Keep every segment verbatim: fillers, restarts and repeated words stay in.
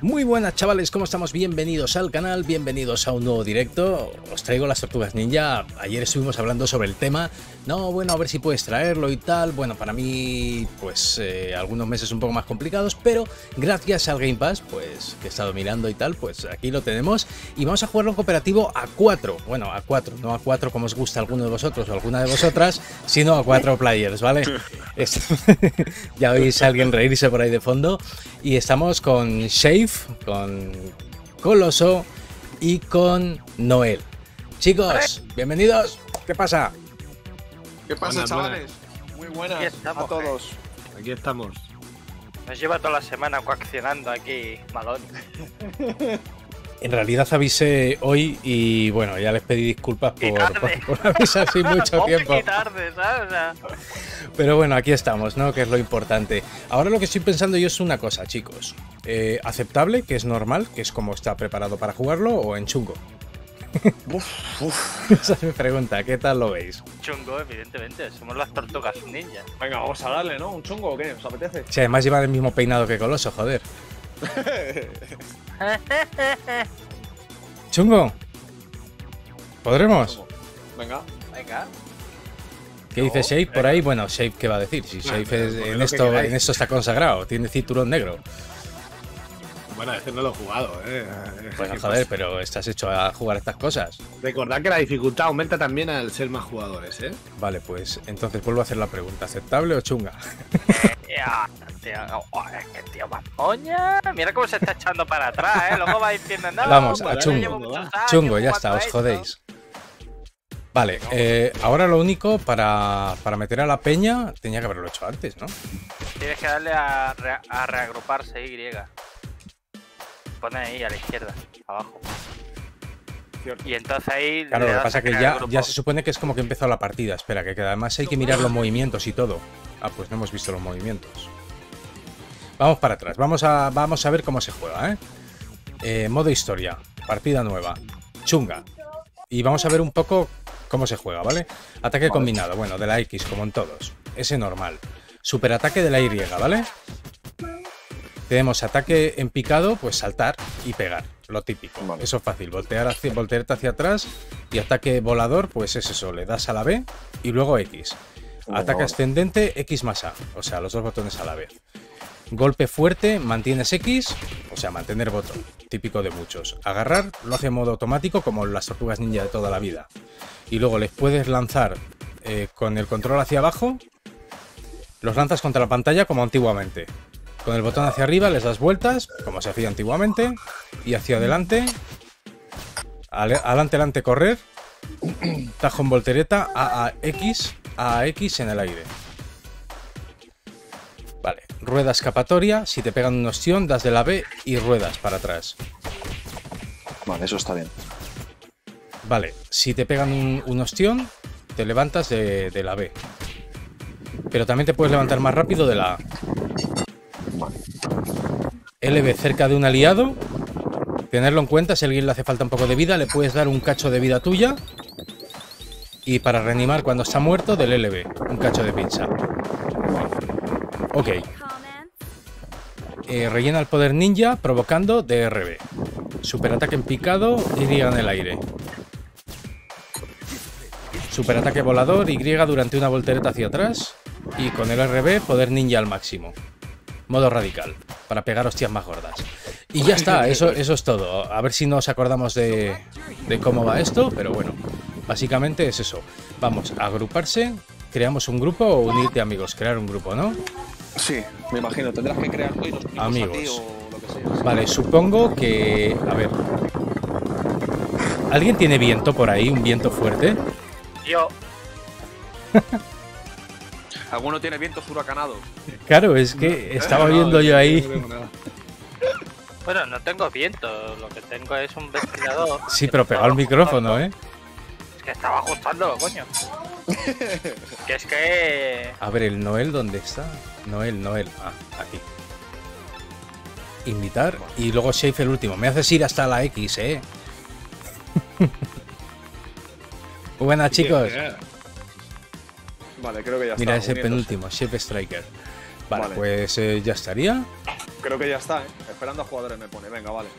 Muy buenas chavales, ¿cómo estamos? Bienvenidos al canal, bienvenidos a un nuevo directo. Os traigo las tortugas ninja. Ayer estuvimos hablando sobre el tema. No, bueno, a ver si puedes traerlo y tal. Bueno, para mí, pues eh, algunos meses un poco más complicados, pero gracias al Game Pass, pues que he estado mirando y tal, pues aquí lo tenemos. Y vamos a jugarlo en cooperativo a cuatro. Bueno, a cuatro, no a cuatro como os gusta a alguno de vosotros o alguna de vosotras, sino a cuatro players, ¿vale? Ya oís a alguien reírse por ahí de fondo. Y estamos con Shave, con Coloso y con Noel. Chicos, bienvenidos. ¿Qué pasa? ¿Qué pasa, buenas, chavales? Buenas. Muy buenas estamos, a todos. Eh. Aquí estamos. Nos lleva toda la semana coaccionando aquí, Malón. En realidad avisé hoy y bueno, ya les pedí disculpas por, por, por avisar sin mucho tiempo. Y tarde, ¿sabes? O sea... Pero bueno, aquí estamos, ¿no? Que es lo importante. Ahora lo que estoy pensando yo es una cosa, chicos. Eh, ¿Aceptable, que es normal, que es como está preparado para jugarlo, o en chungo? Uf, uf. Esa es mi pregunta, ¿qué tal lo veis? Chungo, evidentemente, somos las tortugas ninja. Venga, vamos a darle, ¿no? ¿Un chungo o qué? ¿Os apetece? Si además llevan el mismo peinado que Coloso, joder. ¿Chungo? ¿Podremos? Venga. Venga. ¿Qué dice Shave por ahí? Bueno, Shave, ¿qué va a decir? Si Shave es, en, esto, en esto está consagrado, tiene cinturón negro. Bueno, este no lo he jugado, ¿eh? Bueno, joder, pero estás hecho a jugar estas cosas. Recordad que la dificultad aumenta también al ser más jugadores, ¿eh? Vale, pues entonces vuelvo a hacer la pregunta. ¿Aceptable o chunga? Ya, tío, oh, es que tío, mamoña. Mira cómo se está echando para atrás, ¿eh? Luego vais diciendo nada. Vamos, a chungo. Chungo, ya está, os jodéis. Vale, eh, ahora lo único para, para meter a la peña tenía que haberlo hecho antes, ¿no? Tienes que darle a, re, a reagruparse Y. Pone ahí a la izquierda, abajo. Y entonces ahí... Claro, lo que pasa es que ya, ya se supone que es como que ha empezado la partida. Espera, que además hay que mirar los movimientos y todo. Ah, pues no hemos visto los movimientos. Vamos para atrás, vamos a, vamos a ver cómo se juega, ¿eh? Eh, modo historia, partida nueva, chunga. Y vamos a ver un poco cómo se juega, ¿vale? Ataque combinado, bueno, de la X, como en todos. Ese normal. Superataque de la Y, ¿vale? Tenemos ataque en picado, pues saltar y pegar, lo típico. Vale. Eso es fácil, voltear hacia, voltearte hacia atrás. Y ataque volador, pues es eso, le das a la B y luego X. Ataque ascendente, X más A, o sea, los dos botones a la vez. Golpe fuerte, mantienes X, o sea, mantener botón, típico de muchos. Agarrar, lo hace en modo automático como las tortugas ninja de toda la vida. Y luego les puedes lanzar eh, con el control hacia abajo, los lanzas contra la pantalla como antiguamente. Con el botón hacia arriba les das vueltas, como se hacía antiguamente, y hacia adelante, adelante, adelante, correr, tajo en voltereta, A a X, A a X en el aire. Vale, rueda escapatoria, si te pegan un ostión, das de la B y ruedas para atrás. Vale, eso está bien. Vale, si te pegan un, un ostión, te levantas de, de la B. Pero también te puedes levantar más rápido de la A. L B cerca de un aliado, tenerlo en cuenta, si a alguien le hace falta un poco de vida, le puedes dar un cacho de vida tuya. Y para reanimar cuando está muerto, del L B, un cacho de pinza. Ok. Eh, rellena el poder ninja provocando D R B. Superataque en picado, Y en el aire. Superataque volador, Y durante una voltereta hacia atrás. Y con el R B, poder ninja al máximo. Modo radical, para pegar hostias más gordas. Y ya está, eso, eso es todo. A ver si nos acordamos de, de cómo va esto, pero bueno, básicamente es eso. Vamos a agruparse, creamos un grupo o unirte amigos, crear un grupo, ¿no? Sí, me imagino, tendrás que crear tú y los amigos. A ti o lo que sea. Vale, supongo que... A ver... ¿Alguien tiene viento por ahí? ¿Un viento fuerte? Yo... Alguno tiene vientos huracanados. Claro, es que estaba viendo yo ahí. Bueno, no tengo viento, lo que tengo es un ventilador. Sí, pero pegado al micrófono, ¿eh? Es que estaba ajustándolo, coño. Que es que... A ver, ¿el Noel dónde está? Noel, Noel. Ah, aquí. Invitar y luego Shave el último. Me haces ir hasta la X, ¿eh? Buenas, chicos. Vale, creo que ya está. Mira ese penúltimo, Shave Striker. Vale, vale. pues eh, ya estaría. Creo que ya está, ¿eh? esperando a jugadores me pone. Venga, vale.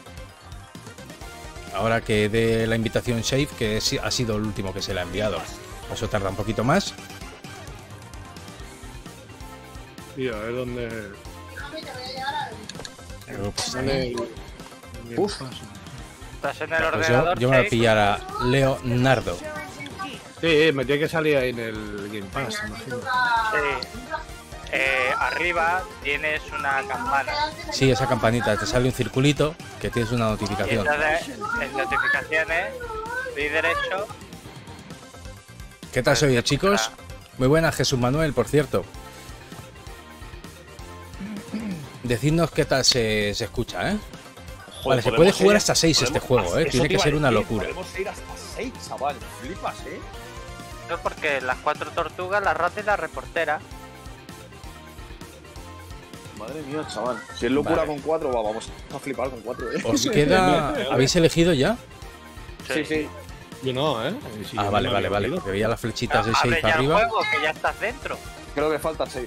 Ahora que dé la invitación Shave, que ha sido el último que se le ha enviado. Eso tarda un poquito más. Tío, a ver dónde... Pero, pues, Dale... Uf. Estás en el pues ordenador. yo, yo me voy a Shake. pillar a Leonardo. Sí, me tiene que salir ahí en el Game Pass, imagino. Sí. Eh, arriba tienes una campana. Sí, esa campanita, te sale un circulito que tienes una Y notificación. entonces, en notificaciones, doy derecho. ¿Qué tal soy, chicos? Muy buena, Jesús Manuel, por cierto. Decidnos qué tal se, se escucha, ¿eh? Vale, se puede jugar hasta seis este juego, ¿eh? Tiene que ser una locura. Podemos ir hasta seis, chaval. Flipas, ¿eh? No, porque las cuatro tortugas, la rata y la reportera. Madre mía, chaval. Si es locura Vale. con cuatro, va, vamos a flipar con cuatro, ¿eh? ¿Os queda...? ¿Habéis elegido ya? Sí, sí. Yo no, ¿eh? Si Ah, yo vale, no vale, había vale. oído. Porque veía las flechitas de Abre seis ya el arriba. juego, que ya estás dentro. Creo que falta seis.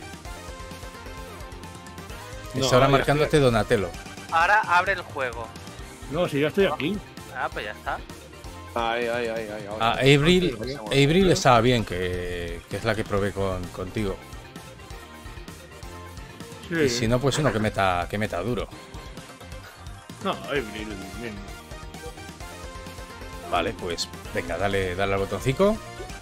No, Está ahora ya marcándote Donatello. Ahora abre el juego. No, si ya estoy aquí. Ah, pues ya está. Ay, ay, ay, ay. Ah, ahora. Avril, Sí. Avril estaba bien, que, que es la que probé con, contigo. Sí. Y si no, pues uno que meta, que meta duro. No, Avril, bien. Vale, pues venga, dale, dale al botoncito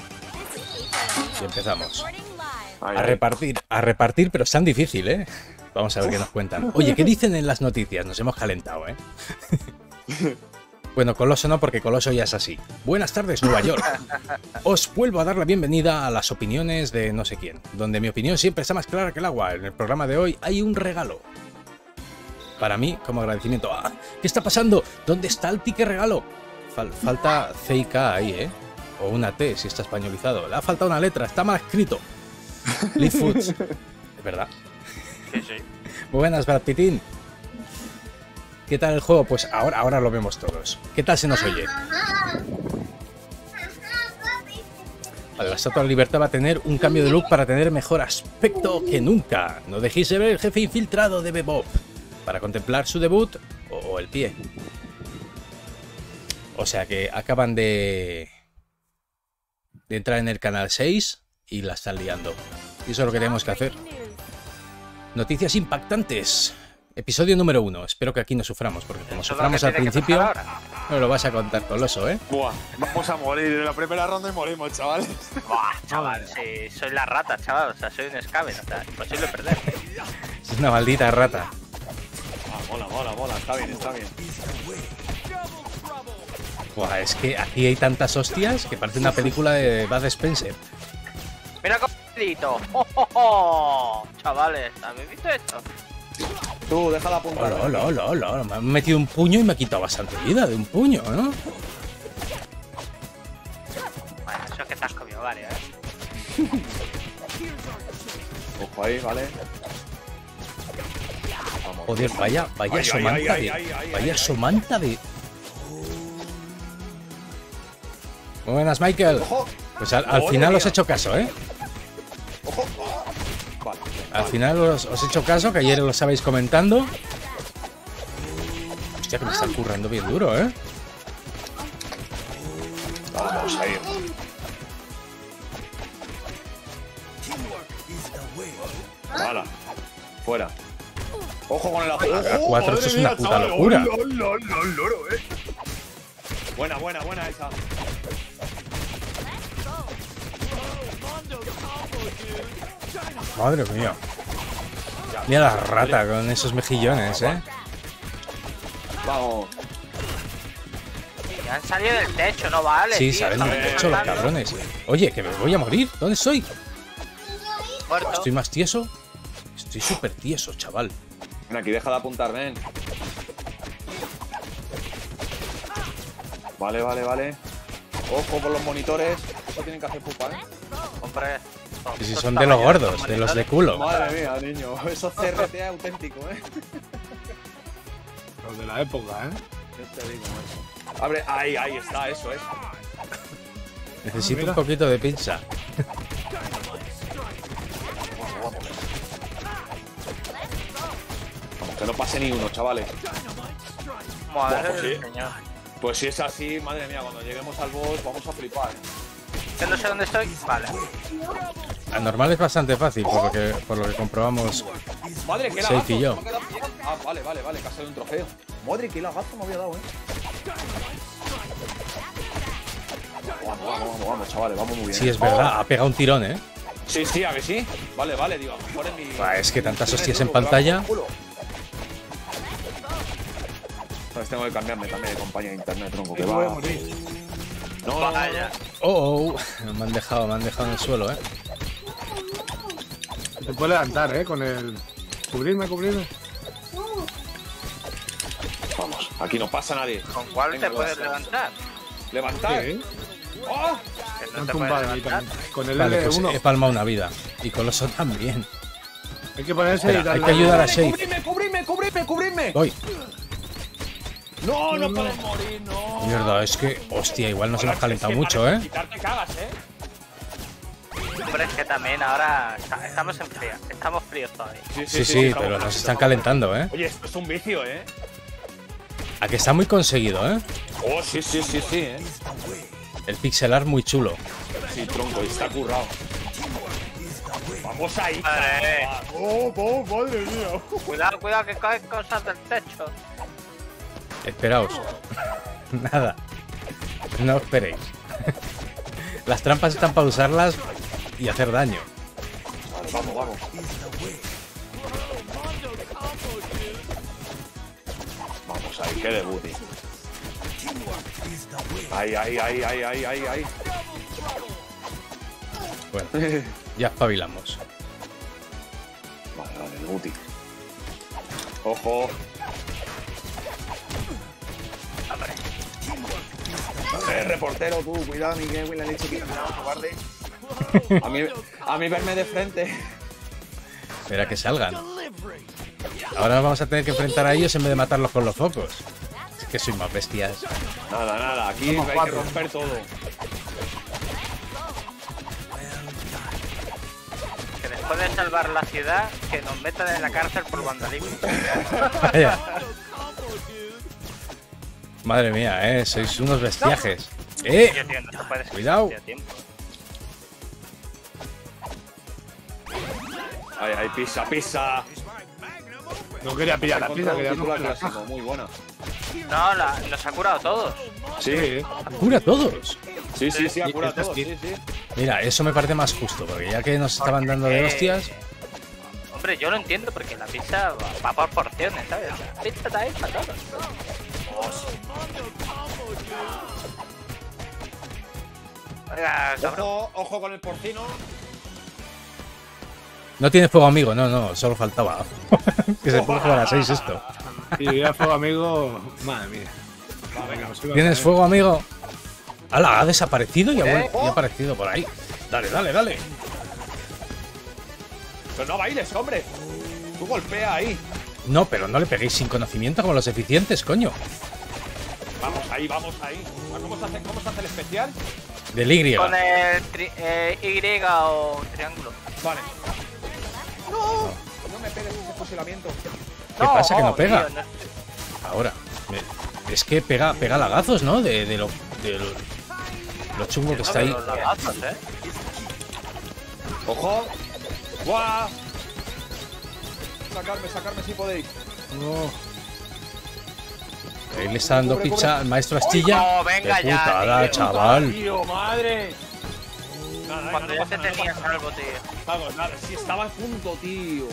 y empezamos. Ay, A ay. repartir, a repartir, pero es tan difícil, ¿eh? Vamos a ver qué nos cuentan. Oye, ¿qué dicen en las noticias? Nos hemos calentado, ¿eh? Bueno, Coloso no, porque Coloso ya es así. Buenas tardes, Nueva York. Os vuelvo a dar la bienvenida a las opiniones de no sé quién, donde mi opinión siempre está más clara que el agua. En el programa de hoy hay un regalo. Para mí, como agradecimiento. ¡Ah! ¿Qué está pasando? ¿Dónde está el ticket regalo? Fal- falta C y K ahí, ¿eh? O una T, si está españolizado. Le ha faltado una letra, está mal escrito. Live Foods. Es verdad. Sí, sí. Muy buenas, Brad Pittin. ¿Qué tal el juego? Pues ahora, ahora lo vemos todos. ¿Qué tal se nos oye? Vale, la Estatua de la Libertad va a tener un cambio de look para tener mejor aspecto que nunca. No dejéis de ver el jefe infiltrado de Bebop para contemplar su debut o, o el pie. O sea que acaban de, de entrar en el canal seis y la están liando. Y eso es lo que tenemos que hacer. Noticias impactantes. Episodio número uno. Espero que aquí no suframos, porque como Eso es lo suframos que al tiene que principio, pasar ahora. no lo vas a contar, Coloso, ¿eh? Buah, vamos a morir en la primera ronda y morimos, chavales. Buah, chaval, sí, soy la rata, chaval. O sea, soy un Scaven. O sea, imposible perder. Es una maldita rata. Ah, mola, mola, mola. Está bien, está bien. Buah, es que aquí hay tantas hostias que parece una película de Bud Spencer. Mira cómo dedito. ¡Oh, oh, oh! Chavales, ¿habéis visto esto? Tú, déjala apuntar. Hola, hola, hola, hola. Me han metido un puño y me ha quitado bastante vida de un puño, ¿no? Bueno, eso es que te has comido varios, ¿eh? Ojo ahí, vale. Vamos. Joder, vaya, vaya Ay, ay, somanta ay, de. ay, ay, ay, Vaya ay. somanta de. Muy buenas, Michael. Ojo. Pues al, al Madre final mía. os he hecho caso, ¿eh? Ojo. Vale. Al final os, os he hecho caso, que ayer lo estabais comentando. Hostia, que me están currando bien duro, ¿eh? Vamos a ir. Hala. Fuera. Ojo con el ajo. Ojo, cuatro, madre esto es una mía, puta chaval. locura. Oh, lo, lo, lo, loro, eh. Buena, buena, buena esa. Madre mía. Mira la rata con esos mejillones, ¿eh? Vamos. Y han salido del techo, no vale. Sí, tío, saben estamos de hecho los matando. cabrones. Oye, que me voy a morir. ¿Dónde estoy? Muerto. ¿Estoy más tieso? Estoy súper tieso, chaval. Ven aquí, deja de apuntar, ven. Vale, vale, vale. Ojo con los monitores. Eso tienen que hacer pupa, ¿eh? Hombre. Y si estos son de los tamaños gordos, de los de culo. Madre mía, niño. Eso es C R T auténtico, ¿eh? Los de la época, ¿eh? Yo te digo, macho. Abre. Ahí, ahí está, eso es. Necesito Mira. un poquito de pinza. Vamos, que Que no pase ni uno, chavales. Madre Bueno, pues, del sí. señor. Pues si es así, madre mía, cuando lleguemos al boss vamos a flipar. ¿eh? Yo no sé dónde estoy. Vale. A normal es bastante fácil, por lo que, por lo que comprobamos. Madre, qué Safe lagazo. y yo. ¿Me ha quedado bien? Ah, vale, vale, vale, que ha salido un trofeo. Madre, qué lagazo me había dado, eh. Vamos, vamos, vamos, vamos, chavales, vamos muy bien. Sí, es verdad, ha pegado un tirón, ¿eh? Sí, sí, a ver sí. Vale, vale, digo, a lo mejor en mi. Bah, es que tantas Tiene hostias duro, en que va pantalla. por culo. Pues tengo que cambiarme también de compañía de internet, tronco, que Yo voy a va. morir. No, no, no, Vaya. Oh, oh, me han dejado, me han dejado en el suelo, ¿eh? Te puedes levantar, ¿eh? Con el... Cubrirme, cubrirme. Vamos, aquí no pasa nadie. ¿Con cuál Venga, te puedes vas. levantar? ¿Levantar? Sí, ¡Oh! Que me no han te puedes tumbado ahí levantar. también. Con el Vale, L pues uno. he palmado una vida. Y con los otros también. Hay que ponerse Espera, y darle... hay que ayudar a Shape. ¡Cubrirme, cubrirme, cubrirme, cubrirme! Voy. No, no puedes morir, no. Mierda, es que... Hostia, igual nos Ahora, hemos calentado es que mucho, para ¿eh? quitarte cagas, ¿eh? Hombre, es que también ahora está- estamos en frío. Estamos fríos todavía. Sí, sí, estamos pero nos calentando. están calentando, ¿eh? Oye, esto es un vicio, ¿eh? A que está muy conseguido, ¿eh? Oh, sí, sí, sí, sí, ¿eh? El pixel art muy chulo. Sí, tronco, y está currado. Vamos ahí. Madre. chaval. Oh, oh, madre mía. Cuidado, cuidado, que caen cosas del techo. Esperaos. Nada. No esperéis. Las trampas están para usarlas y hacer daño. Vale, vamos, vamos. Vamos ahí, qué debut. Ahí, ahí, ahí, ahí, ahí, ahí, ahí. Bueno, ya espabilamos. Vale, vale, debuti. Ojo. Eh, reportero, tú, cuidado, Miguel, güey, la leche que cuidado, cobarde. A mí, a mí verme de frente. Espera que salgan. Ahora vamos a tener que enfrentar a ellos en vez de matarlos con los focos. Es que soy más bestias. Nada, nada, aquí Somos hay que cuatro. romper todo. Que después de salvar la ciudad, que nos metan en la cárcel por vandalismo. Vaya. Madre mía, eh, sois unos bestiajes. Eh, Tío, tío, no se puede Cuidado. tío, tiempo. Ahí, ahí, pisa, pisa. No quería pillar la pizza, quería Titular romper la clásico, caja. muy buena. No, la, nos ha curado a todos. Sí, cura a todos. sí, sí, sí, Y apura esta es todo, que- sí, sí. Mira, eso me parece más justo, porque ya que nos estaban dando de Eh, hostias. Hombre, yo lo entiendo porque la pizza va, va por porciones, ¿sabes? La pizza está ahí para todos. Venga, cabrón. Ojo, ojo con el porcino. No tiene fuego amigo, no, no, solo faltaba. Que se puede jugar a seis esto. Y ya fuego, amigo. Madre mía. Venga, os iba a ¿Tienes caer. fuego amigo? ¡Hala! Ha desaparecido y ha, ¿Eh? vuel- y ha aparecido por ahí. Dale, dale, dale. Pero no bailes, hombre. Tú golpea ahí. No, pero no le peguéis sin conocimiento como los eficientes, coño. Vamos ahí, vamos ahí. Ah, ¿Cómo se hace, cómo se hace el especial? Del Y. Con el tri- eh, Y o triángulo. Vale. No, no me pegues ese fusilamiento. ¿Qué pasa que no pega? tío, no- Ahora. me- Es que pega, pega lagazos, ¿no? De, de lo, de lo, lo chungo que está ahí. Los lagazos, ¿eh? Ojo. ¡Guau! Sacarme, sacarme si podéis. No. Ahí le está dando Cubre, pizza cubre. al maestro Astilla. No, venga ¡Qué ya, putada, tío. chaval! Tío, madre. Nada, Cuando no ya pasa te nada, no tenía pasa nada. salvo, tío. Vamos, nada, si estaba a punto, tío.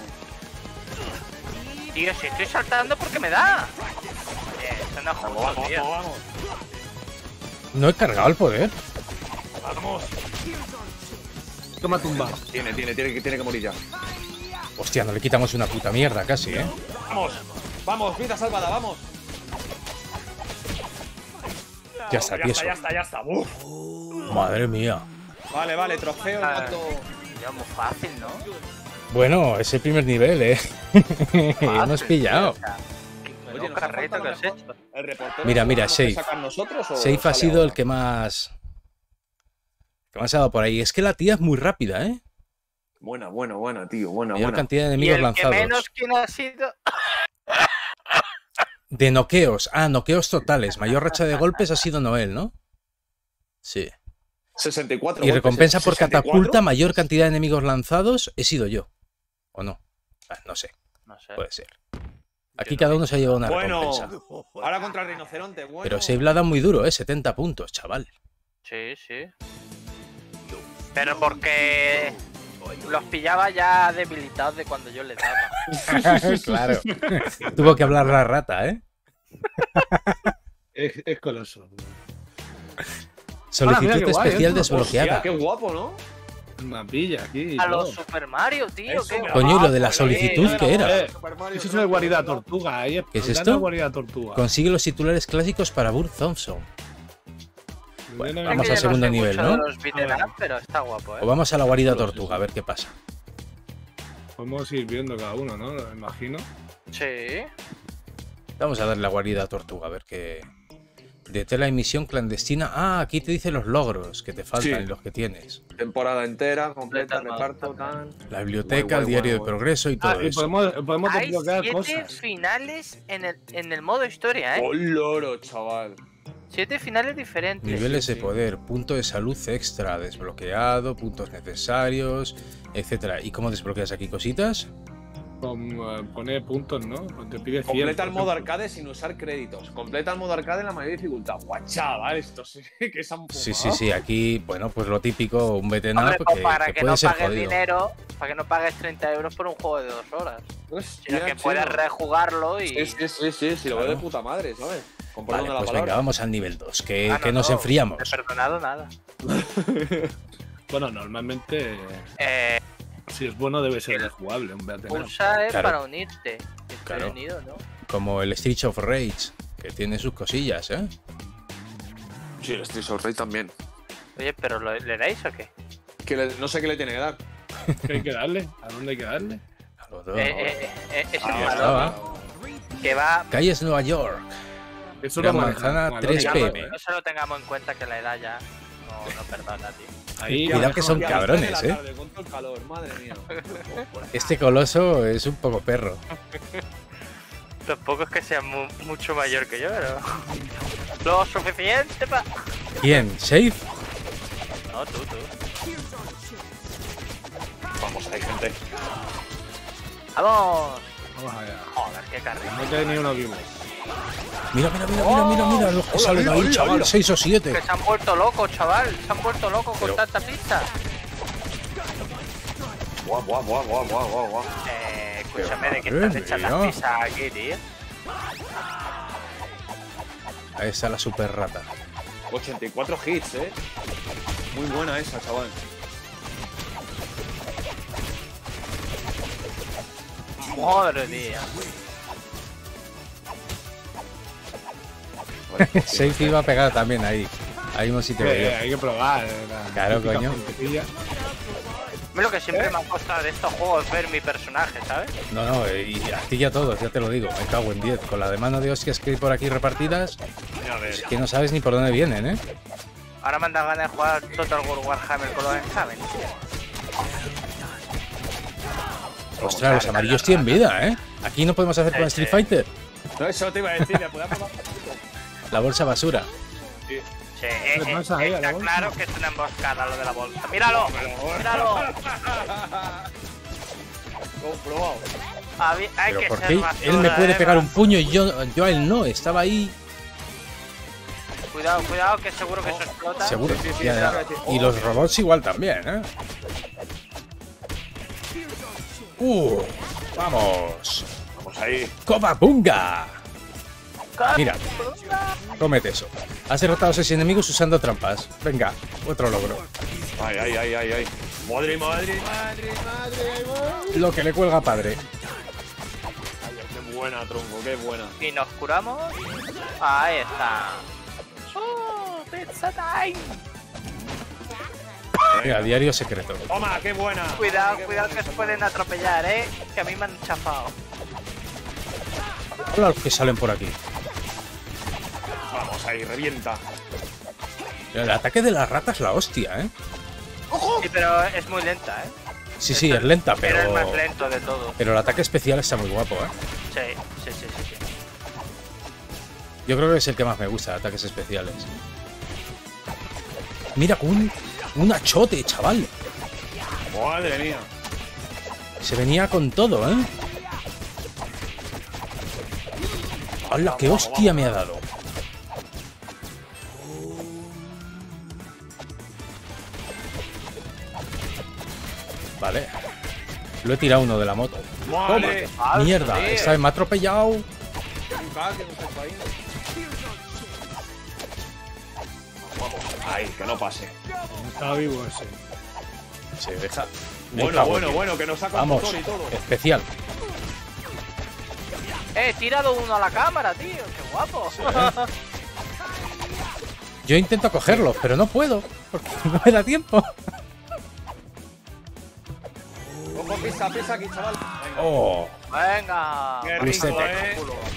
Tío, si estoy saltando porque me da. Oye, esto no es Vamos, justo, vamos, tío. vamos. No he cargado el poder. Vamos. Toma tumba. Tiene, tiene, tiene, que- tiene que morir ya. Hostia, no le quitamos una puta mierda casi, ¿eh? Vamos, vamos, vida salvada, vamos. Ya está, ya tieso. está, ya está, ya está. Uf. Madre mía. Vale, vale, trofeo, Ah. gato. Tío, muy fácil, ¿no? Bueno, es el primer nivel, ¿eh? Hemos Fácil, pillado. tío, o sea, Oye, menudo ¿nos ha carrito faltado que lo has mejor? hecho. El reportero. Mira, mira, ¿nos vamos a Safe. sacar nosotros o Safe ha sale sido ahora? el que más. que más ha dado por ahí. Es que la tía es muy rápida, ¿eh? Buena, buena, buena, tío. Buena, Mayor buena. cantidad de Y enemigos el que lanzados. menos quién ha sido. De noqueos. Ah, noqueos totales. Mayor racha de golpes ha sido Noel, ¿no? Sí. sesenta y cuatro. Y golpes, recompensa por ¿sesenta y cuatro? catapulta, mayor cantidad de enemigos lanzados. He sido yo. ¿O no? Ah, no sé. No sé. Puede ser. Aquí cada uno se ha llevado una Bueno, recompensa. ahora contra el rinoceronte, bueno. Pero Save la da muy duro, ¿eh? setenta puntos, chaval. Sí, sí. Pero porque los pillaba ya debilitados de cuando yo les daba. Claro. Tuvo que hablar la rata, ¿eh? Es, es coloso. Solicitud Hola, mira, qué guay, especial ¿eh? desbloqueada. Hostia, qué guapo, ¿no? Mapilla aquí. y A todo. los Super Mario, tío. Eso, qué Coño, ¿y lo de la guapo, solicitud eh. qué era? Eh, Eso es una guarida tortuga. Ahí es, ¿Qué es dale esto? una guarida tortuga. Consigue los titulares clásicos para Burt Thompson. Bueno, Dale- vamos Es que al yo segundo no sé nivel, mucho ¿no? de los beat'em A ver. up, pero está guapo, O eh. vamos a la guarida Sí, sí, tortuga, a sí. ver qué pasa. Podemos ir viendo cada uno, ¿no? Me imagino. Sí. Vamos a darle la guarida tortuga, a ver qué... Detela emisión clandestina. Ah, aquí te dice los logros que te faltan Sí. y los que tienes. Temporada entera, completa, Completa, reparto, tal. La biblioteca, Guay, el guay, diario guay, de guay. progreso y todo Ah, y eso. podemos, podemos Hay desbloquear siete cosas. finales en el, en el modo historia, eh. ¡Oh, loro, chaval! Siete finales diferentes. Niveles sí, de sí. poder, punto de salud extra, desbloqueado, puntos necesarios, etcétera. ¿Y cómo desbloqueas aquí cositas? Con, eh, pone puntos, ¿no? Te pide cien, Completa por el modo ejemplo. arcade sin usar créditos. Completa el modo arcade en la mayor dificultad. ¡Guau, chaval! Esto sí que se han Sí, sí, sí. Aquí, bueno, pues lo típico, un beat'em Hombre, up pues que, para que que, puede no ser pagues jodido. dinero, para que no pagues treinta euros por un juego de dos horas. Sino que Hostia, puedas chino. rejugarlo y. Sí, sí, sí, sí, sí, lo veo Claro. de puta madre, ¿sabes? Con Vale, perdón de la pues palabra. venga, vamos al nivel dos, que, Ah, no, que nos no, enfriamos. No he perdonado nada. Bueno, normalmente, Eh, si es bueno, debe ser rejugable. Un beat'em up. pulsa es Claro. para unirte. Estoy Claro. unido, ¿no? Como el Street of Rage, que tiene sus cosillas, ¿eh? Sí, el Street of Rage también. Oye, pero ¿lo, ¿le dais o qué? Que le- no sé qué le tiene que dar. ¿Qué hay que darle? ¿A dónde hay que darle? A los dos. Eh, eh, eh, es Ah, el ya balón que va. Calles Nueva York. Eso Gran lo manejan Manzana, con tres balón, p m. ¿eh? No solo tengamos en cuenta que la edad ya no, no perdona, tío. Ahí, Cuidado manejan- que son Y a las cabrones, tres de la ¿eh? tarde, con todo el calor, madre mía. Este coloso es un poco perro. Tampoco es que sea mu- mucho mayor que yo, pero. Lo suficiente para. ¿Quién? ¿Safe? No, tú, tú. Vamos ahí, gente. ¡Vamos! Vamos allá. Joder, qué carrera. No tiene ni uno vivo. Mira, mira, mira, mira, mira, mira los que Hola, salen mira, ahí, mira, chaval. mira. seis o siete. Que se han vuelto locos, chaval. Se han vuelto locos Pero- con tanta pista. Guau, guau, guau, guau, guau, guau, guau. Eh, escúchame, ¿de qué Madre están hechas las mía. pizzas aquí, tío? Ahí está la super rata. ochenta y cuatro hits, eh. Muy buena esa, chaval. Madre mía. Safe iba a pegar también ahí. Ahí un sitio que Eh, yo. hay que probar. eh, la Claro, típica coño. puntecilla. A mí lo que siempre me ha costado de estos juegos es ver mi personaje, ¿sabes? No, no, y a ti y a todos, ya te lo digo. Me cago en diez. Con la de mano de hostias que hay por aquí repartidas, es que no sabes ni por dónde vienen, ¿eh? Ahora me han dado ganas de jugar Total War Warhammer con los exámenes. Ostras, los amarillos tienen vida, ¿eh? Aquí no podemos hacer con Street Fighter. No, eso te iba a decir, le podemos dar. La bolsa basura. Sí, eh, ¿Qué eh, pasa ahí a la está bolsa? claro que es una emboscada lo de la bolsa. ¡Míralo! ¡Míralo! Comprobado. Habí- hay Pero que ¿por ser qué más él me dura, puede eh, pegar un más- puño y yo, yo a él no? Estaba ahí. Cuidado, cuidado, que seguro que eso explota. Seguro. Sí, sí, sí, Ya, ya. sí, sí. Y los robots igual también, ¿eh? ¡Uh! ¡Vamos! Vamos ahí. ¡Copa-punga! Mira, cómete eso. Has derrotado a seis enemigos usando trampas. Venga, otro logro. Ay, ay, ay, ay, ay. Madre, madre, madre, madre, ay, madre. Lo que le cuelga a padre. Ay, qué buena, tronco, qué buena. Y nos curamos. Ahí está. ¡Oh! ¡Pizza time! Mira, diario secreto. Toma, qué buena. Cuidado, Qué cuidado que buena. os pueden atropellar, eh. Que a mí me han chafado. Hola los que salen por aquí. Vamos ahí, revienta. El ataque de las ratas es la hostia, ¿eh? Sí, pero es muy lenta, eh. Sí, sí, es lenta, Pero es más pero. lento de todo. Pero el ataque especial está muy guapo, ¿eh? Sí, sí, sí, sí. sí. Yo creo que es el que más me gusta, ataques especiales. Mira, con un, un achote, chaval. Madre mía. Se venía con todo, ¿eh? ¡Hala, qué hostia me ha dado! Vale. Lo he tirado uno de la moto. Vale. ¡Mierda! Esta vez me ha atropellado. Un K que no se está ahí. Ay, que no pase. Está vivo ese. Se deja. Me Bueno, cago, bueno, tío. bueno, que nos saca Vamos, motor y todo. especial. Eh, he tirado uno a la cámara, tío. Qué guapo. Yo intento cogerlo, pero no puedo, porque no me da tiempo. Ojo, pisa, pisa aquí, chaval. Venga. Oh, Venga. Qué rico, rico, eh.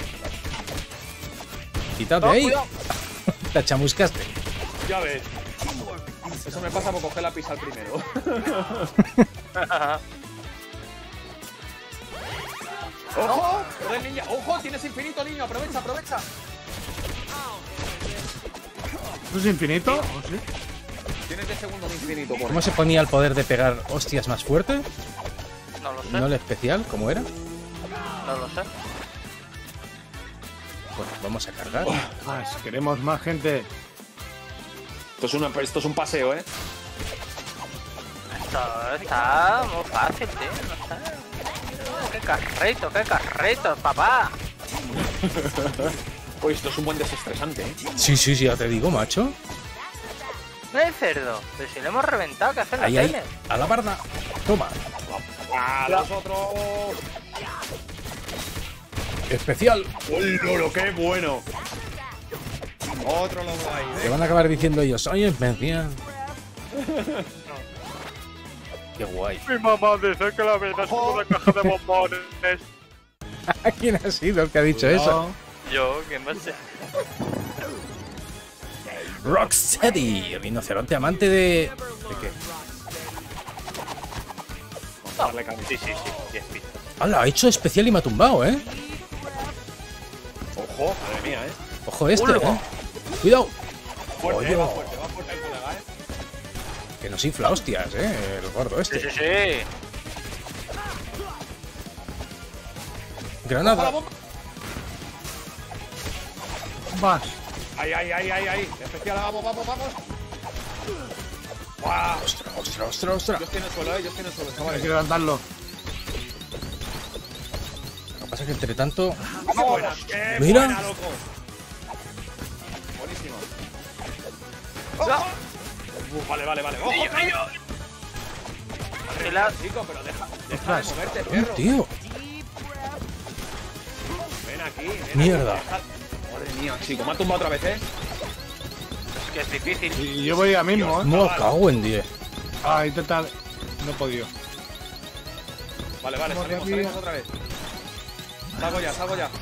quítate No, ahí. cuidado. Te chamuscaste. Ya ves. Eso me pasa por coger la pizza al primero. ¡Ojo! ¡Joder, niña! ¡Ojo! Tienes infinito, niño. Aprovecha, aprovecha. ¿Eso es infinito? ¿O sí? Tienes de segundo de infinito, por ¿Cómo se ponía el poder de pegar hostias más fuerte? No lo sé. ¿No el especial? ¿Cómo era? No lo sé. Bueno, vamos a cargar. Ah, si queremos más gente. Esto es, una, esto es un paseo, ¿eh? Esto está muy fácil, tío. No sé. Qué carrito, qué carrito, papá. Uy, esto es un buen desestresante, ¿eh? Sí, sí, sí, ya te digo, macho. No hay cerdo. Pero si lo hemos reventado, ¿qué hace la Ahí, ahí, tele? a la barda. Toma. ¡A los otros! Especial. ¡Uy, loro, qué bueno! Otro logo ahí, Te ¿eh? van a acabar diciendo ellos, soy especial. Qué guay. Mi mamá dice que la vida es como una caja de bombones. ¿Quién ha sido el que ha dicho eso? Yo, que no sé. Rocksteady, rinoceronte amante de... ¿De qué? Darle caña. Sí, sí, sí. diez pistas. ¡Hala! Ha hecho especial y me ha tumbado, ¿eh? Ojo, madre mía, ¿eh? Ojo este, Ulgo. ¿eh? Cuidado. Fuerte, Oye. va fuerte, va fuerte el colega, ¿eh? Que nos infla hostias, ¿eh? El gordo Sí, este. sí, sí. Granada. Vas. ¡Ay, ay, ay, ay, ay! Especial, vamos, vamos, vamos. ¡Guau! Ostras, ostras, ostras, ostras. Yo estoy en el suelo, ¿eh? Yo estoy en el suelo, Hay chavales. que levantarlo. Lo que pasa es que entre tanto... ¡Qué buena! ¡Qué Mira. buena, loco! Buenísimo. ¡Ojo! Uh, vale, vale, vale. ¡Ojo! ¡Niño, niño! Madre la- mía, chico, pero deja, deja de Ostras. moverte, ¡Oh, perro. tío! Ven aquí, ven Mierda. aquí, deja- Madre mía, chico. Me ha tumbado otra vez, ¿eh? Es que es difícil. Y yo voy a mismo, ¿eh? No cago en diez. Ah, intenta. No he podido. Vale, vale, Madre salimos, mía. salimos otra vez. Salgo ya, salgo ya.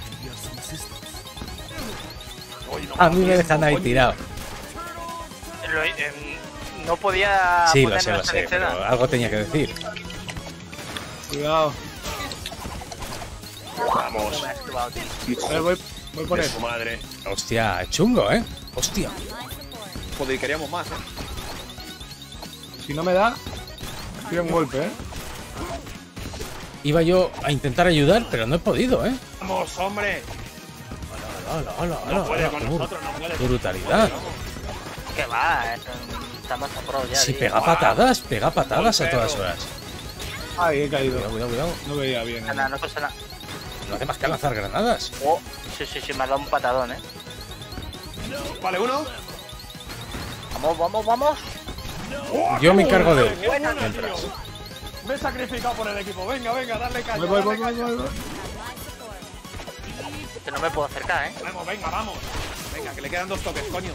Uy, no, A mí me coño, dejan ahí coño. tirado. Lo- em, no podía. Sí, lo ponerme sé, lo esa sé, escena. pero algo tenía que decir. Cuidado. Vamos. No me has activado, tío. Eh, voy, voy por De él. su madre. Hostia, es chungo, ¿eh? Hostia. Joder, queríamos más, ¿eh? Si no me da, tira un golpe, ¿eh? Iba yo a intentar ayudar, pero no he podido, ¿eh? ¡Vamos, hombre! ¡Hala, hala, hala! No puede hala, con qué nosotros, no puede. ¡Qué brutalidad! Que va, es un- estamos a pro ya. Si tío. pega patadas, pega patadas a todas horas. Ay, he caído. Cuidado, cuidado, cuidado. No veía bien. No pasa nada, no pasa nada. No hace más que lanzar granadas. Oh, sí, sí, sí, me ha dado un patadón, eh. Vale, uno. Vamos, vamos, vamos. Yo me encargo de él. Qué buena, Mientras. tío. Me he sacrificado por el equipo. Venga, venga, darle caña. Voy, voy, voy, darle voy, caña. voy, voy. Que no me puedo acercar, eh. Vamos, venga, vamos. Venga, que le quedan dos toques, coño.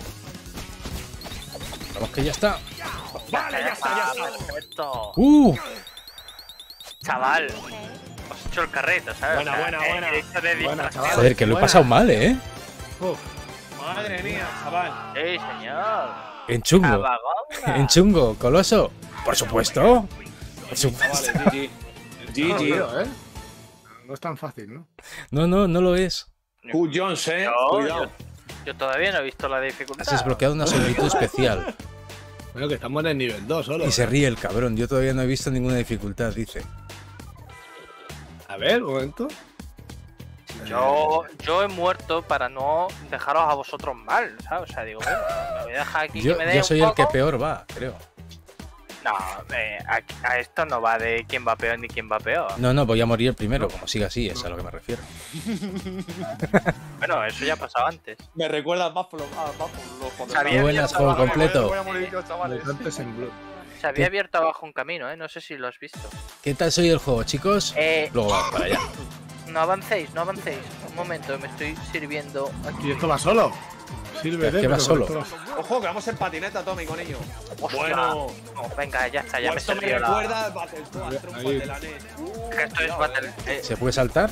Vamos que ya está. Vale, ya está, ya Ah, está. perfecto. ¡Uh! Chaval, os he hecho el carrito, ¿sabes? Buena, O sea, buena, he buena. hecho de Buena, distracción. chaval. Joder, que lo he Buena. pasado mal, ¿eh? Uf. Madre mía, chaval. Sí, señor. En chungo. Cabagonga. En chungo, coloso. Por supuesto. Por Vale, supuesto. G G. G G. Tío, ¿eh? No es tan fácil, ¿no? No, no, no lo es. Q Jones, eh. Yo, Cuidado. yo- Yo todavía no he visto la dificultad. Has desbloqueado una solicitud especial. Bueno, que estamos en el nivel dos solo. Y se ríe el cabrón. Yo todavía no he visto ninguna dificultad, dice. A ver, un momento. Yo, yo he muerto para no dejaros a vosotros mal, ¿sabes? O sea, digo, bueno, me voy a dejar aquí Yo, que me dé yo soy un el que poco. peor va, creo. No, eh, a, a esto no va de quién va peor ni quién va peor. No, no, voy a morir primero, como siga así, es a lo que me refiero. Bueno, eso ya ha pasado antes. Me recuerda a Buffalo. A Buffalo cuando Sabía Muy que buenas, estaba- juego completo. Voy a morir yo, chavales. Antes en Blue. Se había abierto abajo un camino, ¿eh? No sé si lo has visto. ¿Qué tal soy el juego, chicos? Eh, Luego vamos para allá. no avancéis, no avancéis. Un momento, me estoy sirviendo aquí. ¿Y esto va solo? Sirve ¿Qué va solo? Ojo, que vamos en patineta, Tommy, con ello. Hostia. Bueno. No, venga, ya está, ya me he Esto me servido la... recuerda al Battletoads, Ahí. triunfo de la N E S. Que esto es Battle... eh, ¿Se puede saltar?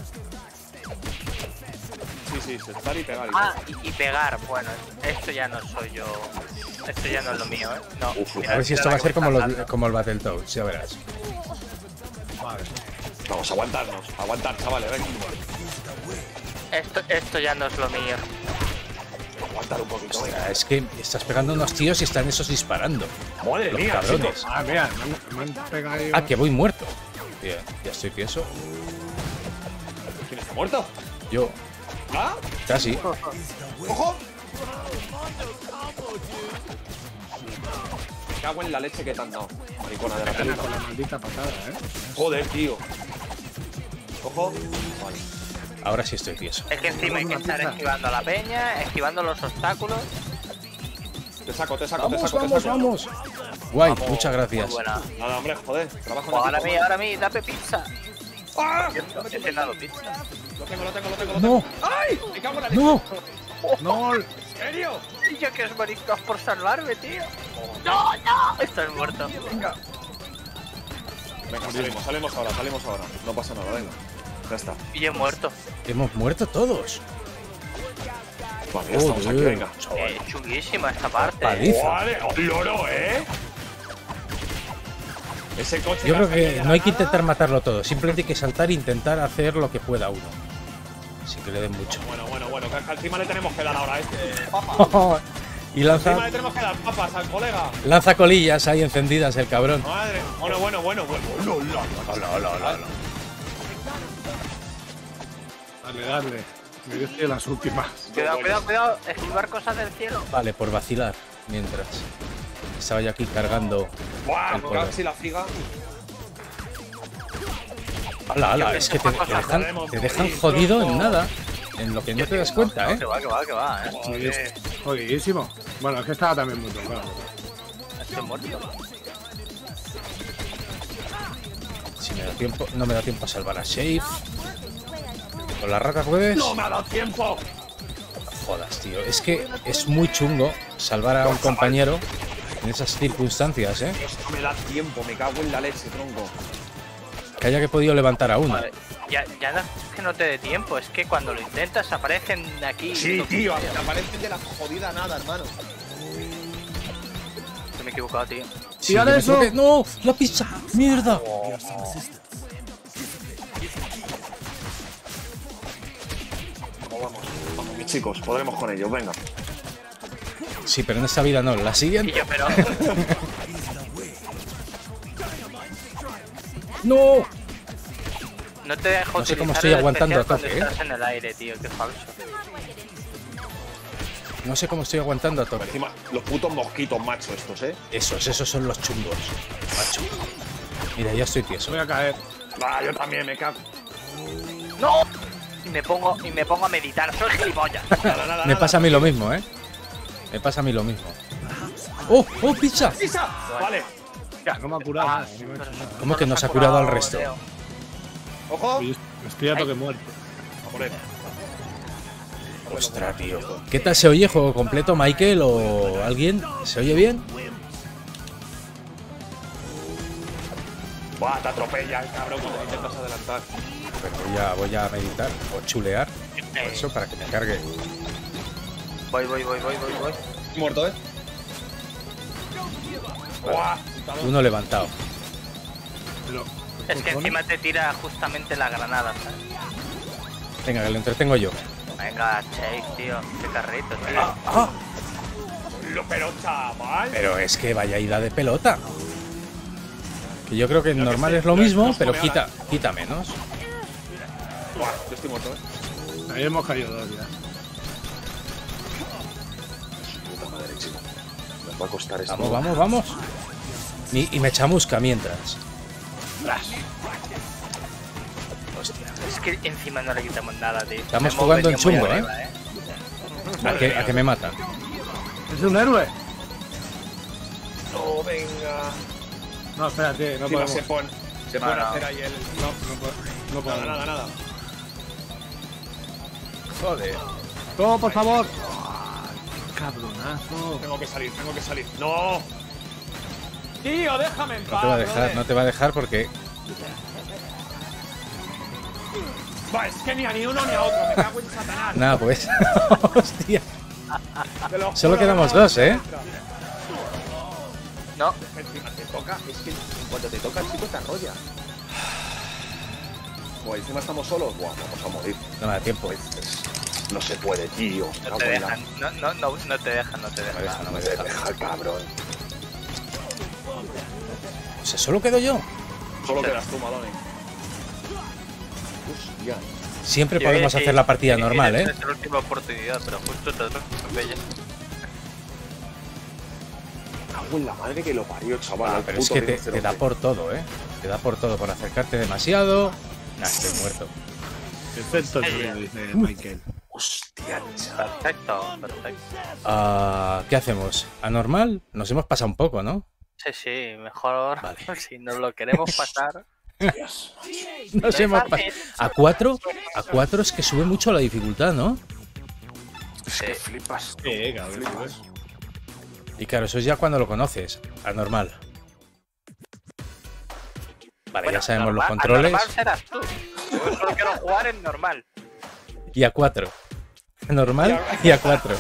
Sí, sí, saltar y pegar. Ah, y, y pegar, bueno, esto ya no soy yo. Esto ya no es lo mío, ¿eh? No. mira, A ver si mira esto la va a que ser me como, está los, dando. como el Battletoads, ya verás. Vale. Vamos a aguantarnos. Aguantar, chavales, venga. Esto, esto ya no es lo mío. Aguantar un poquito, O venga. sea, es que estás pegando unos tíos y están esos disparando. Madre Los mía, cabrones. chicos. Ah, mira, me han, me han pegado ahí. Ah, que voy muerto. Tío, ya estoy tieso. ¿Quién está muerto? Yo, ¿Ah? casi. ¡Ojo! Me cago en la leche que te han dado, maricona de la Gana película. con la maldita patada, ¿eh? Joder, tío. Ojo. Vale. Ahora sí estoy tieso. Es que encima hay que estar esquivando a la peña, esquivando los obstáculos. Te saco, te saco, te Vamos, saco, vamos, te saco. vamos. Guay, Vamos, muchas muy gracias. buena. Nada, hombre, joder. Trabajo en Ahora equipo, mí, ahora mí, dame pizza. ¡Ah! He cenado pizza. Lo tengo, lo tengo, lo tengo, lo No, tengo. ¡Ay! Me cago en la leche. no. ¡No! ¿En serio? Y yo que os moriscos por salvarme, tío. No, no. Estoy muerto. Venga. Venga, salimos, salimos ahora, salimos ahora. No pasa nada, venga. Ya está. Y yo he muerto. Hemos muerto todos. Vale, ya estamos aquí, Joder, venga. chaval. Eh, chulísima esta parte. Paliza. Vale, loro, ¿eh? Ese coche. Yo creo salido de que la no hay que nada. intentar matarlo todo. Simplemente hay que saltar e intentar hacer lo que pueda uno. Sin que le den mucho. Bueno, bueno, bueno, que encima le tenemos que dar ahora a este papa. Y Encima lanza, le tenemos que dar papas al colega. lanza colillas ahí encendidas el cabrón. Madre. Bueno, bueno, bueno, bueno. No, no, Hola, hola, hola, hola. Dale, dale. Me dio estoy las últimas. Cuidado, cuidado, cuidado. Esquivar cosas del cielo. Vale, por vacilar. Mientras. Estaba yo aquí cargando. Buah, El me poder. cago si la figa. Hala, hala, es que te, te dejan, te dejan jodido en nada. En lo que no te das cuenta, ¿eh? Que va, que va, que va, eh. Joder. Jodidísimo. Bueno, es que estaba también muy tocado. Estoy muerto. Si me da tiempo, no me da tiempo a salvar a Shafe. ¿Con la rata puedes? ¡No me ha dado tiempo! Jodas, tío. Es que es muy chungo salvar a un compañero en esas circunstancias, ¿eh? No me da tiempo, me cago en la leche, tronco. Que haya que podido levantar a uno. Vale. Ya, ya no es que no te dé tiempo, es que cuando lo intentas aparecen aquí. Sí, los tío, bichos. te aparecen de la jodida nada, hermano. Que me he equivocado, tío. Sí, ¡Tira yo me eso! equivoqué. ¡No! ¡La pizza! ¡Mierda! Vamos, vamos. Vamos, mis chicos, podremos con ellos, venga. Sí, pero en esta vida no. La Y siguiente. yo, pero. ¡No! No te dejo No sé cómo utilizar estoy el aguantando especial a tope, cuando ¿eh? estás en el aire, tío, qué falso. No sé cómo estoy aguantando a tope. Encima, los putos mosquitos machos estos, ¿eh? Esos, esos son los chungos. Macho. Mira, ya estoy tieso. Voy a caer. Ah, yo también me cago. ¡No! Y me pongo, y me pongo a meditar, soy gilipollas. Nada, nada, Me nada. pasa a mí lo mismo, ¿eh? Me pasa a mí lo mismo. ¡Oh! ¡Oh, pizza! ¡Pisa! Vale. Ya, no me ha curado. Ah, nada, ni me ha hecho nada. ¿Cómo que no se ha curado al resto? Leo. ¡Ojo! Estoy- Estoy a toque muerto. A por él. Ostras, tío. ¿Qué tal se oye? ¿Juego completo, Michael o alguien? ¿Se oye bien? Buah, te atropella el cabrón cuando intentas adelantar. Pero voy a, voy a meditar o chulear. Por Eh, eso, para que me cargue. Voy, voy, voy, voy, voy, voy. Muerto, ¿eh? Buah. Uno levantado. Pero, Es que encima te tira justamente la granada, ¿sabes? Venga, que lo entretengo yo. Venga, Chase, tío. Qué carrito, tío. Ah, ah. Pero chaval. Pero es que vaya ida de pelota. Que yo creo que en normal es lo mismo, pero quita, quita menos. Buah, yo estoy muerto, eh. Ahí hemos caído dos ya. Puta madre, chico. Nos va a costar esto. Vamos, vamos, vamos. Y, y me chamusca mientras. Hostia. Es que encima no le quitamos nada, tío. Estamos Hemos jugando en venido muy chungo, arriba, ¿eh? A que, a que me matan. Es un héroe. No, venga. No, espérate, no Encima podemos. se pone, se No, pone no. a hacer ahí el... No, no podemos. No Nada, podemos. nada, nada. Joder. ¡Todo, por favor! Cabronazo. Tengo que salir, tengo que salir. ¡No! Tío, déjame en No paz. te va a dejar, brother. no te va a dejar porque... Va, es que ni a ni uno ni a otro. Me cago en Satanás. Nada, pues... Hostia. Te lo juro, Solo quedamos no, dos, ¿eh? No, Encima te toca. Es que cuando te toca el chico te arrolla. Buah, encima estamos solos. Buah, vamos a morir. No me da tiempo. No se puede, tío. no te dejan. No, no, no, no te dejan, no te No me dejan. deja, no No me me deja. deja, cabrón. O sea, ¿solo quedo yo? Solo quedas tú, Malone. Hostia. Siempre Tío, podemos sí, hacer la partida sí, normal, sí, ¿eh? Es la última oportunidad, pero justo te toca bella. Cago en la madre que lo parió, chaval. Ah, el pero es puto que te, rinoceronte. te da por todo, ¿eh? Te da por todo, por acercarte demasiado. Nah, estoy muerto. Perfecto el Ey, sonido, dice Michael. Hostia, chaval. Perfecto, perfecto. Ah, ¿qué hacemos? ¿A normal? Nos hemos pasado un poco, ¿no? Sí, sí, mejor Vale. si nos lo queremos pasar. Nos hemos pasado. ¿A cuatro? A cuatro es que sube mucho la dificultad, ¿no? Sí. Flipas. Eh, cabrón. Flipas. Y claro, eso es ya cuando lo conoces. A normal. Vale, Bueno, ya sabemos normal- los controles. a normal serás tú. Yo solo quiero jugar en normal. Y a cuatro. Normal y a cuatro.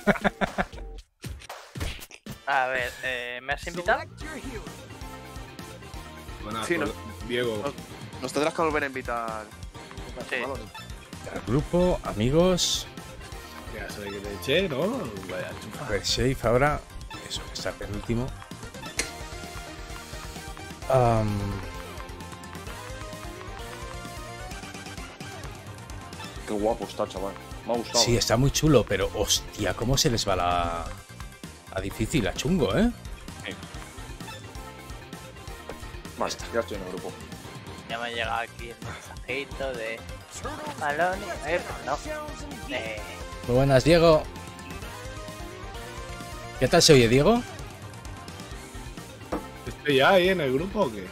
A ver, eh, ¿me has invitado? Bueno, Sí, por- ¿no? Diego. Nos tendrás que volver a invitar. Sí. Malone. Grupo, amigos. Ya sabes que te eché, ¿no? Vaya chufa. A ver, Shafe ahora. Eso, que está penúltimo. Am, Qué guapo está, chaval. Me ha gustado. sí, está muy chulo, pero hostia, ¿cómo se les va la. A difícil, a chungo, ¿eh? Vale, ya estoy en el grupo. Ya me ha llegado aquí el mensajito de Malone. Eh, pues no. Eh, Muy buenas, Diego. ¿Qué tal se oye, Diego? ¿Estoy ya ahí en el grupo o qué?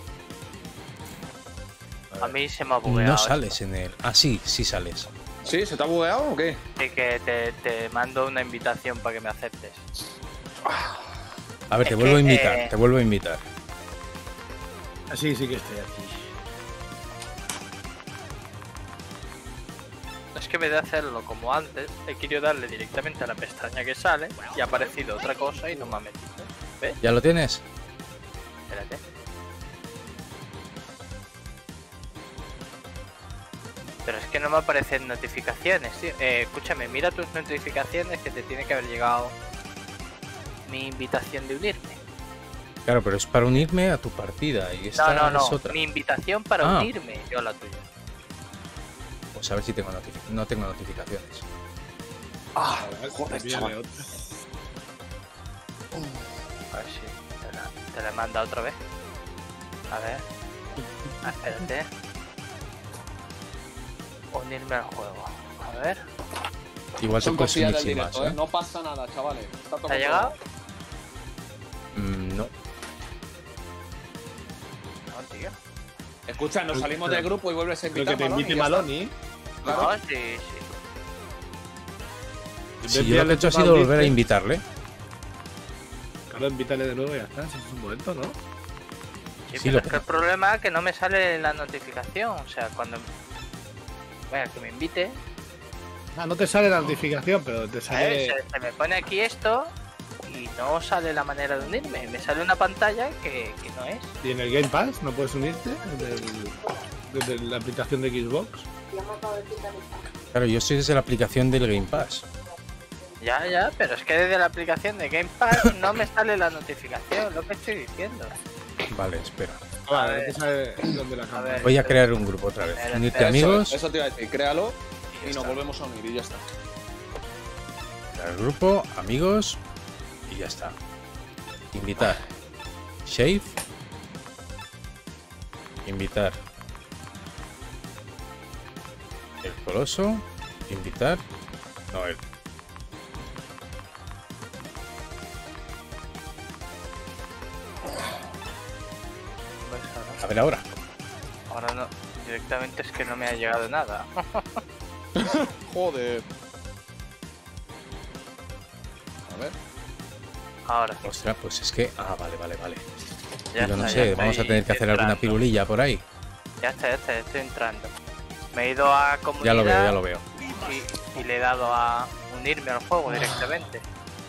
a mí se me ha bugueado. No sales en el. Ah, sí, sí sales. ¿Sí? ¿Se te ha bugueado o qué? Así que te, te mando una invitación para que me aceptes. A ver, te Es vuelvo a que, invitar, eh, te vuelvo a invitar. Ah, sí, sí que estoy aquí. Es que en vez de hacerlo como antes, he querido darle directamente a la pestaña que sale y ha aparecido otra cosa y no me ha metido. ¿Ves? ¿Ya lo tienes? Espérate. Pero es que no me aparecen notificaciones, tío. Eh, escúchame, mira tus notificaciones que te tiene que haber llegado mi invitación de unirme. Claro, pero es para unirme a tu partida y esta No, no, es no. otra. Mi invitación para Ah. unirme, yo a la tuya. Pues a ver si tengo notific- no tengo notificaciones. Ah, Ahora, joder, envíale chaval. otra. A ver si te la, te la manda otra vez. A ver. Ah, espérate. Unirme al juego. A ver. Igual te Son puedes cosillas unir del sin directo, más, ¿eh? ¿eh? No pasa nada, chavales. Está todo ¿Te ha llegado? Mm, no. No, tío. Escucha, nos salimos del grupo y vuelves a Creo invitar que te Malone, invite y ya está. Maloni. Claro. No, sí, sí. Si yo lo que he hecho ha sido volver a invitarle. Claro, invítale de nuevo y ya está. Si es un momento, ¿no? Sí, Sí, pero lo es que que- el problema es que no me sale la notificación. O sea, cuando. Bueno, que me invite. Ah, no te sale la notificación, pero te A ver, sale. se, se me pone aquí esto. Y y no sale la manera de unirme. Me sale una pantalla que, que no es. ¿Y en el Game Pass no puedes unirte desde, el- desde la aplicación de Xbox? Claro, yo estoy desde la aplicación del Game Pass. Ya, ya, pero es que desde la aplicación de Game Pass no me sale la notificación, lo que estoy diciendo. Vale, espera. Vale, ver. no te sabe dónde la A cámara. ver. Voy a crear un grupo otra vez. Espera, Unirte espera, amigos, Eso, eso te iba a decir, créalo Y y, ya nos está. volvemos a unir y ya está. crear el grupo, amigos y ya está. Invitar. Shave. Invitar. El Coloso. Invitar. No, él. Pues ahora, A ver ahora. ahora no, directamente es que no me ha llegado nada. Joder. A ver. Ahora, Ostras, pues es que. Ah, vale, vale, vale. ya Yo no está, ya sé, vamos a estoy tener que hacer alguna entrando. pirulilla por ahí. Ya está, ya está, ya estoy entrando. Me he ido a comunidad Ya lo veo, ya lo veo. Y, y le he dado a unirme al juego directamente.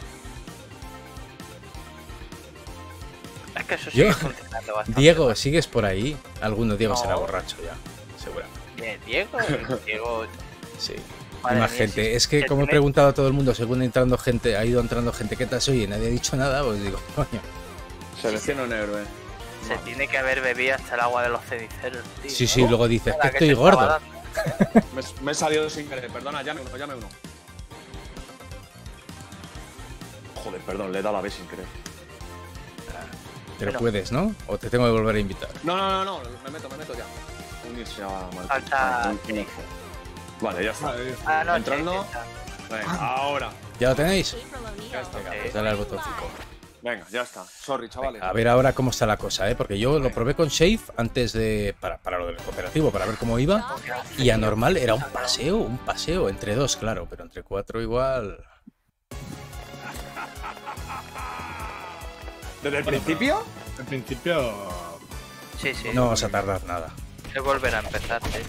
Es que eso sigue Yo- funcionando bastante. Diego, ¿sigues por ahí? Alguno Diego No. será borracho ya, seguramente. Bien, Diego, Diego. Sí. Madre Y más mía, gente. si- Es que si como he tiene- preguntado a todo el mundo, según entrando gente, ha ido entrando gente, ¿qué tal soy? Y nadie ha dicho nada, pues digo, coño. Selecciono un héroe. Se tiene que haber bebido hasta el agua de los ceniceros, tío. Sí, sí, ¿no? luego dices Nada, que se estoy estaba gordo. dando. Me, me he salido sin querer, perdona, llame uno, llame uno. Joder, perdón, le he dado a la B sin querer. Pero Bueno. puedes, ¿no? O te tengo que volver a invitar. No, no, no, no, me meto, me meto ya. Unirse a Malcolm. Falta- Ah, unirse. Vale, ya está. Vale, ya está. Ah, no, Entrando. sí, sí, está. Venga, ahora. ¿Ya lo tenéis? Ya está. Venga, pues dale al botoncito. Venga, ya está. Sorry, chavales. A ver ahora cómo está la cosa, ¿eh? Porque yo lo probé con Shave antes de... Para, para lo del cooperativo, para ver cómo iba. Y a normal era un paseo, un paseo. Entre dos, claro, pero entre cuatro igual... ¿Desde el principio? Al principio. Sí, sí. No vamos a tardar nada. He volver a empezar, sí.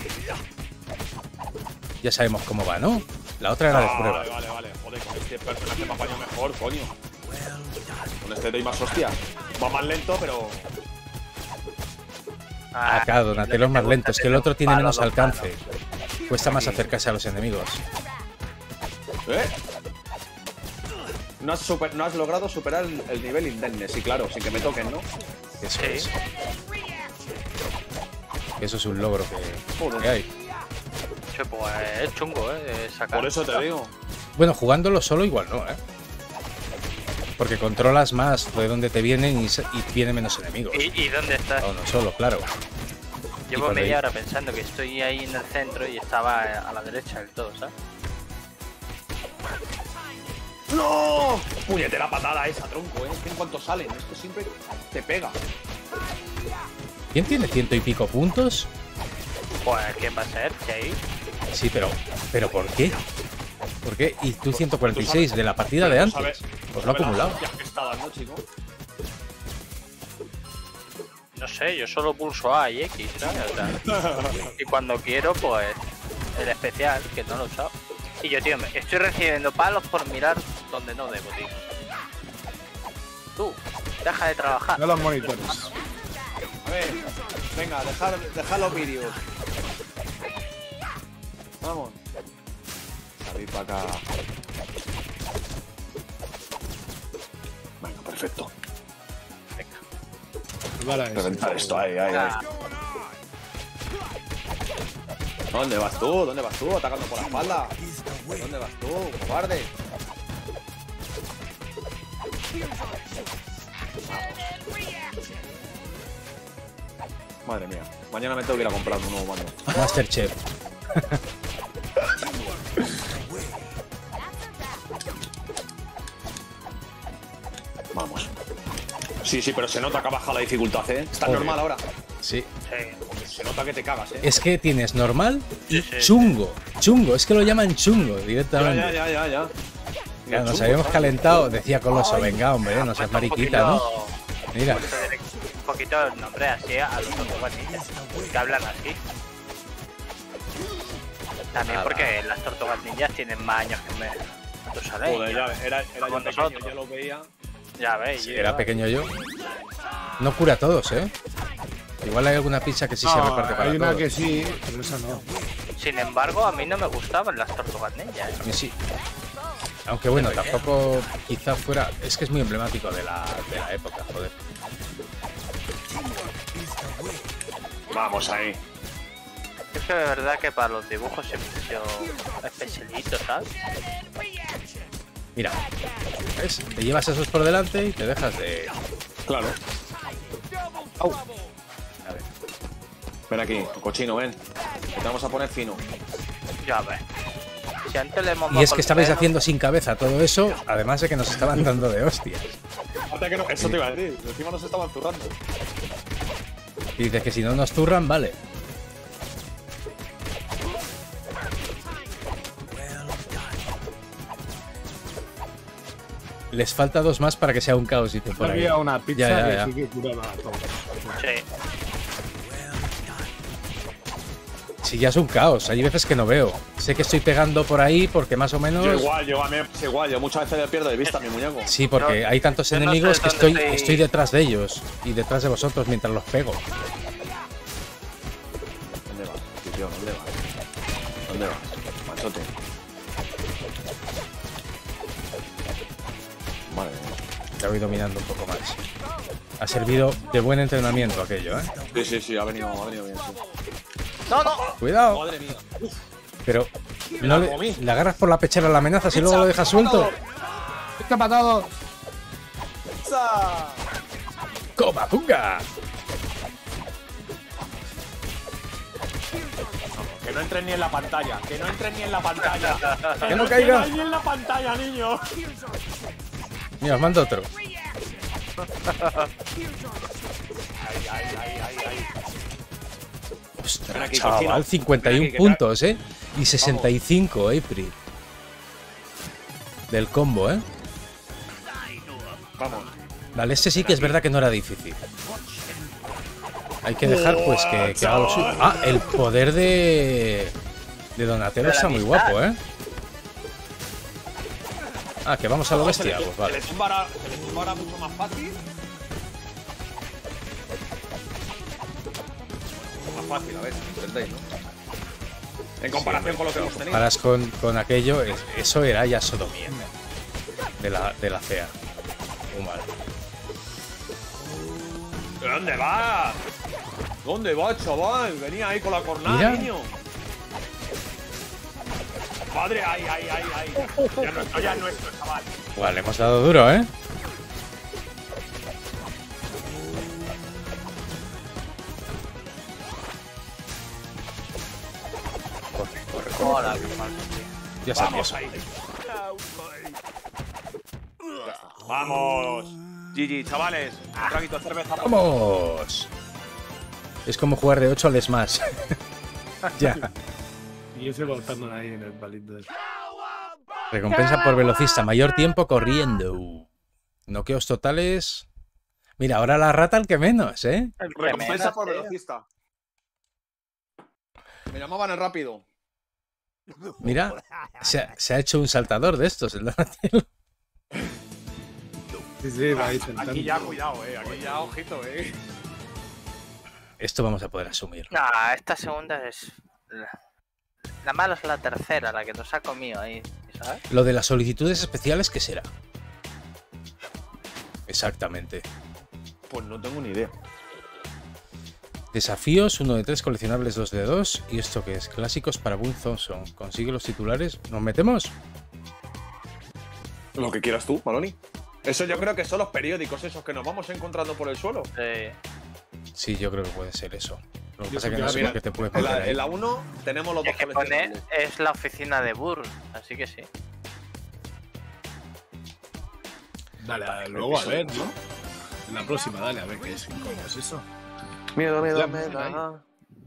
Ya sabemos cómo va, ¿no? La otra era de Ah, prueba. Vale, vale, vale. Joder, con este personaje me apaño mejor, coño. Con este doy más hostia. Va más lento, pero. Ah, Acá, Donatello es más lento, es que el otro tiene Palo, menos dos alcance. palos. Cuesta más Sí. acercarse a los enemigos. ¿Eh? No has, super- no has logrado superar el, el nivel indemne, sí, claro, sin que me toquen, ¿no? Eso Sí. es. Eso es un logro que, Joder. que hay. Sí, pues es chungo, ¿eh? Sacar. Por eso te digo. Bueno, jugándolo solo igual no, ¿eh? Porque controlas más de dónde te vienen y, se- y vienen menos enemigos. ¿Y, ¿Y dónde estás? A uno solo, claro. Llevo cuando media hay- hora pensando que estoy ahí en el centro y estaba a la derecha del todo, ¿sabes? ¡No! Puñetera patada esa, tronco, ¿eh? Es que en cuanto salen, esto siempre te pega. ¿Quién tiene ciento y pico puntos? Pues, ¿quién va a ser? ¿Chase? Sí, pero ¿pero por qué? ¿Por qué? Y tú ciento cuarenta y seis de la partida de Tú antes. sabes- Pues lo he sabes las acumulado. hostias que está dando, chico. No sé, yo solo pulso A y X, ¿sabes? O sea, y cuando quiero, pues, el especial, que no lo he usado. Y yo, tío, me estoy recibiendo palos por mirar donde no debo, tío. Tú, deja de trabajar. No los monitores. A ver, venga, dejar, dejar los vídeos. Vamos. Salir para acá. Venga, perfecto. Vale, eso. Reventar esto, ahí, ahí, ahí. Ah, ¿Dónde vas tú? ¿Dónde vas tú? Atacando por la espalda. ¿Dónde vas tú, cobarde? Madre mía, mañana me tengo que ir a comprar un nuevo mando. Masterchef. Vamos. Sí, sí, pero se nota que ha bajado la dificultad, ¿eh? Está Joder. normal ahora. Sí. sí. Se nota que te cagas, ¿eh? Es que tienes normal y Sí, sí. chungo. Chungo, es que lo llaman chungo Ya, directamente. ya, ya, ya, ya. Claro, nos Chungo, habíamos ¿sabes? calentado, decía Coloso, Ay. venga, hombre, no seas Falta un mariquita, ¿no? poquito- Mira, Un poquito el nombre así a los tortugas ninjas, que hablan así. También Ah, porque las tortugas ninjas tienen más años que me. Matusalén. Joder, ya, era, era yo Con pequeño, nosotros. ya lo veía. Ya veis. Si era pequeño yo. No cura a todos, ¿eh? Igual hay alguna pizza que sí se No, reparte para hay una todos. que sí, pero esa no. Sin embargo, a mí no me gustaban las tortugas ninja, ¿eh? A mí sí. Aunque bueno, tampoco quizá fuera... Es que es muy emblemático de la, de la época, joder. Vamos ahí. Es que de verdad que para los dibujos siempre he sido especialito, ¿sabes? Mira, ¿ves? Te llevas esos por delante y te dejas de... Claro. Au. A ver. Ven aquí, cochino, ven. Te vamos a poner fino. Ya ves. Si antes le hemos Y es dado que estabais con el haciendo sin cabeza todo eso, además de que nos estaban dando de hostias. Aparte que no, eso te iba a decir. Encima nos estaban zurrando. Y dices que si no nos zurran, vale. Les falta dos más para que sea un caos, dice por ahí. Había una pizza Ya, ya, que ya. sí que curaba a todos. Sí. Si ya es un caos, hay veces que no veo. Sé que estoy pegando por ahí porque más o menos... Yo igual, yo a mí es igual. Yo muchas veces le pierdo de vista a mi muñeco. Sí, porque No, hay tantos yo no enemigos sé que dónde estoy, estoy- estoy detrás de ellos y detrás de vosotros mientras los pego. ¿Dónde vas, tío? ¿Dónde vas? ¿Dónde vas? Machote. Vale. Ya voy dominando un poco más. Ha servido de buen entrenamiento aquello, ¿eh? Sí, sí, sí, ha venido, ha venido bien, sí. No, no. Cuidado. Madre mía. Uf. Pero no la le, comí. le agarras por la pechera la amenaza y luego lo dejas suelto. ¡Pizza para todos! ¡Pizza! ¡Coma, punga! Que no entren ni en la pantalla. Que no entren ni en la pantalla. Que no caiga. ni en la pantalla, niño. Mira, os mando otro. Ay, ay, ay, ay, ay. Ven Ostras, aquí, chaval, cochino. cincuenta y uno Ven aquí, que puntos, ¿eh? Y sesenta y cinco, April. Del combo, ¿eh? Vamos. Vale, este sí que es verdad que no era difícil. Hay que dejar, pues, que, que haga lo suyo. Ah, el poder de... De Donatello De la está muy amistad. guapo, ¿eh? Ah, que vamos a lo bestia, pues Se vale. le tumbara, se le tumbara mucho más fácil. Más fácil, a ver, ¿entendéis, no? En comparación con lo que hemos tenido. Paras con, con aquello, es- eso era ya sodomía. De la, de la fea. Muy mal. ¿Pero dónde vas? ¿Dónde vas, chaval? Venía ahí con la cornada, Mira. niño. Madre, ay, ay, ay, ay. Ya no, esto ya es nuestro, chaval. Igual, le hemos dado duro, ¿eh? Corre, corre, corre. Hola, qué mal, tío. Ya está, Vamos ya ahí. Vamos. G G, chavales. Un traguito de cerveza. por- ¡Vamos! Es como jugar de ocho al Smash. Ya. Y yo sigo voltando ahí en el palito. De... Recompensa por velocista. Mayor tiempo corriendo. Noqueos totales. Mira, ahora la rata el que menos, ¿eh? El que Recompensa menos, por tío. velocista. Me llamaban el rápido. Mira, se ha, se ha hecho un saltador de estos, el Donatello. Sí, sí, va ahí sentando. Aquí ya, cuidado, eh. Aquí ya, ojito, eh. Esto vamos a poder asumir. Nah, esta segunda es. La, la mala es la tercera, la que nos ha comido ahí, ¿sabes? Lo de las solicitudes especiales, ¿qué será? Exactamente. Pues no tengo ni idea. Desafíos, uno de tres, coleccionables dos de dos. ¿Y esto qué es? Clásicos para Boone Thompson. ¿Consigue los titulares? ¿Nos metemos? Lo que quieras tú, Maloni. Eso yo creo que son los periódicos esos que nos vamos encontrando por el suelo. Sí. Sí, yo creo que puede ser eso. Lo que Yo pasa es que creo no que sé mira, por qué te puedes En meter la, ahí. en la uno tenemos los Es dos que pone coleccionables. es la oficina de Burr, así que sí. Dale, luego a ver, ¿no? En la próxima, dale, a ver qué es, cómo es eso. Miedo, miedo, Ya, miedo. mira,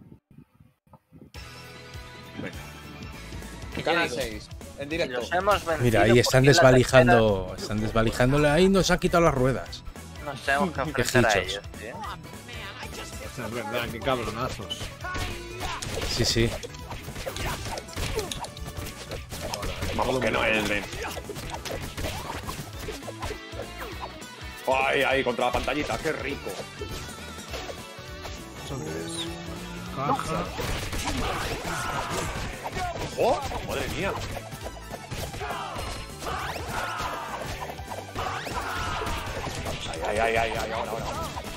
Canal seis, en directo. Los hemos vencido. Mira, ahí están porque la desvalijando. Están desvalijándole ahí. Nos han quitado las ruedas. tercera Nos tenemos que enfrentar a hichos. ellos, tío. O sea, es verdad, qué cabronazos. Sí, sí. Vamos, que no entren. Ay, ahí, contra la pantallita, qué rico. ¿Eso qué es? Caja. ¡Oh! ¡Madre mía! Ay, ay, ay, ay, ahora, ahora.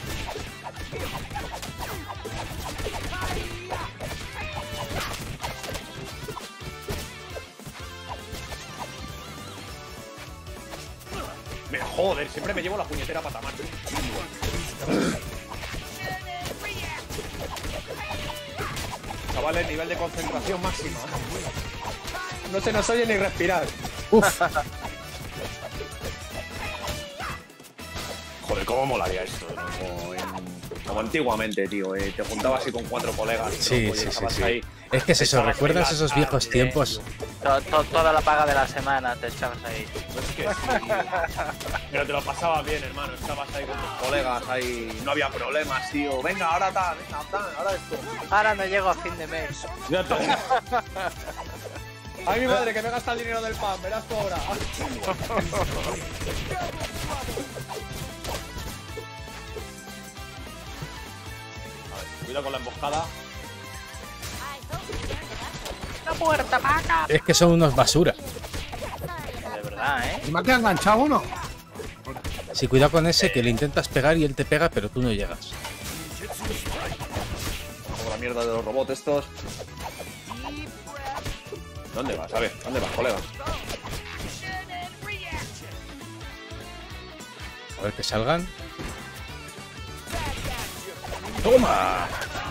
Me joder, siempre me llevo la puñetera pata mal. Chavales, nivel de concentración máxima. No se nos oye ni respirar. Uf. Joder, cómo molaría esto, ¿no? Como, en, como antiguamente, tío. Eh, te juntabas así con cuatro colegas. Sí, ¿no? sí, sí, sí. Ahí, es que es eso, ¿recuerdas esos viejos tarde, tiempos? To, to, toda la paga de la semana te echabas ahí. Pues es que sí. Pero te lo pasabas bien, hermano. Estabas ahí con tus colegas, ahí. No había problemas, tío. Venga, ahora tal, venga, tal, ahora esto. Ahora no llego a fin de mes. Ya te... Ay, mi madre, que me gasta el dinero del pan. Verás tú ahora. Cuidado con la emboscada. ¡La puerta, paca! Es que son unos basura. De verdad, ¿eh? ¿Y me ha quedado enganchado uno? Sí, cuidado con ese que le intentas pegar y él te pega, pero tú no llegas. Como la mierda de los robots estos. ¿Dónde vas? A ver, ¿dónde vas, colega? A ver que salgan. ¡Toma!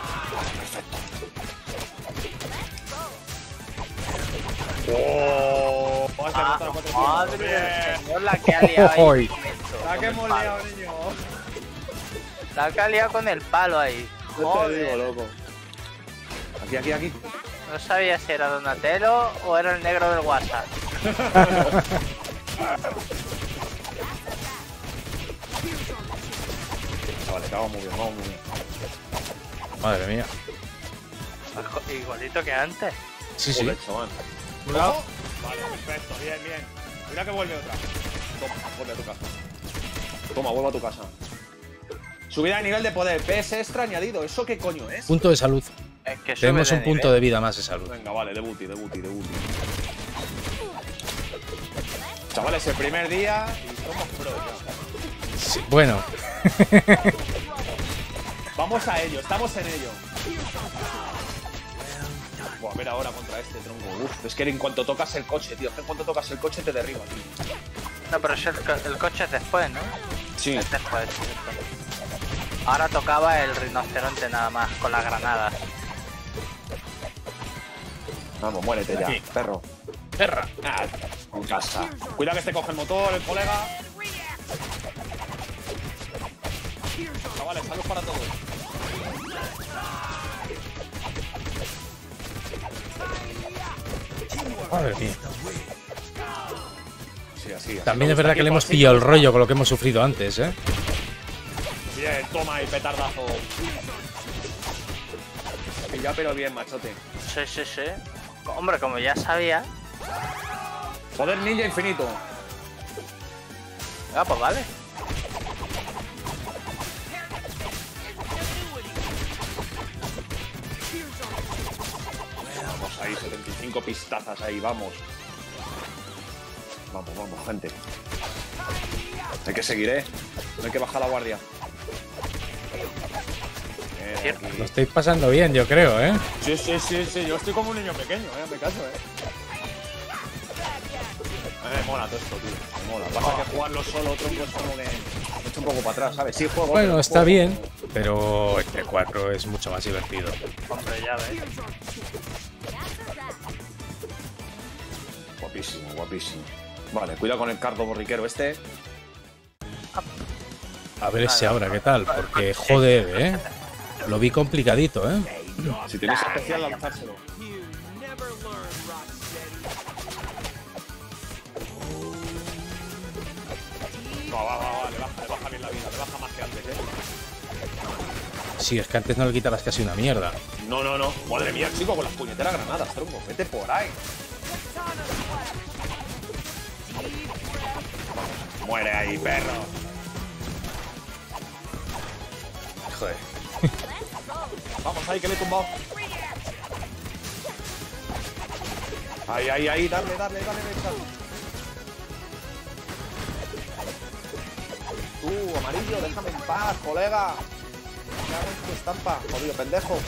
¡Oh! Vas a matar a cuatro tíos. Madre Bien. del señor, la que ha liado ahí. Oy. La que hemos liado, niño. La que ha liado con el palo ahí. No te digo, Joder. loco. Aquí, aquí, aquí. No sabía si era Donatello o era el negro del WhatsApp. Vale, vamos muy bien, vamos muy bien. Madre mía. Igualito que antes. Sí, sí. Joder, chaval. Cuidado. Vale, perfecto, bien, bien. Mira que vuelve otra. Toma, vuelve a tu casa. Toma, vuelve a tu casa. Subida de nivel de poder, P S extra añadido. ¿Eso qué coño es? Punto de salud. Es que Tenemos sube un de punto nivel. de vida más de salud. Venga, vale, debuti, debuti, debuti. Chavales, el primer día y somos pro ya. Sí, bueno. Vamos a ello, estamos en ello. Buah, a ver ahora contra este tronco. Uf, es que en cuanto tocas el coche, tío. Es que en cuanto tocas el coche te derriba, tío. No, pero si el, co- el coche es después, ¿no? Sí. Es después. es después. Ahora tocaba el rinoceronte nada más, con las granadas. Vamos, muérete ya, Aquí. perro. Perra. Ah, en casa. Cuidado que este coge el motor, el colega. Chavales, salud para todos. Madre mía. Sí, así, así. También me es verdad gusta. que le Aquí hemos por pillado el sí. rollo con lo que hemos sufrido antes, ¿eh? Bien, toma y petardazo. Ya, pero bien, machote. Sí, sí, sí. Hombre, como ya sabía. Poder ninja infinito. Ah, pues vale. Vamos ahí, setenta y cinco pistazas ahí, vamos. Vamos, vamos, gente. Hay que seguir, ¿eh? No hay que bajar la guardia. Bien, Cierto. aquí. Lo estáis pasando bien, yo creo, ¿eh? Sí, sí, sí, sí, yo estoy como un niño pequeño, eh, me caso, eh. Me mola todo esto, tío, me mola. Pasa que jugarlo solo, tronco, es como que me echo un poco para atrás, ¿sabes? Sí, juego. Bueno, pero está juego. bien, pero este cuatro es mucho más divertido. Hombre, ya ves. Guapísimo, guapísimo. Vale, cuidado con el cardo borriquero este. A ver ese ahora, ¿qué tal? Porque, joder, ¿eh? Lo vi complicadito, ¿eh? Si tienes especial, lanzárselo. Va, va, va, va, le baja, le baja bien la vida, le baja más que antes, eh. Sí, es que antes no le quitabas casi una mierda. No, no, no. Madre mía, chico, con las puñeteras granadas, tronco. Vete por ahí. Muere ahí, perro. Joder. Vamos ahí, que le he tumbado. Ahí, ahí, ahí, darle, darle, darle, darle. Tú, amarillo, déjame en paz, colega. Me hago en tu estampa, jodido pendejo.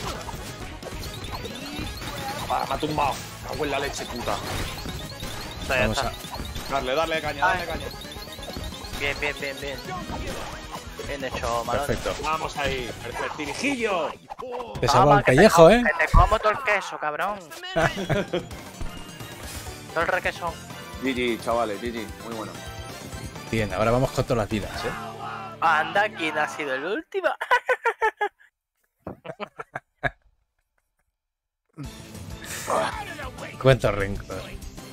Ah, me ha tumbado. Me hago en la leche, puta. Ya Vamos está. a... Darle, darle caña, darle Ay. caña. Bien, bien, bien, bien. Bien hecho, Malone. Perfecto. Vamos ahí, perfectirijillo. Te salva el que te pellejo, co- ¿eh? Que te como todo el queso, cabrón. Todo el requesón. G G, chavales, G G, muy bueno. Bien, ahora vamos con todas las vidas, ¿eh? Anda, ¿quién ha sido el último? Cuánto rencor.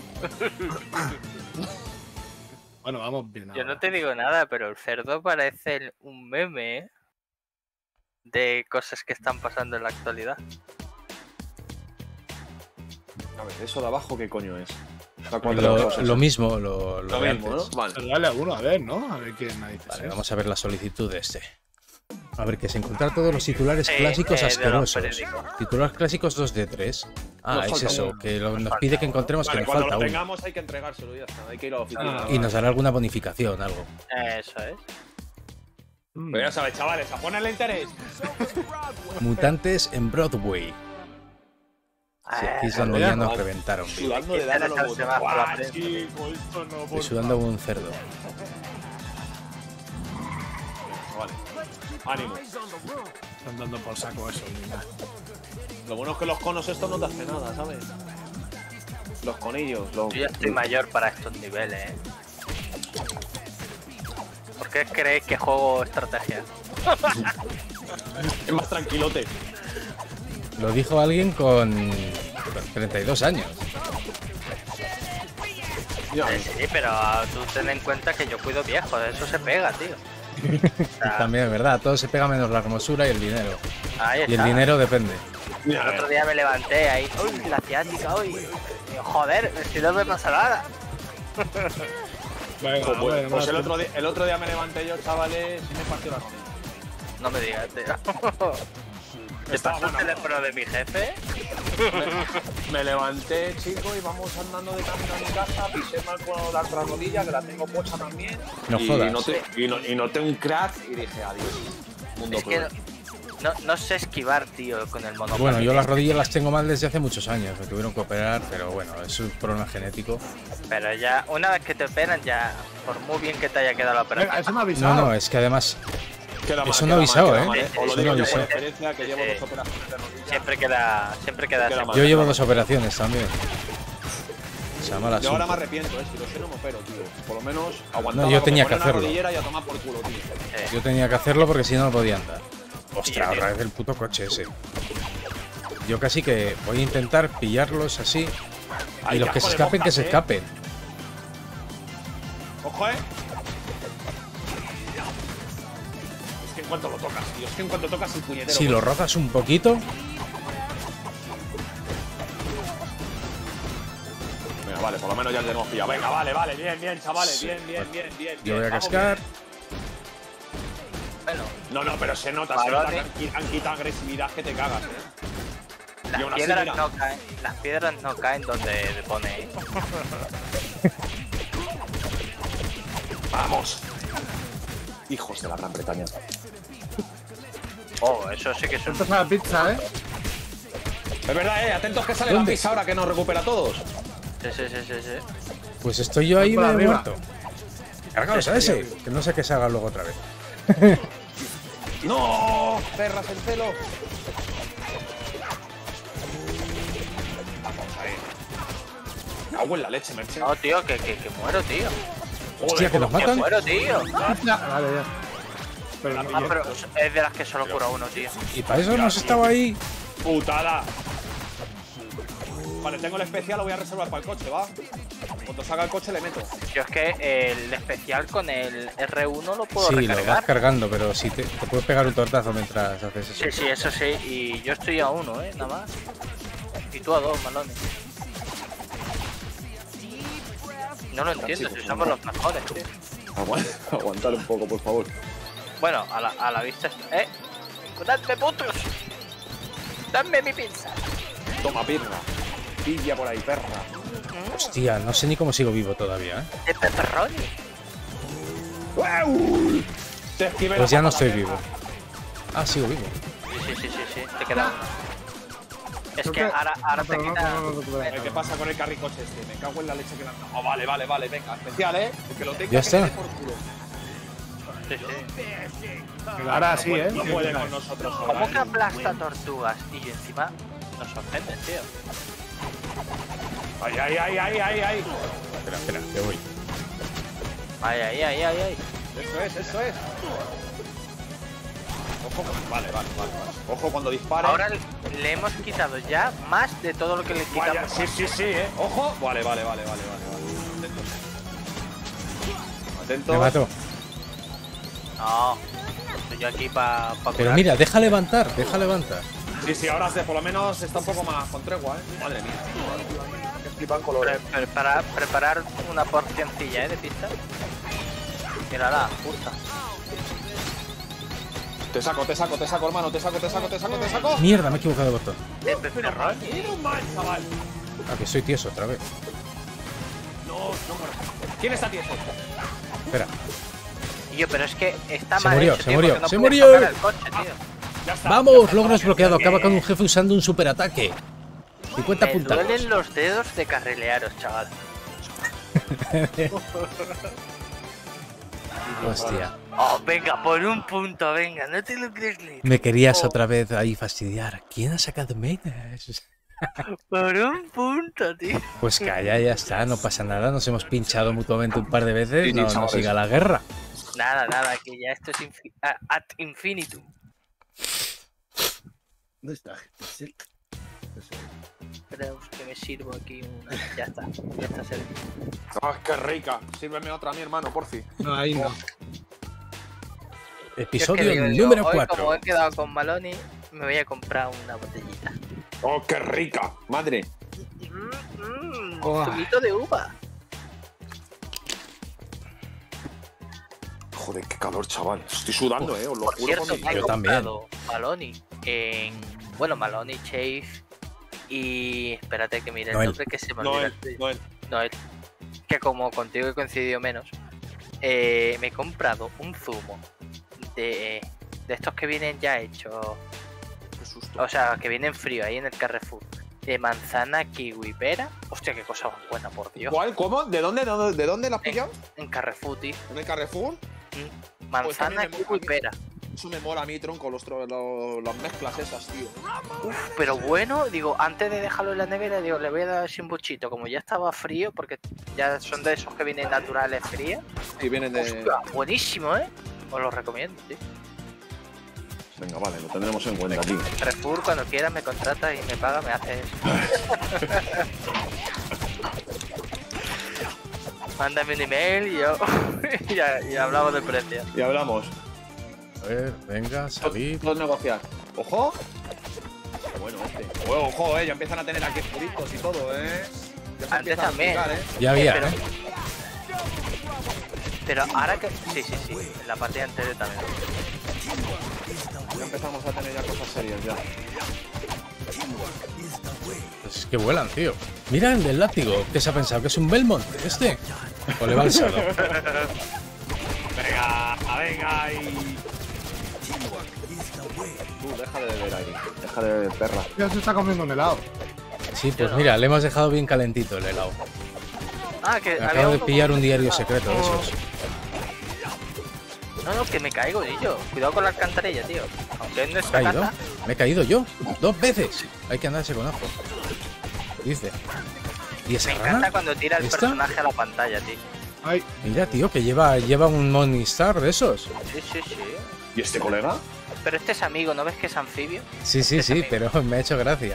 Bueno, vamos bien. Yo ahora. no te digo nada, pero el cerdo parece el- un meme ¿eh? de cosas que están pasando en la actualidad. A ver, eso de abajo, ¿qué coño es? Está cuatro Lo, cosas, lo ¿eh? mismo, lo, lo Lo de mismo, antes. ¿no? Vale. Pero dale a uno, a ver, ¿no? A ver quién me dice. Vale, vamos a ver la solicitud de este. A ver, que se encontrar todos los titulares Sí, clásicos eh, de los asquerosos. periódicos. Titulares clásicos dos de tres. Ah, Nos es falta eso, uno. que lo- nos falta pide que uno. encontremos Vale, que nos cuando falta lo uno. tengamos hay que entregárselo y ya está. Hay que ir a la oficina. Ah. Y nos dará alguna bonificación, algo. Eso es. Mm. Pero ya sabes, chavales, a ponerle interés. Mutantes en Broadway. Sí, aquí es donde ya nos Vale. reventaron. tío. Sudando de darle a los Interesarse más botones. por la Guau, prensa. chico, esto no, por Estoy sudando como un cerdo. Vale. Ánimo. Están dando por saco eso, mira. Lo bueno es que los conos estos no te hacen nada, ¿sabes? Los conillos, los... Yo ya estoy mayor para estos niveles, ¿eh? ¿Por qué creéis que juego estrategia? Es más tranquilote. Lo dijo alguien con con treinta y dos años. Ya. Eh, Sí, pero tú ten en cuenta que yo cuido viejo, de eso se pega, tío. O sea, También es verdad, todo se pega menos la hermosura y el dinero. ahí Y el está. dinero depende. Ya, El otro día me levanté ahí, uy, la ciática, uy. Y yo, joder, si no me pasa nada. Venga, Pues, hombre, pues más el, que- otro día, el otro día me levanté yo, chavales, y me partió la rodilla. No me digas, tío. ¿Te Estaba pasó el bueno. teléfono de mi jefe? Me, me levanté, chico, y vamos andando de camino a mi casa, pisé mal con la otra rodilla, que la tengo puesta también. No y jodas. Noté, y, no- y noté un crack y dije, adiós. Mundo Es que no, cruel. no, no sé esquivar, tío, con el monopatín. Bueno, yo las rodillas las tengo mal desde hace muchos años. Me tuvieron que operar, pero bueno, es un problema genético. Pero ya, una vez que te operan, ya, por muy bien que te haya quedado la Venga, operación. eso me ha No, avisado. no, es que además Queda mal, eso queda no ha mal, avisado, queda ¿eh? mal, Eso Os lo no digo yo avisó. por experiencia, que llevo Sí. dos operaciones de rodilla. Siempre queda, siempre queda Queda así. mal. yo llevo dos operaciones también. O sea, mal Yo ahora me asunto. arrepiento, eh, si lo sé no me opero, tío. Por lo menos aguantaba. No, yo que tenía me que ponen una hacerlo. rodillera y a tomar por culo, tío. Sí. Yo tenía que hacerlo porque si no no podía andar. Sí, Ostras, tío. otra vez el puto coche ese. Yo casi que voy a intentar pillarlos así. Ay, Y los qué que se asco de escapen, que se bocas, eh. escapen. Ojo, eh. Es que en cuanto lo tocas, tío. Es que en cuanto tocas el puñetero. Si lo rozas un poquito, Venga, vale, por lo menos ya le hemos pillado. Venga, vale, vale, bien, bien, chavales. Sí, Bien, bien, pues, bien, bien. yo bien, voy a vamos cascar. Bueno, bien. No, no, pero se nota, se Balón, nota que eh. han, qui- han quitado agresividad que te cagas, eh. las aún así, piedras mira. no caen, las piedras no caen donde pone. Vamos. Hijos de la Gran Bretaña. Oh, eso sí que es un. Esto es la pizza, ¿eh? Es verdad, eh. Atentos que sale ¿Dónde? la pizza ahora que nos recupera a todos. Sí, sí, sí, sí, sí. pues estoy yo ahí Por me he arriba. muerto. Cargaos a ese, que no sé que se haga luego otra vez. ¡No! ¡Perras el celo! Vamos ahí. Me cago en la leche, Merche. No, tío, que, que, que muero, tío. Hostia, que nos Que matan. muero, tío. Pizza. Vale, ya. Pero Ah, pero es de las que solo cura uno, tío. Y para eso hemos estado ahí. ¡Putada! Vale, tengo el especial, lo voy a reservar para el coche, ¿va? Cuando salga el coche le meto. Yo es que el especial con el R uno lo puedo Sí, lo vas recargar. cargando, pero si te, te puedes pegar un tortazo mientras haces eso. Sí, sí, eso sí. Y yo estoy a uno, ¿eh? Nada más. Y tú a dos, malones. No lo entiendo, si somos los mejores, tío. Aguantar un poco, por favor. Bueno, a la, a la vista. está- ¡Eh! ¡Dadme putos! ¡Dame mi pizza! Toma, pirra. Pilla por ahí, perra. Hostia, no sé ni cómo sigo vivo todavía, ¿eh? ¡De pepperoni! ¡Uau! Te esquivé Pues la ya no pata, estoy perra. vivo. Ah, sigo vivo. Sí, sí, sí, sí, sí. Te queda uno. Es que ahora, ahora te quita... Eh, ¿Qué pasa con el carricoche este? Me cago en la leche que la... Oh, vale, vale, vale, venga, especial, ¿eh? El que lo tenga Ya que está. le dé por culo. Sí, sí. Ahora sí, ¿eh? No puede con nosotros ahora, ¿Cómo ¿eh? que aplasta tortugas y encima nos ofenden, tío? Ay, ay, ay, ay, ay, ay. Espera, espera, te voy. Ay, ay, ay, ay, ay. Eso es, eso es. Ojo, vale, vale, vale, vale. Ojo cuando dispare. Ahora le hemos quitado ya más de todo lo que le Vaya, quitamos. sí, sí, sí, eh. Ojo. Vale, vale, vale, vale, vale, vale. Atento. Atento. Me mató. No, estoy yo aquí para pa Pero mira, deja levantar, deja levantar. Sí, sí, ahora se, por lo menos está un poco más con tregua, eh. Madre mía. Que flipan colores. Pre preparar, preparar una porcioncilla, ¿eh? De pizza. Mírala, justa. Te saco, te saco, te saco, hermano. Te saco, te saco, te saco, te saco. Mierda, me he equivocado de botón. De pepperoni. Menos mal, chaval. Ah, que soy tieso otra vez. No, no muero. ¿Quién está tieso? Espera. Tío, pero es que está Se mal murió, hecho, se tío, murió, porque no se puedes murió. tocar el coche, tío. Ya está. ¡Vamos! Logro desbloqueado. Acaba con un jefe usando un superataque. cincuenta Me puntados. duelen los dedos de carrilearos, chaval. Hostia. Oh, venga, por un punto, venga, no te lo crees, Lee. Me querías Oh. otra vez ahí fastidiar. ¿Quién ha sacado menas? Por un punto, tío. Pues calla, ya está, no pasa nada. Nos hemos pinchado mutuamente un par de veces. Sí, sí, No, no chavales. siga la guerra. Nada, nada, que ya esto es infi a- ad infinitum. ¿Dónde está? Espera que me sirvo aquí una. Ya está, ya está servido. ¡Ah, qué rica! Sírveme otra a mi hermano, porfi. No, ahí no. Episodio Yo es que digo, número yo, hoy, cuatro. Como he quedado con Maloney, me voy a comprar una botellita. ¡Oh, qué rica! Madre. Mm, mm, Oh. zumito de uva. Joder, qué calor, chaval. Estoy sudando, eh. Os lo Por juro cierto, por mi... me he Yo también. comprado Maloney en. Bueno, Maloney, Chase y. Espérate que mire el Noel. nombre que se me olvida. Noel, Noel. Noel. Que como contigo he coincidido menos, eh, me he comprado un zumo de, de estos que vienen ya hechos. Qué susto. O sea, que vienen frío ahí en el Carrefour. De manzana, kiwi, pera. Hostia, qué cosa más buena, por Dios. ¿Cuál? ¿Cómo? ¿De dónde? ¿De dónde, ¿De dónde la has pillado? En Carrefour, tío. ¿En el Carrefour? Mm. Manzana, también me kiwi, mola. pera. Eso me mola a mí, tronco, los, tro- los- las mezclas esas, tío. Uf, pero bueno, digo, antes de dejarlo en la nevera, digo, le voy a dar así un buchito. Como ya estaba frío, porque ya son de esos que vienen naturales fríos. Y vienen de... Hostia, buenísimo, ¿eh? Os lo recomiendo, tío. Venga, vale, lo tendremos en cuenta, tío. Carrefour, cuando quieras me contratas y me pagas, me haces. Mándame un email y yo. y, ya- y hablamos de precio. Y hablamos. A ver, venga, salid. Todos negociar. ¡Ojo! Qué bueno este. Ojo, ojo, eh. Ya empiezan a tener aquí escuditos y todo, eh. Ya se Antes empiezan a también. aplicar, eh. Ya había, pero, ¿eh? pero ahora que. Sí, sí, sí. En la partida anterior también. Ya empezamos a tener ya cosas serias, ya. Pues es que vuelan, tío. Mira el del látigo. ¿Qué se ha pensado? ¿Que es un Belmont? ¿Este? ¿O le va al solo? Venga, venga y... Tú, deja de beber ahí. Deja de beber, perra. Ya se está comiendo un helado. Sí, pues mira, le hemos dejado bien calentito el helado. Ah, que. Me había acabo de uno pillar con- un diario secreto de esos. No, no, que me caigo, yo. Cuidado con la alcantarilla, tío. Aunque es ¿Me he nuestra caído? casa. ¿Me he caído yo? ¿Dos veces? Hay que andarse con ojo. Dice. ¿Y esa Me encanta rana? cuando tira el ¿Esta? personaje a la pantalla, tío. Ay, Mira, tío, que lleva, lleva un Morningstar de esos. Sí, sí, sí. ¿Y este colega? Pero este es amigo, ¿no ves que es anfibio? Sí, sí, sí, pero me ha hecho gracia.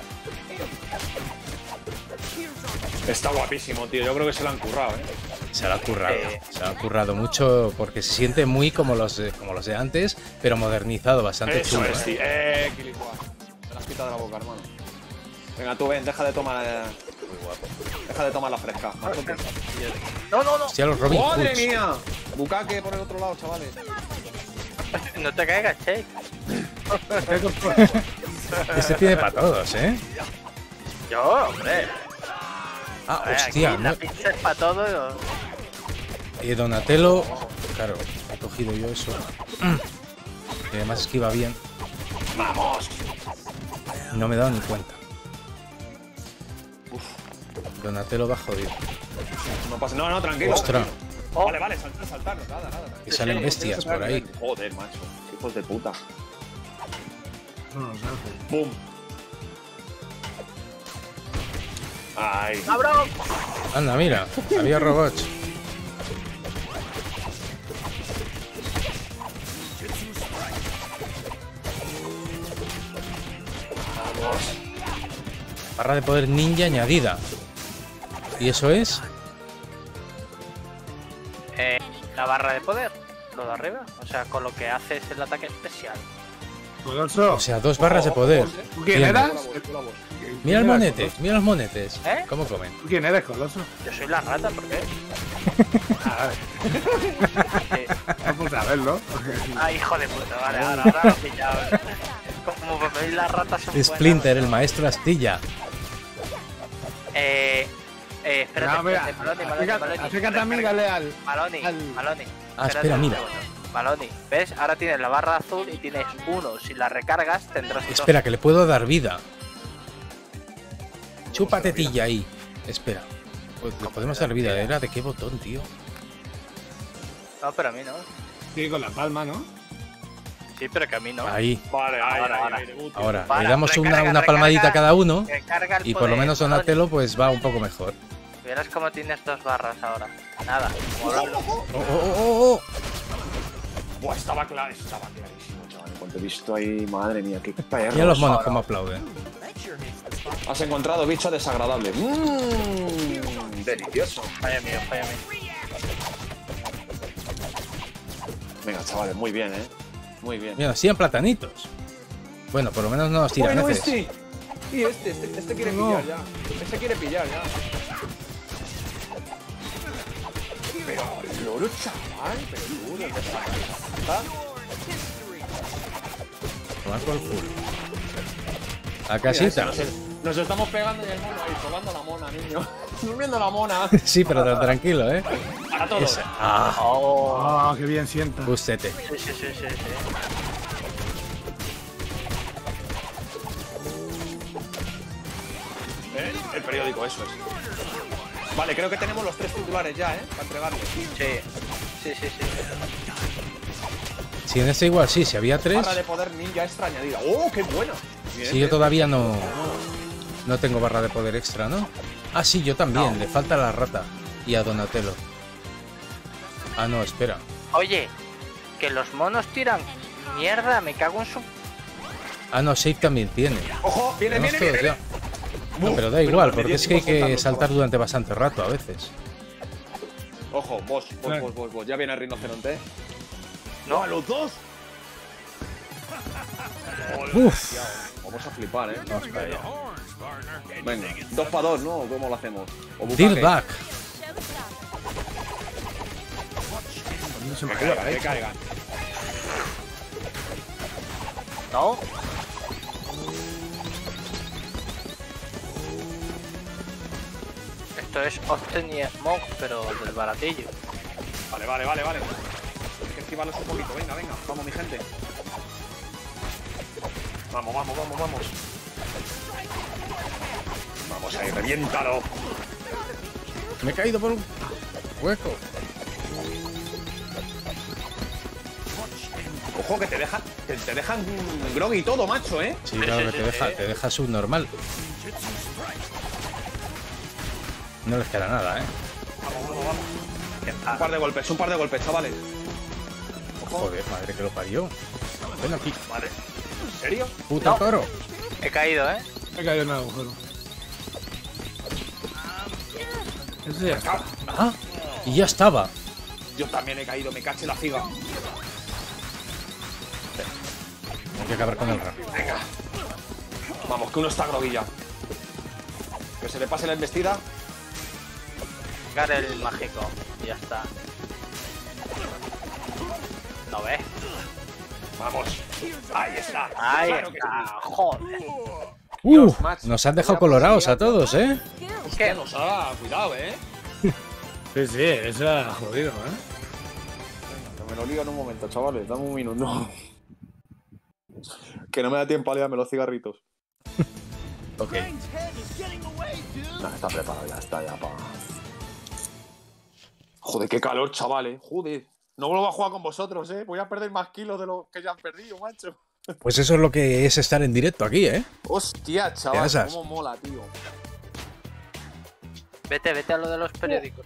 Está guapísimo, tío. Yo creo que se lo han currado, eh. Se lo ha currado. Eh. Se lo ha currado mucho porque se siente muy como los de, como los de antes, pero modernizado, bastante Eso chulo. es, ¿eh? tío. Eh, Quilicua. Me la has quitado de la boca, hermano. Venga, tú ven, deja de tomar... eh, Deja de tomar la fresca. Marcote. No, no, no. Hostia, los Robin ¡Madre Hoods. mía! Bucaque por el otro lado, chavales. No te caigas, che. Este tiene para todos, ¿eh? Yo, hombre. Ah, A ver, hostia, aquí no. la pizza es para todo. Y Donatello, claro, he cogido yo eso. Y además esquiva bien. ¡Vamos! No me he dado ni cuenta. Donatello va jodido. No pasa. No, no, tranquilo. Ostras, Oh, Vale, vale, saltar, saltar, nada, nada. nada. que salen sí, bestias por ahí. Joder, macho. Hijos de puta. No, no se hace. ¡Pum! ¡Ay! ¡Cabrón! Anda, mira, había robots. Barra de poder ninja añadida. ¿Y eso es? Eh, la barra de poder, lo de arriba. O sea, con lo que haces el ataque especial. Coloso, O sea, dos barras de poder. ¿tú quién Bien. eras? Mira el ¿Quién eras, monete, Coloso? mira los monetes. ¿Eh? ¿Cómo comen? ¿Tú quién eres, Coloso? Yo soy la rata, ¿por qué? Ah, Sí. vamos a verlo. Ah, hijo de puta, vale, ahora, ahora lo he pillado. Como me veis, las ratas son Splinter, el buenas. maestro Astilla. Eh, eh, espérate, No, mira, espérate, Maloni, Maloni, acércate, Maloni. acércate a mí, dale al... Maloni, al- Maloni. Ah, espérate espera, un mira. segundo. Maloni, ¿ves? Ahora tienes la barra azul y tienes uno. Si la recargas, tendrás dos. Espera, que le puedo dar vida. Chúpate tilla ahí. Espera. Pues le podemos dar vida. ¿Era de qué botón, tío? No, pero a mí no. Sí, con la palma, ¿no? Sí, pero que a mí no. Ahí. Vale, ahí, Ahora, ahí, ahora. ahí, útil. Ahora, Para, le damos una, recarga, una palmadita a recarga. cada uno. Recarga el Y por lo poder, menos Maloni. Donatello pues va un poco mejor. Verás cómo tienes dos barras ahora. Nada. como hablarlo. Oh, oh, oh, oh, oh. Buah, estaba claro, estaba clarísimo, chaval. Cuando he visto ahí, madre mía, qué perro. Mira los monos ahora. como aplauden. Has encontrado bicho desagradable. Mmm, delicioso. Falla mío, falla mío. Venga, chavales, muy bien, eh. Muy bien. Mira, nos tiran platanitos. Bueno, por lo menos no nos tiran Bueno, veces. este. Y este, este, este quiere No. pillar ya. Este quiere pillar ya. Pero, loro, chaval, pero tú, ¿dónde está? Tomar por culo. A Mira, casita. Nos, nos estamos pegando y el mono ahí, probando la mona, niño. Durmiendo la mona. Sí, pero tra- tranquilo, ¿eh? Para todos. Esa. Ah, Oh. Ah, qué bien sienta. bustete. Sí, sí, sí, sí, sí. ¿Eh? El periódico, eso es. Vale, creo que tenemos los tres titulares ya, ¿eh? Para entregarles. Sí, sí, sí, sí. Si en este igual sí, si había tres. Barra de poder ninja extra añadida. ¡Oh, qué buena! Bien, Si yo bien. todavía no. No tengo barra de poder extra, ¿no? Ah, sí, yo también. Le falta a la rata. Y a Donatello. Ah, no, espera. Oye, que los monos tiran mierda, me cago en su. Ah, no, Shape también tiene. ¡Ojo! ¡Viene, Tenemos viene, todos viene! ya. No, Uf, pero da pero igual, me porque dio es que hay tiempo a que soltarlo, saltar chaval. durante bastante rato a veces. Ojo, vos, vos, vos, vos, vos. Ya viene el rinoceronte. No, ¡A los dos! Uf. Vamos a flipar, ¿eh? Vamos para allá. Venga, dos para dos, ¿no? ¿Cómo lo hacemos? O bucaque. Deal back. No se me Que ha ido caigan, la que leche. caigan. no. Esto es Austin y Smoke, pero del baratillo. Vale, vale, vale, vale. Hay que esquivarlos un poquito. Venga, venga. Vamos, mi gente. Vamos, vamos, vamos, vamos. Vamos ahí, reviéntalo. Me he caído por un hueco. Ojo, que te dejan, te, te dejan groggy y todo, macho, ¿eh? Sí, claro que te deja, te deja subnormal. No les queda nada, ¿eh? Vamos, vamos, vamos. Un par de golpes, un par de golpes, chavales. Joder, madre que lo parió. Ven aquí, Vale. ¿En serio? puto No. toro. He caído, ¿eh? Me he caído en el agujero. Ese ya está. Ah, y ya estaba. Yo también he caído, me caché la figa. Hay que acabar con el rap. Venga. Vamos, que uno está groggy ya. Que se le pase la embestida. Sacar el mágico. Y ya está. ¿No ves? Vamos. Ahí está. Ahí Claro que está, sí. joder. Uh, Dios, macho. nos han dejado Una colorados a posibilidad. todos, ¿eh? Hostia, nos ha cuidado, eh. Sí, sí, eso era jodido, ¿eh? Que me lo lío en un momento, chavales. Dame un minuto. Que no me da tiempo a liarme los cigarritos. Ok. No, está preparado, ya está, ya pa. Joder, qué calor, chavales. Joder. No vuelvo a jugar con vosotros, eh. Voy a perder más kilos de lo que ya han perdido, macho. Pues eso es lo que es estar en directo aquí, ¿eh? Hostia, chaval, asas. cómo mola, tío. Vete, vete a lo de los periódicos.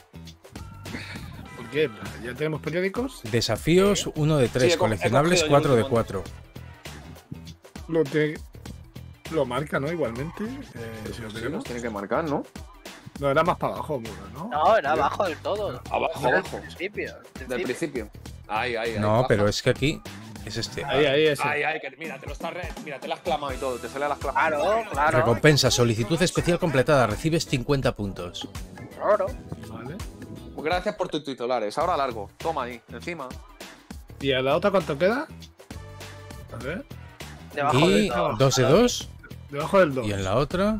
¿Por qué? ¿Ya tenemos periódicos? Desafíos uno de Sí, tres, he co- he coleccionables cogido yo cuatro de último. cuatro. Lo, te... lo marca, ¿no? Igualmente. Eh, si lo Sí, tenemos. nos tiene que marcar, ¿no? No, era más para abajo, ¿no? No, era abajo del todo. Abajo, Era abajo. al principio. al Del principio. principio. Ahí, ahí, ahí. No, baja. pero es que aquí es este. Ahí, ahí, ese. Ay, ay, que mira, te lo estás re... Mira, te lo has clamado y todo, te sale a las clamas. Claro, claro. Recompensa, solicitud especial completada, recibes cincuenta puntos. Claro. Vale. Pues gracias por tus titulares. Ahora largo. Toma ahí, encima. ¿Y a la otra cuánto queda? A ver. Debajo Y del todo. dos de dos. Debajo del dos. Y en la otra.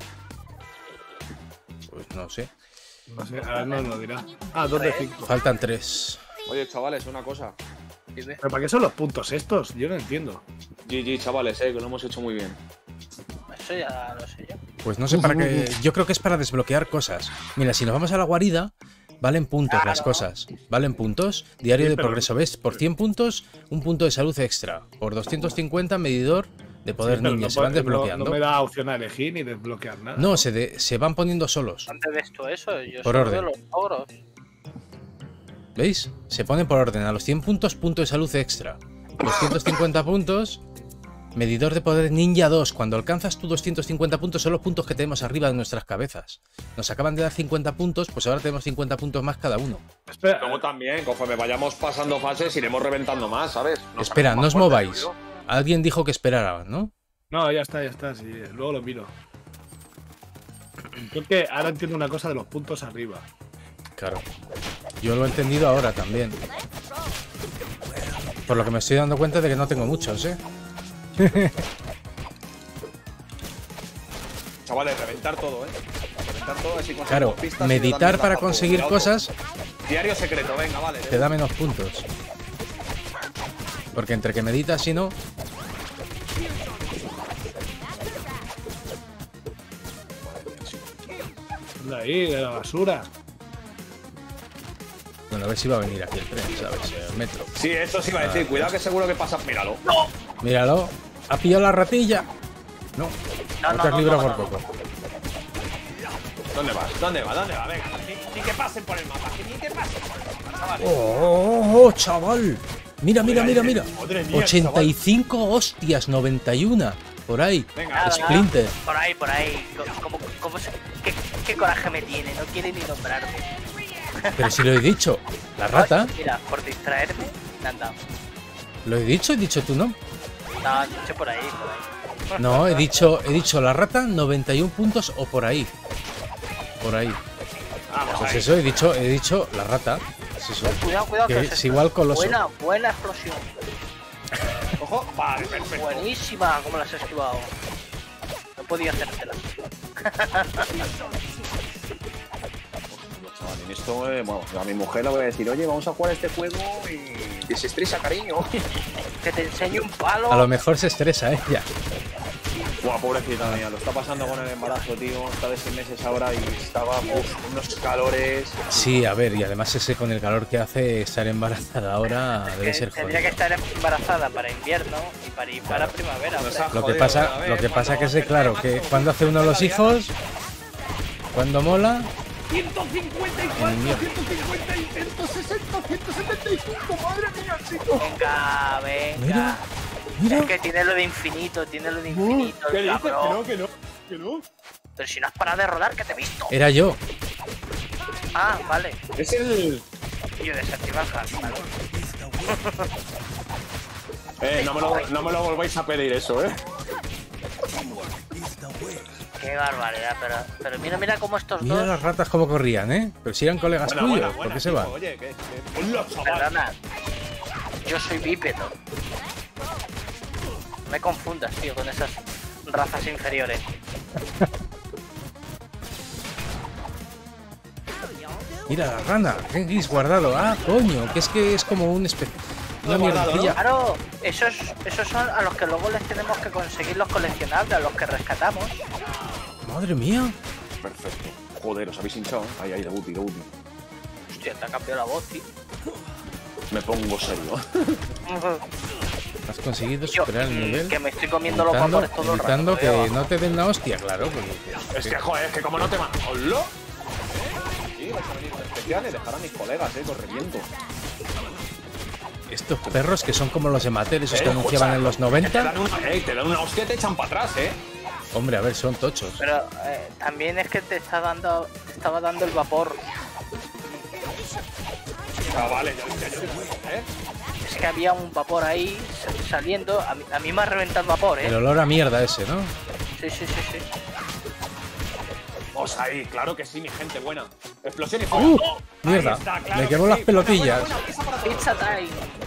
Pues no sé. No sé, ahora no nos dirá. Ah, dos de cinco. Faltan tres. Oye, chavales, una cosa. Dime. ¿Pero para qué son los puntos estos? Yo no entiendo. G G, chavales, eh, que lo hemos hecho muy bien. Eso ya lo sé yo. Pues no sé para qué. Yo creo que es para desbloquear cosas. Mira, si nos vamos a la guarida, valen puntos las Claro. cosas. Valen puntos. Diario Sí, de pero- progreso. ¿Ves? Por cien puntos, un punto de salud extra. Por doscientos cincuenta, medidor de poder Pero ninja. no Se van puede- desbloqueando. No, no me da opción a elegir ni desbloquear nada. No, se, de- se van poniendo solos. ¿Dónde ves tú eso? Yo Por solo orden. veo los logros. ¿Veis? Se ponen por orden. A los cien puntos, punto de salud extra. doscientos cincuenta puntos, medidor de poder ninja dos. Cuando alcanzas tus doscientos cincuenta puntos son los puntos que tenemos arriba de nuestras cabezas. Nos acaban de dar cincuenta puntos, pues ahora tenemos cincuenta puntos más cada uno. Espera, Luego también, conforme vayamos pasando fases, iremos reventando más, ¿sabes? Nos Espera, haremos no os más fuertes, mováis. tío. Alguien dijo que esperara, ¿no? no, ya está, ya está. Sí, luego lo miro. Creo que ahora entiendo una cosa de los puntos arriba. Claro. Yo lo he entendido ahora también. Por lo que me estoy dando cuenta de que no tengo muchos, ¿eh? Chavales, reventar todo, ¿eh? Reventar todo, así conseguimos Claro, pistas y meditar también para tampoco. conseguir Cuidado, cosas Diario secreto, venga, vale. te da menos puntos. Porque entre que meditas y no... Anda ahí, de la basura. Bueno, a ver si va a venir aquí el tren, ¿sabes? El metro. Sí, eso sí iba a decir. Cuidado que seguro que pasa. Míralo. Míralo. ¿Ha pillado la ratilla? No. No, No no, te has no, librado no, por no. poco. ¿Dónde vas? ¿Dónde va? ¿Dónde va? Venga, ni, ni que pasen por el mapa. Que ni que pasen por el mapa, chavales. ¡Oh, oh, chaval! Mira, mira, mira, mira. Madre mía, ochenta y cinco hostias, noventa y uno. Por ahí. Venga, Nada, Splinter. nada. Por ahí, por ahí. ¿Cómo, cómo, cómo se- qué, qué coraje me tiene? No quiere ni nombrarme. Pero si lo he dicho. La rata. Mira, por distraerme, me han dado. Lo he dicho, he dicho tú no. No, han dicho por ahí, por ahí. No, he dicho, he dicho la rata, noventa y uno puntos o por ahí. Por ahí. vamos Pues ahí. eso, he dicho, he dicho la rata. Es eso. Cuidado, cuidado, Que que, es esto. igual coloso. Buena, buena explosión. Ojo, vale, perfecto. Buenísima, como la has esquivado. No podía hacértela. Chaval, en esto, eh, bueno, a mi mujer le voy a decir, oye, vamos a jugar este juego y desestresa, cariño. Que te enseñe un palo. A lo mejor se estresa ella. Buah, pobrecita mía, lo está pasando con el embarazo, tío. Está de seis meses ahora y estaba uf, con unos calores. Sí, a ver, y además ese con el calor que hace estar embarazada ahora debe Que ser tendría que jodido. estar embarazada para invierno y para ir para primavera. Nos hombre. ha Lo que jodido, pasa, a ver, lo que pasa cuando que sé, claro, que termine cuando hace uno los la hijos, cuando mola, ciento cincuenta y En cuatro, mierda. ciento cincuenta y ciento sesenta, ciento setenta y cinco, madre mía, chico. Venga, venga. Mira, mira. Es que tiene lo de infinito, tiene lo de infinito, ¿Qué el dices? Que cabrón. no, que no, que no. Pero si no has parado de rodar, que te he visto. Era yo. Ah, vale. Es el. Y yo desactiva el hack, ¿vale? Eh, no me, lo, no me lo volváis a pedir eso, eh. Qué barbaridad, pero, pero mira, mira cómo estos Mira dos. las ratas cómo corrían, ¿eh? Pero si eran colegas Buena, tuyos, buena, ¿por buena, qué se chico, van? Oye, que. que- Hola, chaval. Perdona. Yo soy bípedo. me confundas, tío, con esas razas inferiores. Mira la rana, Genghis guardado. Ah, coño, que es que es como un especie. Una mierdecilla. Claro, esos, esos son a los que luego les tenemos que conseguir los coleccionables, a los que rescatamos. Madre mía. Perfecto. Joder, os habéis hinchado. Ahí, ahí, debuti, debuti. Hostia, te ha cambiado la voz, tío. Me pongo serio. Has conseguido Yo, superar el nivel. que me estoy comiendo los evitando, vapores todo el rato. evitando que tío. no te den la hostia, claro. Porque, Es que, joder, es que como no te van. ¡Hola! Sí, vais a venir un especial y dejar a mis colegas, eh, que os reviento. estos perros que son como los de Mattel, esos Eh, que anunciaban escucha, en los Te noventa. dan una, eh, te dan una hostia y te echan para atrás, eh. Hombre, a ver, son tochos. Pero eh, también es que te está dando, te estaba dando el vapor. Ah, vale, ya, ya, ya, ya, ¿eh? Es que había un vapor ahí saliendo. A mí, a mí me ha reventado el vapor, eh. El olor a mierda ese, ¿no? Sí, sí, sí, sí. Vamos ahí, claro que sí, mi gente buena. Explosión y fuera. ¡Uh! ¡Oh! Mierda, Ahí está, claro me que quemó sí. las pelotillas. Buena, buena, esa para todos. Pizza time.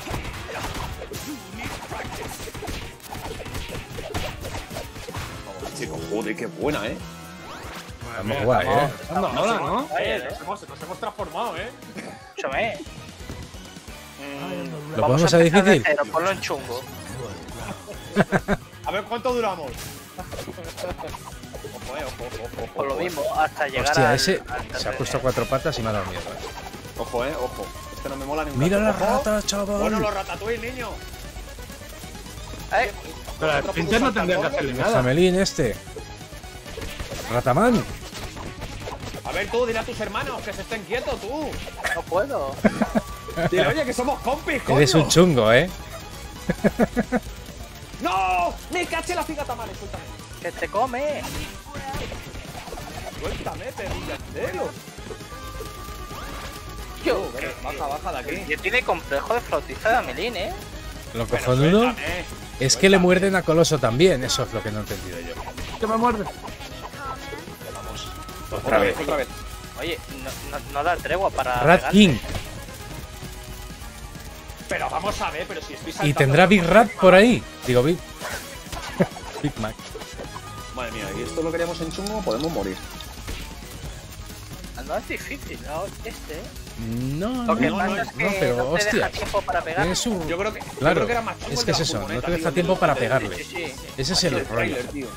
Vamos, chicos, joder, qué buena, eh. Vamos, guay, ¿eh? Anda, ahora, ¿no? Eh, nos hemos, nos hemos transformado, eh. Escúchame. Mm, ¿Lo vamos podemos a a empezar de difícil? cero, ponlo en chungo. A ver cuánto duramos. Ojo, eh, ojo, ojo, ojo. Por lo mismo, hasta llegar Hostia, al, ese al se ha tercer puesto a nivel. cuatro patas y me ha dado mierda. Ojo, eh, ojo. Este no me mola ni un Mira gato. las Ojo. ratas, chaval. Bueno, los ratatouille, niño. Eh, Pero el Splinter no tendría que hacerle El nada. jamelín este. Rataman. A ver tú, dile a tus hermanos que se estén quietos, tú. no puedo. Dile, oye, que somos compis, coño. Eres un chungo, ¿eh? ¡No! ¡Me caché la figata mal! Suéltame. Que te come. Suéltame, perrillantero. Yo, Ven, baja, baja de aquí. yo tiene complejo de flautista de Amelín, eh. Lo Pero cojonudo suéltame. es que le muerden a Coloso también. Eso es lo que no he entendido yo. Que me muerde. Otra vez, otra vez. Oye, no, no, no da tregua para. Rat pegarle. King. Pero vamos a ver, pero si estoy Y saltando. tendrá Big Rat por ahí. Digo, Big. Big Mac. Madre mía, y esto lo queríamos en chungo, podemos morir. No es difícil, ¿no? Este, eh. No, Lo no, que no, pasa no, es que pero no te hostia. deja tiempo para pegar. Tienes un... Yo creo que, yo Claro, creo que era más chungo es el que de es la eso, no furgoneta, te deja tío, tiempo del- para del- pegarle. Sí, sí. Ese es Aquí el del rollo. tráiler, tío.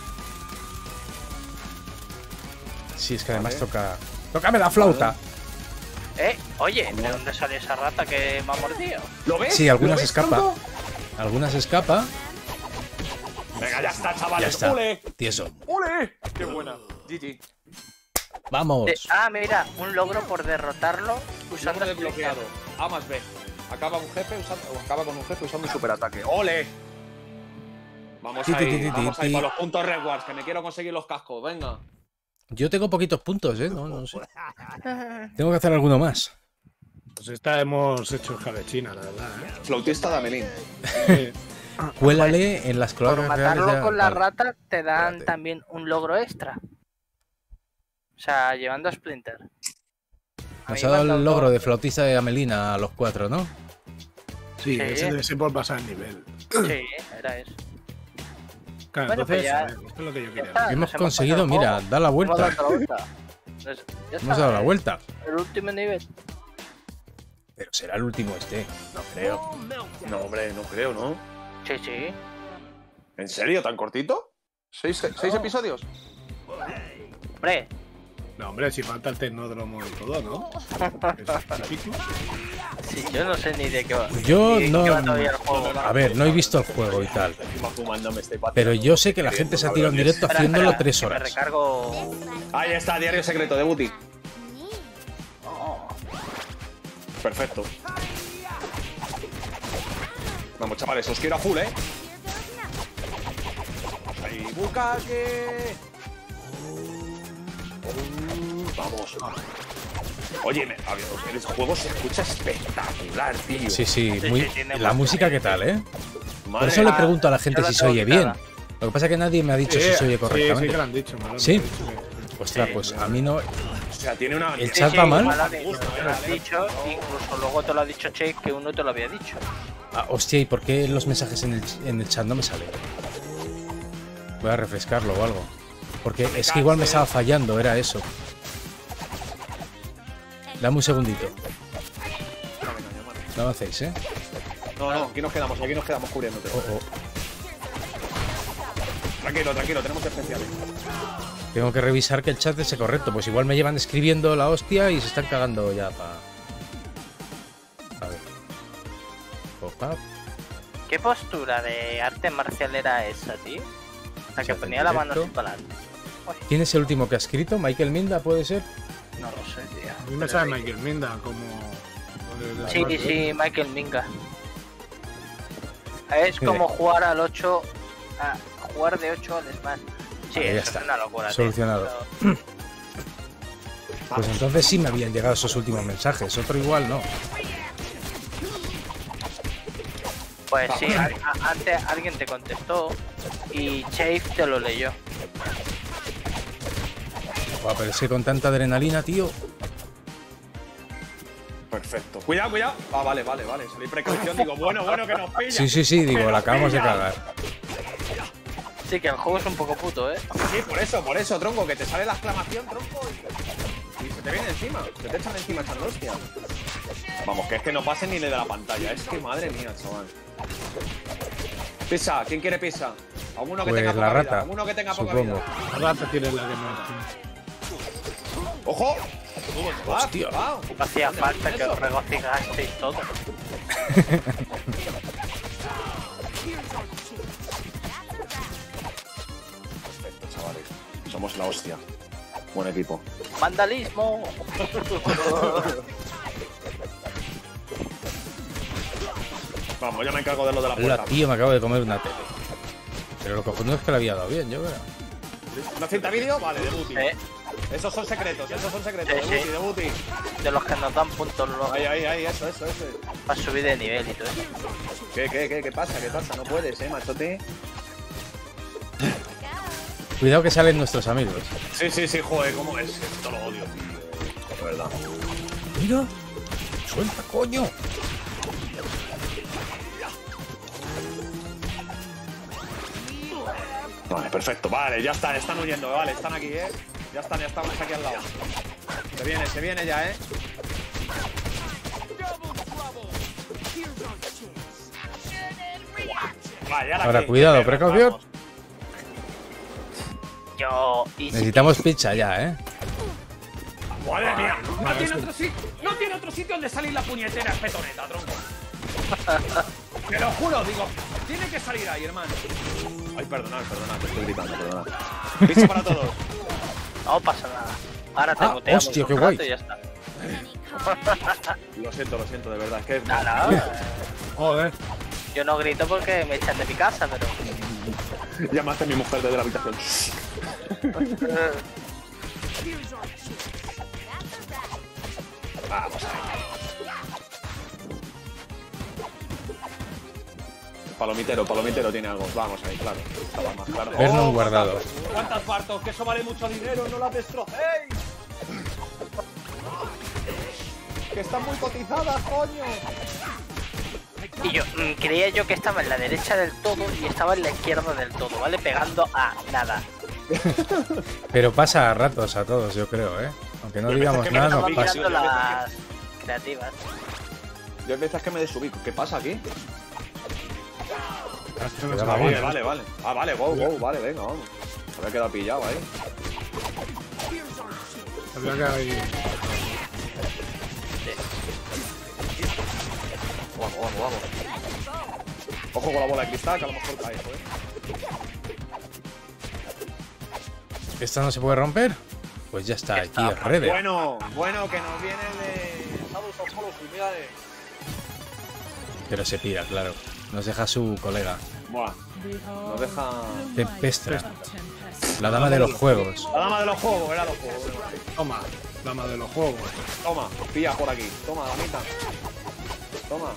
Sí, es que además Vale. toca... ¡Tócame la flauta! Eh, oye, ¿de dónde sale esa rata que me ha mordido? ¿Lo ves? Sí, ¿Lo algunas ves, escapa. tronco? Algunas escapa. Venga, ya está, chavales. Ya está. ¡Ule! Tieso. ¡Ule! ¡Qué buena! G G. Vamos. De- ah, mira, un logro por derrotarlo usando Usando desbloqueado. A más B. Acaba un jefe usando, o acaba con un jefe usando un superataque. ¡Ole! Vamos Ti, ti, ti, ahí, ti, vamos ti, ahí ti. con los puntos rewards, que me quiero conseguir los cascos, venga. Yo tengo poquitos puntos, ¿eh? No, no sé. Tengo que hacer alguno más. Pues esta hemos hecho escabechina, la verdad, ¿eh? Flautista de Amelín. Sí. Cuélale en las Por cloacas reales matarlo de- con la Vale. rata te dan Espérate. también un logro extra. O sea, llevando a Splinter. A Nos mí ha me dado han el dado logro dos. de flautista de Amelina a los cuatro, ¿no? Sí, Sí. ese debe ser por pasar el nivel. Sí, era eso. Claro, Bueno, pues entonces, ya- a ver, esto es lo que yo Ya quería. está, ver. Hemos nos conseguido, pasado el mira, juego. da la Hemos vuelta. dado la vuelta. Entonces, ya Hemos está, dado la eh. vuelta. El último nivel. Pero será el último este. No creo. No, hombre, no creo, ¿no? Sí, sí. ¿En serio? ¿Tan cortito? ¿Seis, seis No. episodios? Hombre, No, hombre, si falta el tecnódromo y todo, ¿no? Es típico. sí, yo no sé ni de qué va. Yo ni de no- qué va todavía el juego. A ver, no he visto el juego y tal. Encima fumando me estoy pateando. Pero yo sé que la gente se ha tirado en directo Espera, haciéndolo espera, tres que Me horas. recargo. Ahí está, diario secreto de Booty. Oh, Perfecto. Vamos, chavales, os quiero a full, ¿eh? Ahí, Bukake. Vamos. Oye, me- a ver, el juego se escucha espectacular, tío. Sí, sí, Sí, muy... sí, tiene La buen- música, ¿qué tal, eh? Por Madre eso le mía. pregunto a la gente yo la si se tengo oye bien. quitada. Lo que pasa es que nadie me ha dicho si se oye Sí, sí que correctamente. lo han dicho, me lo han ¿Sí? dicho, sí. Ostras, pues a mí no... O sea, tiene una. El sí, chat sí, va mal. igual lo has dicho, incluso luego te lo ha dicho Che que uno te lo había dicho. Ah, hostia, ¿y por qué los mensajes en el, en el chat no me salen? Voy a refrescarlo o algo. Porque es que igual me estaba fallando, era eso. Dame un segundito. No avancéis, ¿eh? No, no, aquí nos quedamos, aquí nos quedamos cubriéndote. Oh, oh. Tranquilo, tranquilo, tenemos especiales. Tengo que revisar que el chat esté correcto. Pues igual me llevan escribiendo la hostia y se están cagando ya para... A ver. Pop-up. ¿Qué postura de arte marcial era esa, tío? La que ponía la mano así para adelante. ¿Quién es el último que ha escrito? ¿Michael Minda puede ser? No lo sé, tío. A mí me sabe Michael Minda como... Sí, sí, Michael Minga. Es como jugar al ocho... A jugar de ocho al Smash. Sí, Vale, ya eso está. es una locura. Solucionado. Tío. Pues entonces sí me habían llegado esos últimos mensajes. Otro igual no. Pues sí, a- a- antes alguien te contestó y Chafe te lo leyó. Buah, pero es que con tanta adrenalina, tío. Perfecto. Cuidado, cuidado. Ah, vale, vale, vale. Salí precaución, digo, bueno, bueno, que nos pilla. Sí, sí, sí, digo, Que la nos acabamos de pilla. cagar. Sí, que el juego es un poco puto, ¿eh? Sí, por eso, por eso, tronco, que te sale la exclamación, tronco, y, y se te viene encima. Se te echan encima echando hostia. Vamos, que es que no pase ni le de la pantalla. Es que madre mía, chaval. Pizza, ¿quién quiere pizza? ¿Alguno que Pues tenga la poca rata, vida? ¿Alguno que tenga poca supongo. vida? La rata tiene la que me... ¡Ojo! Va, Hostia. va. No hacía falta que os regocijasteis todo. Perfecto, chavales. Somos la hostia. Buen equipo. ¡Vandalismo! Vamos, ya me encargo de lo de la Hola, puerta. tío, me acabo de comer una tele. Pero lo cojonudo es que la había dado bien, yo creo. ¿Una cinta vídeo? Vale, debuti. ¿Eh? Esos son secretos, esos son secretos. Sí, Debuti, sí. debuti. De los que nos dan puntos luego Ahí, ahí, ahí, eso, eso, eso. para subir de nivel y todo eso. ¿Qué, qué, qué, qué pasa? ¿Qué pasa? No puedes, eh, machote. Cuidado que salen nuestros amigos. Sí, sí, sí, joder, ¿cómo es? Esto lo odio, tío. De verdad. Mira. Suelta, coño. Vale, perfecto. Vale, ya están, están huyendo, vale, están aquí, eh. Ya están, ya estamos aquí al lado. Se viene, se viene ya, eh. Vale, ahora, Ahora, aquí, cuidado, qué perras, precaución. vamos. Yo... Y si Necesitamos pizza ya, ¿eh? Madre mía, no tiene otro sitio, no tiene otro sitio donde salir la puñetera espetoneta, tronco. Te lo juro, digo, tiene que salir ahí, hermano. Ay, perdonad, perdonad, te estoy gritando, perdonad. Pizza para todos. no pasa nada. Ahora te Ah, muteamos hostia, un qué rato guay. y ya está. Lo siento, lo siento, de verdad, es que Nada, nada. Joder. Yo no grito porque me echan de mi casa, pero... llamaste a mi mujer desde la habitación. Vamos ahí. Palomitero, palomitero tiene algo. Vamos ahí, claro. Estaba más claro. Vernon Oh, guardado. ¿cuántas- ¿Cuántas partos? Que eso vale mucho dinero, no las destrocéis. Que están muy cotizadas, coño. Y yo, mm, creía yo que estaba en la derecha del todo y estaba en la izquierda del todo, ¿vale? Pegando a nada. Pero pasa a ratos a todos, yo creo, ¿eh? Aunque no Pero digamos es que me nada, no Estaba pasa. mirando pasa. las creativas. Yo hay veces que me desubico. ¿Qué pasa aquí? Cuidado, Ah, vale. vale, vale, vale. Ah, vale, go, go, vale, venga, vamos. Se había quedado pillado ahí. Habría que ahí... Vamos, vamos, vamos. Ojo con la bola de cristal, que a lo mejor cae, joder. ¿Esta no se puede romper? Pues ya está, aquí es Redder. Bueno, bueno, que nos viene de Shadows of Colossus, mira de... Pero se pira, claro. Nos deja su colega. Buah, nos deja... Tempestra. La dama de los juegos. La dama de los juegos, era los juegos. Toma, dama de los juegos. Toma, pilla por aquí. Toma, damita. Toma.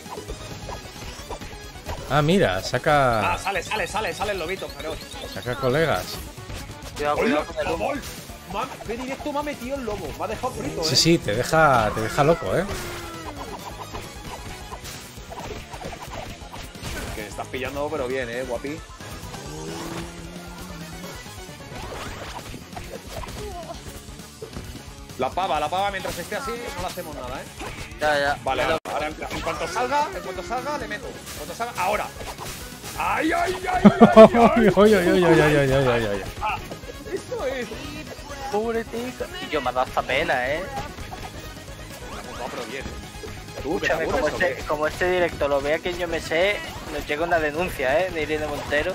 Ah, mira, Ah, saca. sale, sale, sale, sale el lobito, feroz. Saca colegas. Cuidado, cuidado con el humo. ¡Gol! Ma- ¡Qué directo me ha metido el lobo! Me ha dejado frito, eh. Sí, sí, te deja, te deja loco, ¿eh? Que estás pillando, pero bien, eh, guapi. La pava, la pava mientras esté así no le hacemos nada, ¿eh? Ya, ya. Vale, ahora, ahora en, en cuanto salga, en cuanto salga, le meto. En cuanto salga, ahora. ¡Ay, ay, ay, ay! ay, ay. Oye, oye, oye, oye, oye, oye, oye, oye. Ah, eso es. Pobretica. Y yo me ha dado esta pena, ¿eh? No, pero bien. Tú, ¿te Escúchame, como aburres o este, qué? como este directo lo vea que yo me sé, nos llega una denuncia, ¿eh? De Irene Montero.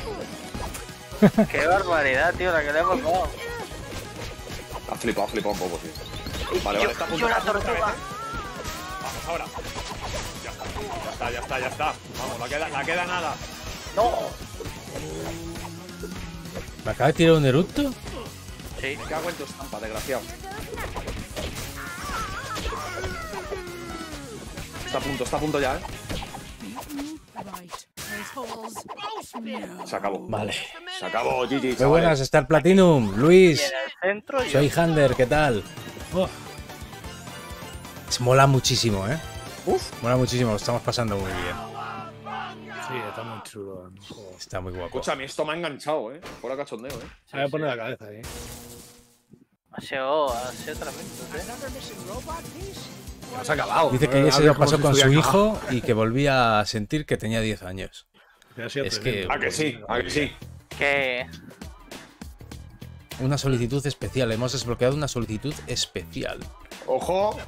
Qué barbaridad, tío, la que le hemos dado. Ha flipado, ha flipado un poco, tío. Y Vale, yo, vale, está a punto, yo la está a punto otra tortuga. vez, ¿eh? Vamos, ahora. Ya está, ya está, ya está. Vamos, la queda, la queda nada. No. ¿Me acaba de tirar un eructo? Sí. Me cago en tu estampa, desgraciado. Está a punto, está a punto ya, ¿eh? Se acabó. Vale. Se acabó, G G, Muy chavales. buenas, Star Platinum. Y Luis. en el centro yo. Soy Hander, ¿qué tal? Oh. Se mola muchísimo, ¿eh? Uf. Mola muchísimo, lo estamos pasando muy bien. Sí, está muy chulo. Joder. Está muy guapo. Escucha, a mí esto me ha enganchado, ¿eh? Fuera cachondeo, ¿eh? Se me voy a poner la cabeza ahí. Ha sido, ha sido tremendo, ¿eh? Ya se ha acabado. Dice que A ayer se ver lo cómo pasó se con su estudia hijo y que volvía a sentir que tenía diez años. Ya ha sido Es tremendo. que- ¿A que sí? ¿A que sí? Que. Una solicitud especial. Hemos desbloqueado una solicitud especial. Ojo.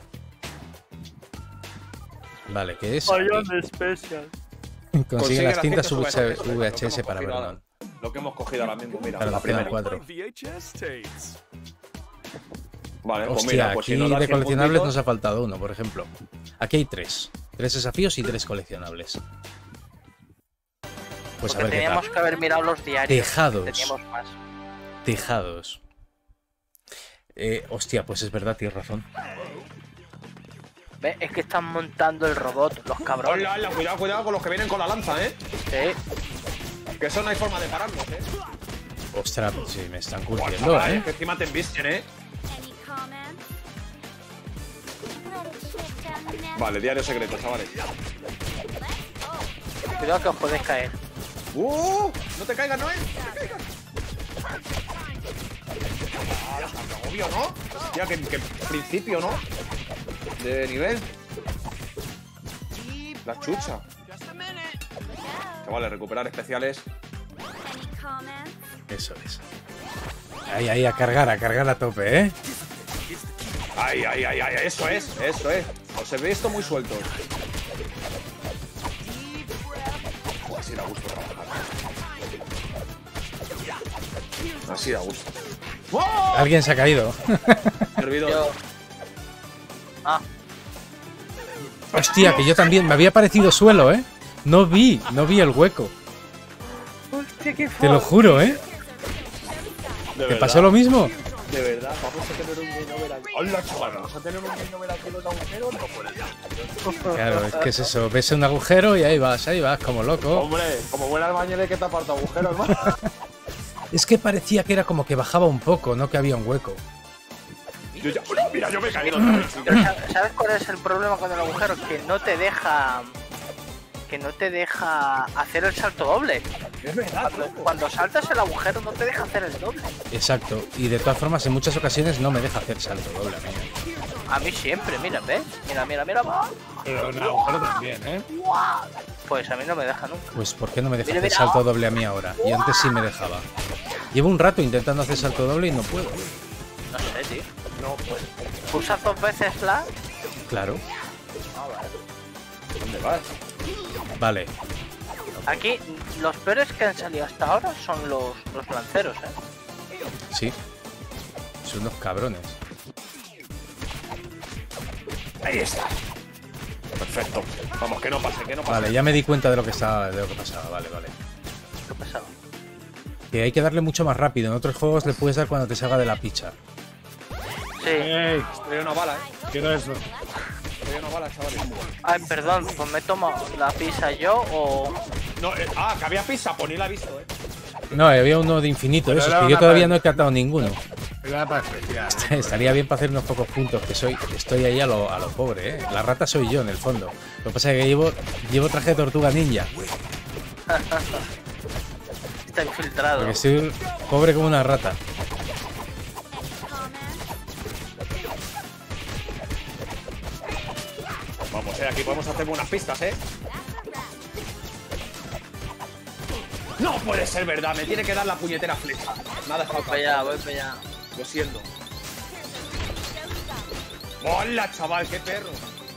Vale, ¿qué es? Special. Consigue, Consigue las las cintas cintas V H S V H S, lo que para hemos cogido Vernon. Lo que hemos cogido ahora mismo, mira, Claro, la nos quedan primera. cuatro. Vale, pues Hostia, mira, pues si aquí nos da de cien coleccionables puntitos- nos ha faltado uno, por ejemplo. Aquí hay tres. Tres desafíos y tres coleccionables. Pues a Porque ver qué teníamos tal. que haber mirado los diarios. Tejados. Teníamos más. Tejados. Eh, hostia, pues es verdad, tienes razón. ¿Ves? Es que están montando el robot, los cabrones. Hola, hola, cuidado, cuidado con los que vienen con la lanza, ¿eh? Sí. Que eso no hay forma de pararlos, ¿eh? Ostras, pues sí, me están Buah, curtiendo, chaval, ¿eh? que encima te embisten, ¿eh? Vale, diario secreto, chavales. Cuidado que os podéis caer. ¡Uh! No te caigas, Noel. No te caigas. Ah, obvio, ¿no? Hostia, que, que principio, ¿no? De nivel. La chucha. Chavales, recuperar especiales. Eso es. Ahí, ahí, a cargar, a cargar a tope, ¿eh? Ay, ay, ay, ay, eso es, eso es. Os he visto muy sueltos. Así da gusto trabajar. Así da gusto. ¡Oh! Alguien se ha caído. Servidor. Yo. Ah, Hostia, que yo también. Me había parecido suelo, ¿eh? No vi, no vi el hueco. hostia, qué Te lo juro, ¿eh? De ¿Te pasó lo mismo? De verdad, vamos a tener un game over aquí. ¡Hola, chaval! Vamos a tener un game over aquí en los agujeros. No puede ser. Claro, es que es eso. Ves un agujero y ahí vas, ahí vas, como loco. Hombre, como buen albañil hay que tapar tu agujero, hermano. Es que parecía que era como que bajaba un poco, no que había un hueco. Yo ya, uy, mira, yo me he caído otra vez. Pero ¿sabes- ¿sabes cuál es el problema con el agujero? Que no te deja. Que no te deja hacer el salto doble. Es verdad, Cuando, tronco. cuando saltas el agujero no te deja hacer el doble. Exacto. Y de todas formas, en muchas ocasiones no me deja hacer salto doble. a mí. A mí siempre, mira, ¿ves? Mira, mira, mira. ¡guau! Pero en el agujero también, ¿eh? Pues a mí no me deja nunca. Pues ¿por qué no me deja Mira, hacer mira. salto doble a mí ahora? Y antes sí me dejaba. Llevo un rato intentando hacer salto doble y no puedo. No sé, tío. No, pues. Pulsas dos veces la. Claro. ¿Dónde vas? Vale. Aquí, los peores que han salido hasta ahora son los, los lanceros, ¿eh? Sí. Son unos cabrones. Ahí está. Perfecto. Vamos, que no pase, que no pase. Vale, ya me di cuenta de lo que estaba, de lo que pasaba. Vale, vale. ¿Qué pasaba? Que hay que darle mucho más rápido. En otros juegos le puedes dar cuando te salga de la picha. Sí. ¡Ey! Estoy una bala, eh. Quiero eso. Estoy una bala, chavales. Ay, perdón, pues me tomo la pizza yo o. No, eh, ah, que había pizza, pues ni la he visto, eh. No, había uno de infinito. Pero Eso es era que yo una todavía pa- no he catado ninguno. Era para especial. ¿eh? Estaría bien para hacer unos pocos puntos, que soy, estoy ahí a lo, a lo pobre, ¿eh? La rata soy yo, en el fondo. Lo que pasa es que llevo, llevo traje de tortuga ninja. Está infiltrado. Porque estoy pobre como una rata. eh. Aquí podemos hacer buenas pistas, eh. No puede ser verdad, me tiene que dar la puñetera flecha. Nada, Voy para allá, voy para allá. Lo siento. ¡Hola, chaval! ¡Qué perro!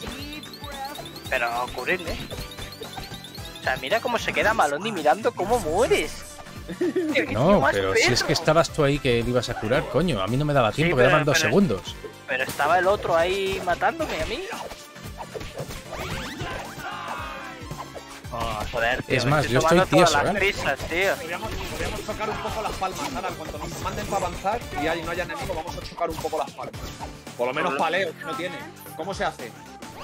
Pero ocurrirle. O sea, mira cómo se queda Maloney mirando cómo mueres. No, pero si es que estabas tú ahí que le ibas a curar, coño. A mí no me daba tiempo, Sí, pero- quedaban dos pero- segundos. Pero estaba el otro ahí matándome a mí. Ah, Joder, tío. Es me más, yo tomando estoy tieso, todas las ¿eh? prisas, tío. Podríamos, podríamos chocar un poco las palmas, ahora. Cuando nos manden para avanzar y ahí no haya enemigo, vamos a chocar un poco las palmas. Por lo menos paleo, que no tiene. ¿Cómo se hace?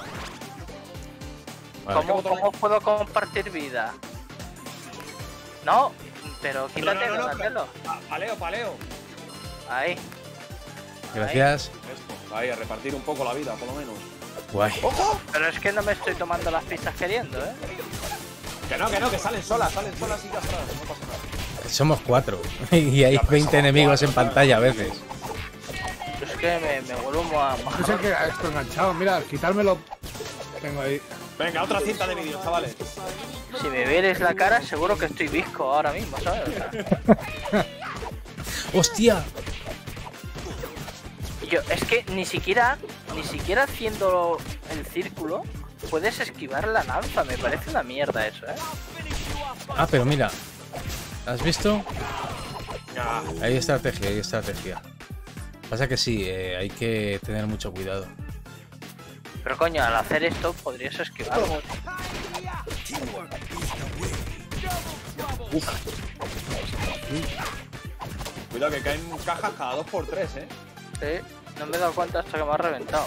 Vale. ¿Cómo, ¿Cómo puedo compartir vida? No, pero quítatelo, no, no, no, quítatelo. Pa- Paleo, paleo. Ahí. Gracias. Esto. Ahí, a repartir un poco la vida, por lo menos. Guay. ¡Ojo! Pero es que no me estoy tomando las pistas queriendo, ¿eh? Que no, que no, que salen solas, salen solas y ya está. No pasa nada. Somos cuatro. Y hay Ya, pero veinte somos enemigos cuatro, en pantalla a veces. Es que me, me vuelvo más... no sé qué esto enganchado. Mira, quitármelo. Tengo ahí. Venga, otra cinta de vídeo, chavales. Si me vieres la cara, seguro que estoy visco ahora mismo, ¿sabes? O sea, ¡Hostia! yo, es que ni siquiera, ni siquiera haciendo el círculo, puedes esquivar la lanza. Me parece una mierda eso, ¿eh? Ah, pero mira. ¿Has visto? Ya. Hay estrategia, hay estrategia. Pasa que sí, eh, hay que tener mucho cuidado. Pero coño, al hacer esto podrías esquivarlo. Cuidado que caen cajas cada dos por tres, eh. Sí, no me he dado cuenta hasta que me ha reventado.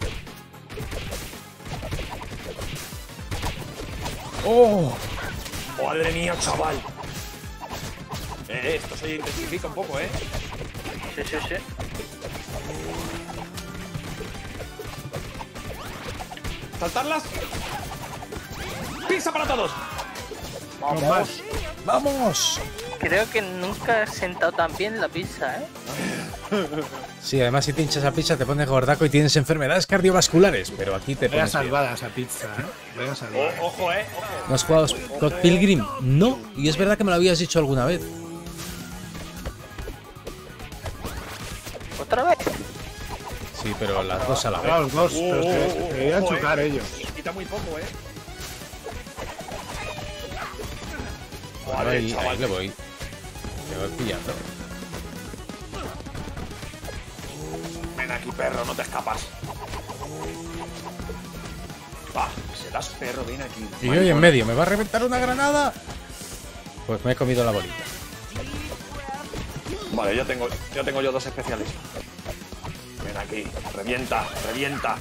¡Oh! Madre mía, chaval. Eh, esto se intensifica un poco, eh. Sí, sí, sí. Saltarlas. Pizza para todos. Con más. ¡Vamos! Creo que nunca he sentado tan bien la pizza, ¿eh? Sí, además si te hinchas a pizza te pones gordaco y tienes enfermedades cardiovasculares, pero aquí te Vaya pones bien. salvada esa pizza, ¿eh? Vaya salvada. O- ojo, eh. Ojo. ¿No has jugado Scott Pilgrim? No, y es verdad que me lo habías dicho alguna vez. ¿Otra vez? Sí, pero las dos a la Claro, vez. los dos, pero es Oh, que oh, se oh, querían ojo, chocar eh. ellos. Quita muy poco, eh. Bueno, Vale, ahí, chaval. ahí le voy. Me voy pillando. Ven aquí, perro, no te escapas. Va, serás perro, ven aquí. Y hoy en medio, ¿me va a reventar una granada? Pues me he comido la bolita. Vale, yo tengo, yo tengo yo dos especiales. Ven aquí, revienta, revienta.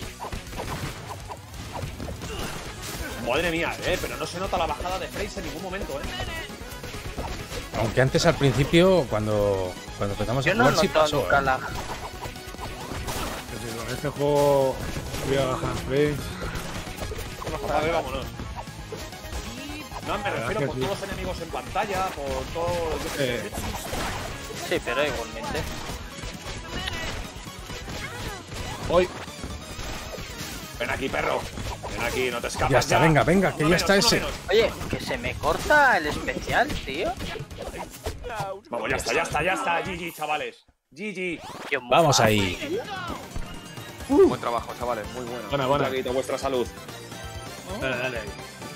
Madre mía, eh, pero no se nota la bajada de Fraser en ningún momento, eh. Aunque antes al principio, cuando, cuando empezamos Yo a no he jugar, sí notado pasó. nunca ¿eh? la... Que si con este juego voy a bajar frames. A ver, vámonos. No, me refiero que por sí. todos los enemigos en pantalla, por todo. yo qué sé. Eh, Sí, pero igualmente. hoy. Ven aquí, perro. Ven aquí, no te escapas. Ya está, venga, venga, que Uno ya menos, está uno ese. menos. Oye, que se me corta el especial, tío. Vamos, ya está, ya está, ya está. G G, chavales. G G. Tío, muy Vamos fácil. ahí. Buen trabajo, chavales, muy bueno. Buena, buena. Traguito, vuestra salud. Dale, dale ahí.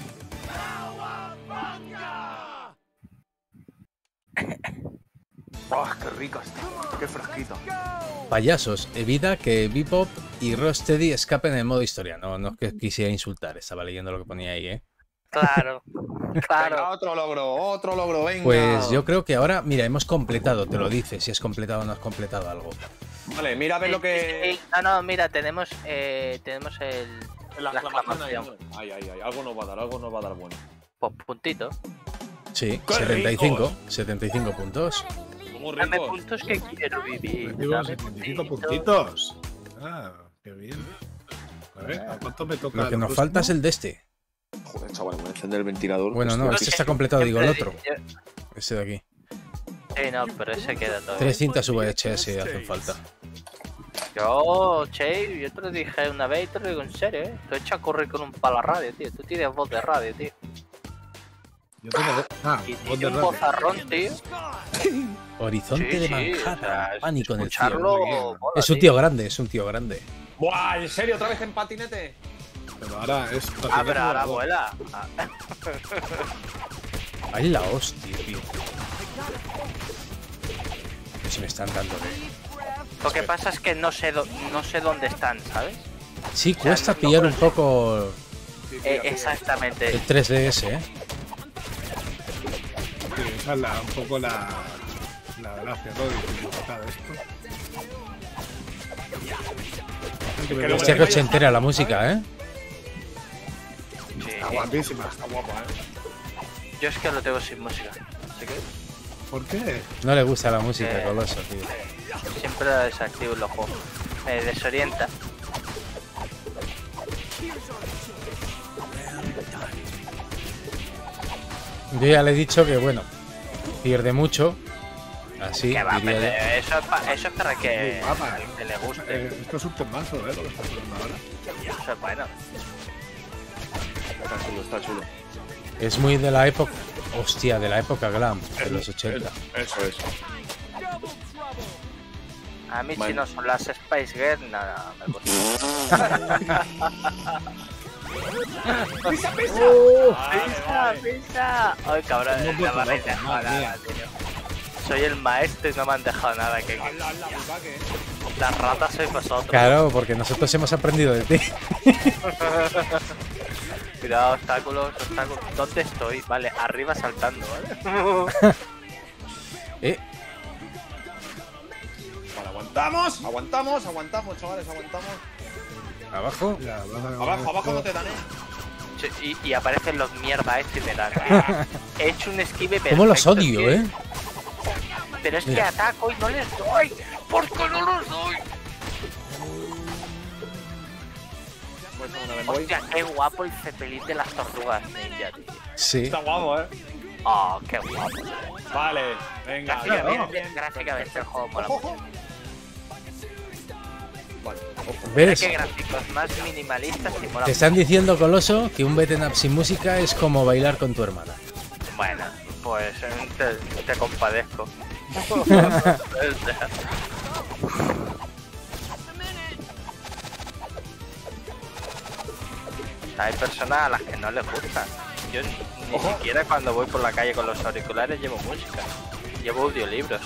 ¡Ah, qué rica está! ¡Qué fresquita! Payasos, evita que Bebop y Rocksteady escapen en el modo historia. No, no es que quisiera insultar, estaba leyendo lo que ponía ahí, ¿eh? Claro, Venga, claro. otro logro, otro logro, venga. Pues yo creo que ahora, mira, hemos completado, te lo dice, si has completado o no has completado algo. Vale, mira a ver lo que. Sí, no, no, mira, tenemos, eh, tenemos el... La la exclamación ahí. exclamación. Ay, ay, ay, algo nos va a dar, algo nos va a dar bueno. Pues puntito. Sí, ¡Qué setenta y cinco, ricos! setenta y cinco puntos. Muy Dame ricos. puntos que quiero vivir. Recibo dame setenta y cinco puntitos. puntitos. Ah, qué bien. A ver, ¿a cuánto me toca? Lo que el nos próximo? falta es el de este. Joder, chaval, voy a encender el ventilador. Bueno, no, Hostia. este está completado, digo, el otro. Siempre- Este de aquí. Sí, no, pero ese queda todo. Tres cintas V H S hacen falta. Yo, che, yo te lo dije una vez y te lo digo en serio, ¿eh? Tú echa a correr con un palo a radio, tío. Tú tienes voz de radio, tío. Yo tengo. Ah, Y voz tiene de un radio. vozarrón, tío. Horizonte Sí, de sí, Manhattan. o sea, Pánico en el escucharlo cielo. mola, Es un tío grande, es un tío grande. Buah, ¿en serio? ¿Otra vez en patinete? Pero ahora es. Ah, pero ahora vuela. Ah. Ahí la hostia, tío. Que si me están dando de... Lo que pasa es que no sé, do- no sé dónde están, ¿sabes? Sí, sea, cuesta no- pillar no- un poco Eh, exactamente. el tres D S, ¿eh? Sí, esa es la, un poco la. La gracia, ¿no? Dificultad de esto. Hay que que ver- lo Hostia, que ochentera la música, ¿eh? Sí. Está guapísima. Está guapo, ¿eh? Yo es que lo tengo sin música. Así que ¿Por qué? No le gusta la música, Eh. Coloso, tío. siempre la desactivo en los juegos. Me desorienta. Yo ya le he dicho que, bueno, pierde mucho. Así, Que va, diría pero yo. eso, es pa- eso es para que, Muy guapa. que le guste. Eh, esto es un temazo, ¿eh? Lo que está sonando ahora. Eso es bueno. Está chulo, está chulo. Es muy de la época... Hostia, de la época glam, de los ochenta. Eso es. A mí Vale. si no son las Spice Girls, nada, me gusta. ¡Pisa, pisa! ¡Pisa, pisa! Ay, cabrón, No no, puedo me habéis loco, dejado madre nada, mía. tío. Soy el maestro y no me han dejado nada. Que, que- ¡Hala, hala, bullbaque! las ratas sois vosotros. Claro, porque nosotros hemos aprendido de ti. Cuidado, obstáculos, obstáculos. ¿Dónde estoy? Vale, arriba saltando, ¿vale? Eh, Vale, aguantamos, aguantamos, aguantamos, chavales, aguantamos. abajo. Ya, vas a- Abajo, abajo no te dan, eh. Sí, Y, y aparecen los mierda este y me dan. He hecho un esquive perfecto. ¿Cómo los odio, tío. eh? Pero es que Mira. ataco y no les doy. ¿Por qué no los doy? Voy a una vez, voy. Hostia, qué guapo el cepelín de las tortugas ninja, tío. Sí. Está guapo, eh. Oh, qué guapo. Vale, venga, bien, Gráficamente, bien, bien. gráficamente el juego mola Ojo, mucho. ojo. Vale, ojo. Mira ¿Ves? qué gráficos más minimalistas y mola Te están diciendo, Coloso, que un beat'em up sin música es como bailar con tu hermana. mucho. Bueno, pues eh, te, te compadezco. O sea, hay personas a las que no les gusta. Yo ni, ni Ojo. siquiera cuando voy por la calle con los auriculares llevo música. Llevo audiolibros.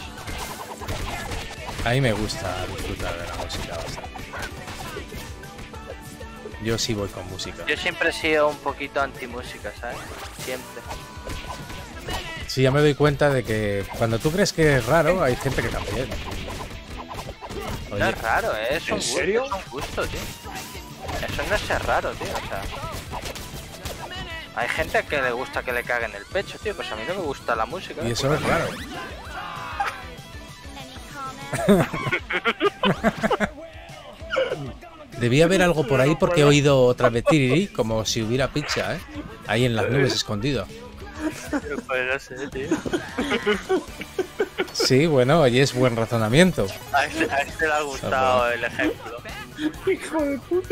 A mí me gusta disfrutar de la música bastante. Yo sí voy con música. Yo siempre he sido un poquito anti-música, ¿sabes? Siempre. Sí, ya me doy cuenta de que cuando tú crees que es raro, hay gente que también. No Oye, es raro, ¿eh? es un ¿En gusto, serio? es un gusto, tío. Eso no es ser raro, tío, o sea... Hay gente que le gusta que le caguen el pecho, tío, pues a mí no me gusta la música. y eso es raro. Debía haber algo por ahí porque he oído otra vez tiriri, como si hubiera pizza, ¿eh? Ahí en las nubes escondido. Pues no sé, tío. Sí, bueno, oye, es buen razonamiento. A este, a este le ha gustado el ejemplo. Hijo de puta.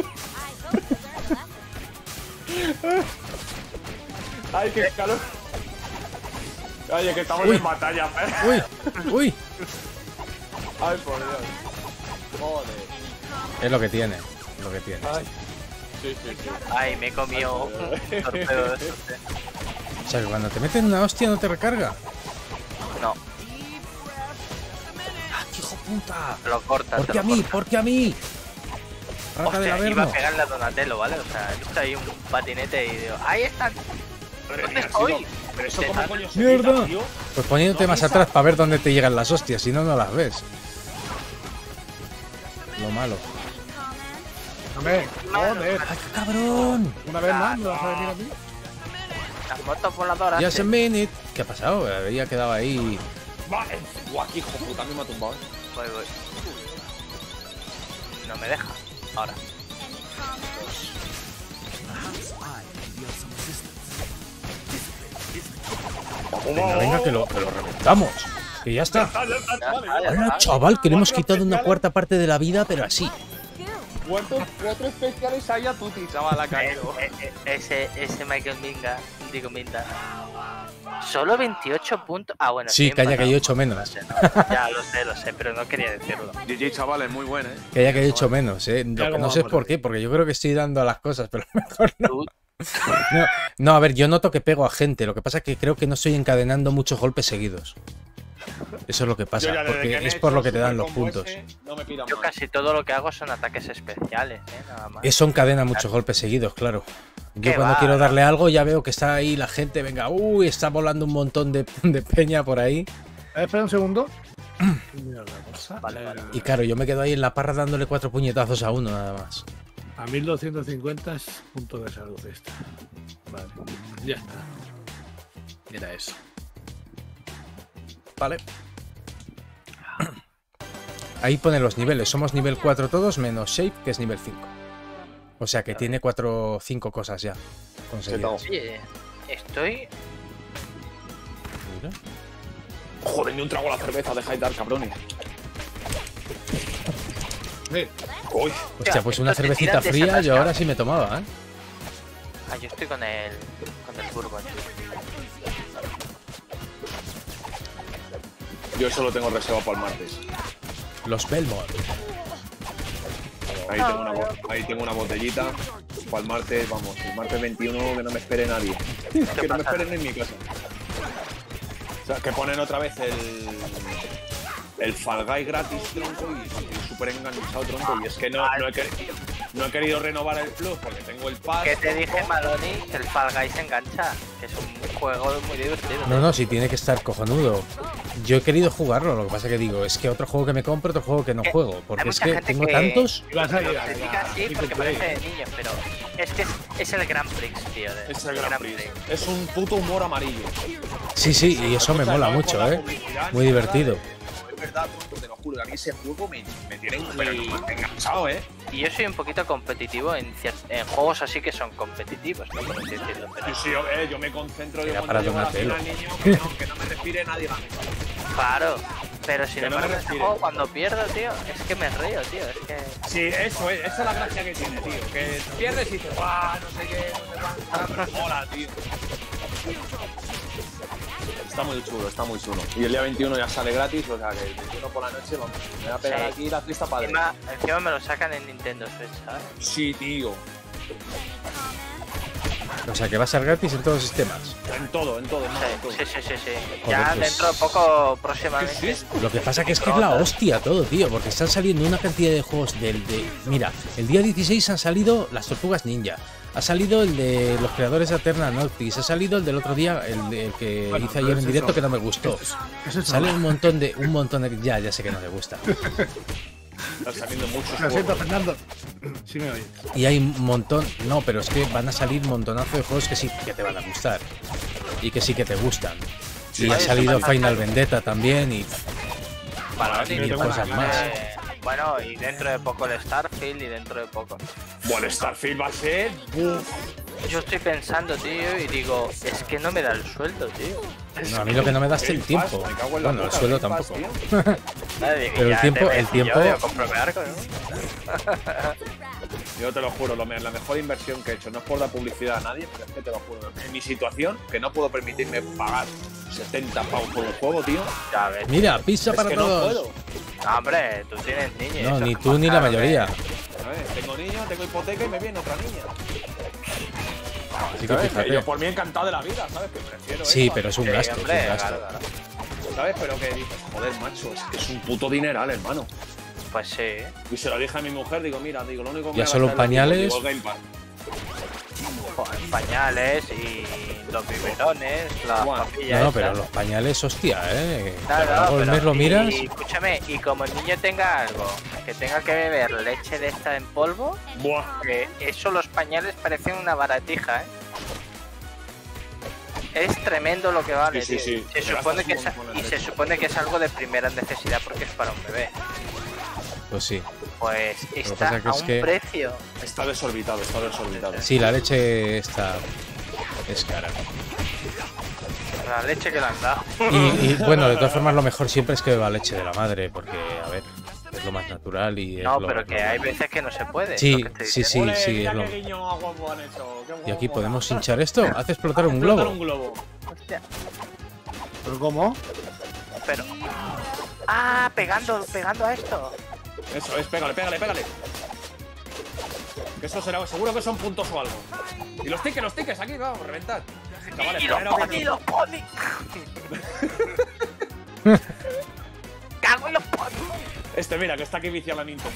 Ay, qué calor. Oye, que estamos Uy. en batalla, eh. Uy, uy. Ay, por Dios. Joder. Es lo que tiene, es lo que tiene. Ay. Sí, sí, sí. Ay, me comió un torpedo de estos, tío. O sea, que cuando te meten una hostia no te recarga. No, ¡Ah, qué hijo puta! lo corta. ¿Por te qué lo a mí? corta. ¿Por qué a mí? Rata del Hostia, iba a Averno. pegarle a Donatello, ¿vale? O sea, he visto ahí un patinete y digo, ¡ahí están! Pero ¿Dónde ni ha estoy? sido- Pero eso Te cómo dan- coño se ¡Mierda! quita, tío. Pues poniéndote No más avisa. atrás para ver dónde te llegan las hostias, si no, no las ves. Lo malo. Hombre, joder. ¡Ay, qué cabrón! Una vez más, ¿me vas a venir a mí? Las motos voladoras. Just a tío. minute. ¿Qué ha pasado? Había quedado ahí. Va, eh, Guau, qué hijo de puta, a mí me ha tumbado, eh. Voy, voy. No me deja. Ahora. Venga, venga, que lo, que lo reventamos. Que ya está. Ah, ya está, chaval, ya está. Hola, chaval, que le hemos quitado una cuarta parte de la vida, pero así. Cuatro, cuatro especiales hay a tuti, chaval, ha caído. Eh, eh, ese, ese Michael Minga, digo Minda. Solo veintiocho puntos. Ah, bueno. Sí, estoy que haya empatado. caído ocho menos. Ya lo sé, lo sé, pero no quería decirlo. G G, chaval, es muy bueno, eh. Que haya caído ocho menos, ¿eh? Ya Lo que como no sé es vamos por ahí. qué, porque yo creo que estoy dando a las cosas, pero a lo mejor no. Tú- No, no, a ver, yo noto que pego a gente. Lo que pasa es que creo que no estoy encadenando muchos golpes seguidos. Eso es lo que pasa, Yo ya desde porque que me es he por hecho lo que te dan super los combo puntos. ese, no me pidan Yo más. casi todo lo que hago son ataques especiales, ¿eh? Nada más. Eso encadena muchos golpes seguidos, claro. Yo Qué cuando va, quiero no. darle algo ya veo que está ahí la gente, venga, uy, está volando un montón de, de peña por ahí. A ver, espera un segundo. Mira una cosa. Vale, vale. Y claro, yo me quedo ahí en la parra dándole cuatro puñetazos a uno nada más. A mil doscientos cincuenta es punto de salud esta. Vale, ya está. Era eso. Vale. Ahí pone los niveles. Somos nivel cuatro todos, menos Shape, que es nivel cinco. O sea que tiene cuatro o cinco cosas ya conseguidas. Oye, estoy. Mira. Joder, ni un trago a la cerveza, dejáis dar, cabrones. Eh, Uy, Hostia, pues una Esto te cervecita tiras de fría yo desatascar. ahora sí me tomaba, ¿eh? Ah, yo estoy con el. con el Bourbon. yo eso lo tengo reservado para el martes. Los Belmont. Ahí tengo una, bo- ahí tengo una botellita para el martes, vamos, el martes veintiuno que no me espere nadie. Que no me esperen en mi casa. O sea, que ponen otra vez el el Fall Guys gratis, tronco, y estoy súper enganchado, tronco, y es que no, no, he querido, no he querido renovar el plus porque tengo el pass. ¿Qué te tronco. dije, Maloni? Que el Fall Guys engancha. Que es un juego muy divertido. No, no, sí tiene que estar cojonudo. Yo he querido jugarlo, lo que pasa que digo, es que otro juego que me compro, otro juego que no Eh, juego. hay Porque es mucha que gente tengo que- tantos. ibas a ir Lo a critica la así Free to porque Play. parece de niños, pero es que es, es el Grand Prix, tío. de- Es el Gran Prix. Es un puto humor amarillo. Sí, sí, y eso me O sea, mola no es por mucho, la ¿eh? publicidad, Muy ni divertido. nada, Es verdad, tronco, te lo juro, a mí ese juego me, me tiene pero enganchado, ¿eh? Y yo soy un poquito competitivo en, cier- en juegos así que son competitivos, ¿no? Por así decirlo. Pero, Sí, sí, yo, eh, yo me concentro yo Era cuando para llego a la Donatello. final, niño, que no, que no me respire nadie la mesa. claro, pero sin Que no me embargo, en este respire. juego cuando pierdo, tío, es que me río, tío. Es que. Sí, eso es, esa es la gracia que tiene, tío. Que pierdes y dices, ¡guau! No sé qué, no sé cuánto. Mola, tío. Está muy chulo, está muy chulo. Y el día veintiuno ya sale gratis, o sea que el veintiuno por la noche, vamos, me voy a pegar Sí. aquí la fiesta padre. Encima, encima me lo sacan en Nintendo Switch, ¿sabes? Sí, tío. O sea que va a ser gratis en todos los sistemas. En todo, en todo, en todo. en todo. Sí, sí, sí, sí. Joder, Ya pues- dentro de poco, próximamente. ¿Qué es esto? Lo que pasa que es que es la hostia todo, tío, porque están saliendo una cantidad de juegos del de. Mira, el día dieciséis han salido las Tortugas Ninja. Ha salido el de los creadores de Eterna Noctis. Ha salido el del otro día, el, de, el que Bueno, hice pero ayer en ese directo es que no me gustó. Eso es Sale un montón de. Un montón de. Ya, ya sé que no te gusta. Están saliendo muchos Lo siento, juegos. Fernando. Sí me oyes. Y hay un montón. No, pero es que van a salir un montonazo de juegos que sí que te van a gustar. Y que sí que te gustan. Y ha Oye, salido Super Final Mario. Vendetta también y. Balón y cosas más. Eh, bueno, y dentro de poco el Starfield y dentro de poco. Bueno, Starfield va a ser. Uf. Yo estoy pensando, tío, y digo, es que no me da el sueldo, tío. No, a mí lo que no me da es el Game tiempo. Pass, me cago en la Bueno, el puta, sueldo Game Pass, tampoco. tío. Nada, digo, Pero el ya tiempo- te ves, el y tiempo- Yo, digo, compro mi arco, ¿no? Yo te lo juro, lo me- la mejor inversión que he hecho, no es por dar publicidad a nadie, pero es que te lo juro. En mi situación, que no puedo permitirme pagar setenta pavos por el juego, tío. Ya ves. Mira, pizza Es para que no todos. puedo. No, hombre, tú tienes niños. No, eso ni es tú más ni la caro, mayoría. ¿eh? ¿Sabes? Tengo niños, tengo hipoteca y me viene otra niña. Así que ¿Sabes? Que fíjate. yo por mí encantado de la vida, ¿sabes? Que prefiero Sí, eso, pero es un Sí, gasto, es hombre, un gasto. claro, claro. ¿sabes? Pero que dices, joder, macho, es que es un puto dineral, hermano. Pues sí. Y se lo dije a mi mujer, digo, mira, digo, lo único que Ya me solo gastar es pañales. digo, el Game Pass. Joder, pañales y los biberones, las Bueno, papillas. No, no, pero estas. los pañales, hostia, ¿eh? Claro, Pero luego el pero- mes lo miras. Y escúchame, y como el niño tenga algo, que tenga que beber leche de esta en polvo, Buah. que eso los pañales parecen una baratija, ¿eh? Es tremendo lo que vale, Sí, sí, tío. sí. Se Te supone gastas que un es, montón en y se leche. supone que es algo de primera necesidad porque es para un bebé. Pues sí. Pues que está pasa que a es un que- precio. Está desorbitado, está desorbitado. Sí, la leche está. Es cara. La leche que le han dado. Y, y bueno, de todas formas lo mejor siempre es que beba leche de la madre, porque, a ver, es lo más natural y es No, lo pero que normal. hay veces que no se puede. Sí, lo que estoy sí, diciendo. sí, sí, mira es lo... qué guiño a guapo han hecho. Qué Y aquí guapo. podemos hinchar esto, hace explotar un Explotar un globo. globo. Hostia. ¿Pero cómo? Pero. Ah, pegando, pegando a esto. Eso es, pégale, pégale, pégale. Que eso será, seguro que son puntos o algo. Y los tickets, los tickets, aquí, vamos, reventad. Chavales, y los primero poni, que- los poni. Cago en los poni. Este, mira, que está aquí viciado la Nintendo.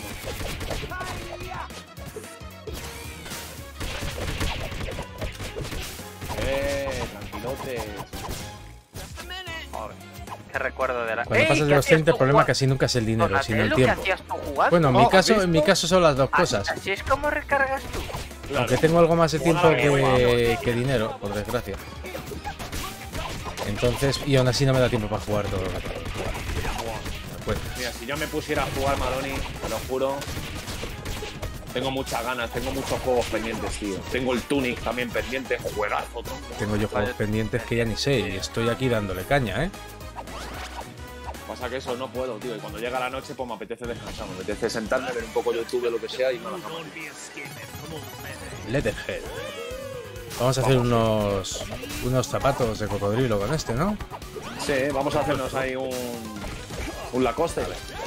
Eh, tranquilotes. Joder, qué recuerdo de la. Cuando ¡Ey! pasas ¿Qué de los hacías treinta, el tú problema jugando? casi nunca es el dinero, sino el Donatello, ¿qué tiempo. hacías tú jugando? Bueno, en mi Oh, caso, ¿has en mi visto? caso son las dos cosas. Así es como recargas tú. Claro. Aunque tengo algo más de tiempo Hola, que, que dinero, por desgracia. Entonces, y aún así no me da tiempo para jugar todo el rato. Me cuesta. Mira, si yo me pusiera a jugar Maloney, te lo juro. Tengo muchas ganas, tengo muchos juegos pendientes, tío. Tengo el Tunic también pendiente, juegazo, tronco. Tengo yo juegos pendientes que ya ni sé y estoy aquí dándole caña, ¿eh? Pasa que eso no puedo, tío. Y cuando llega la noche, pues me apetece descansar. Me apetece sentarme, ver un poco YouTube, lo que sea, y me la cama. Leatherhead. Vamos a hacer unos unos zapatos de cocodrilo con este, ¿no? Sí, vamos a hacernos ahí un. un Lacoste.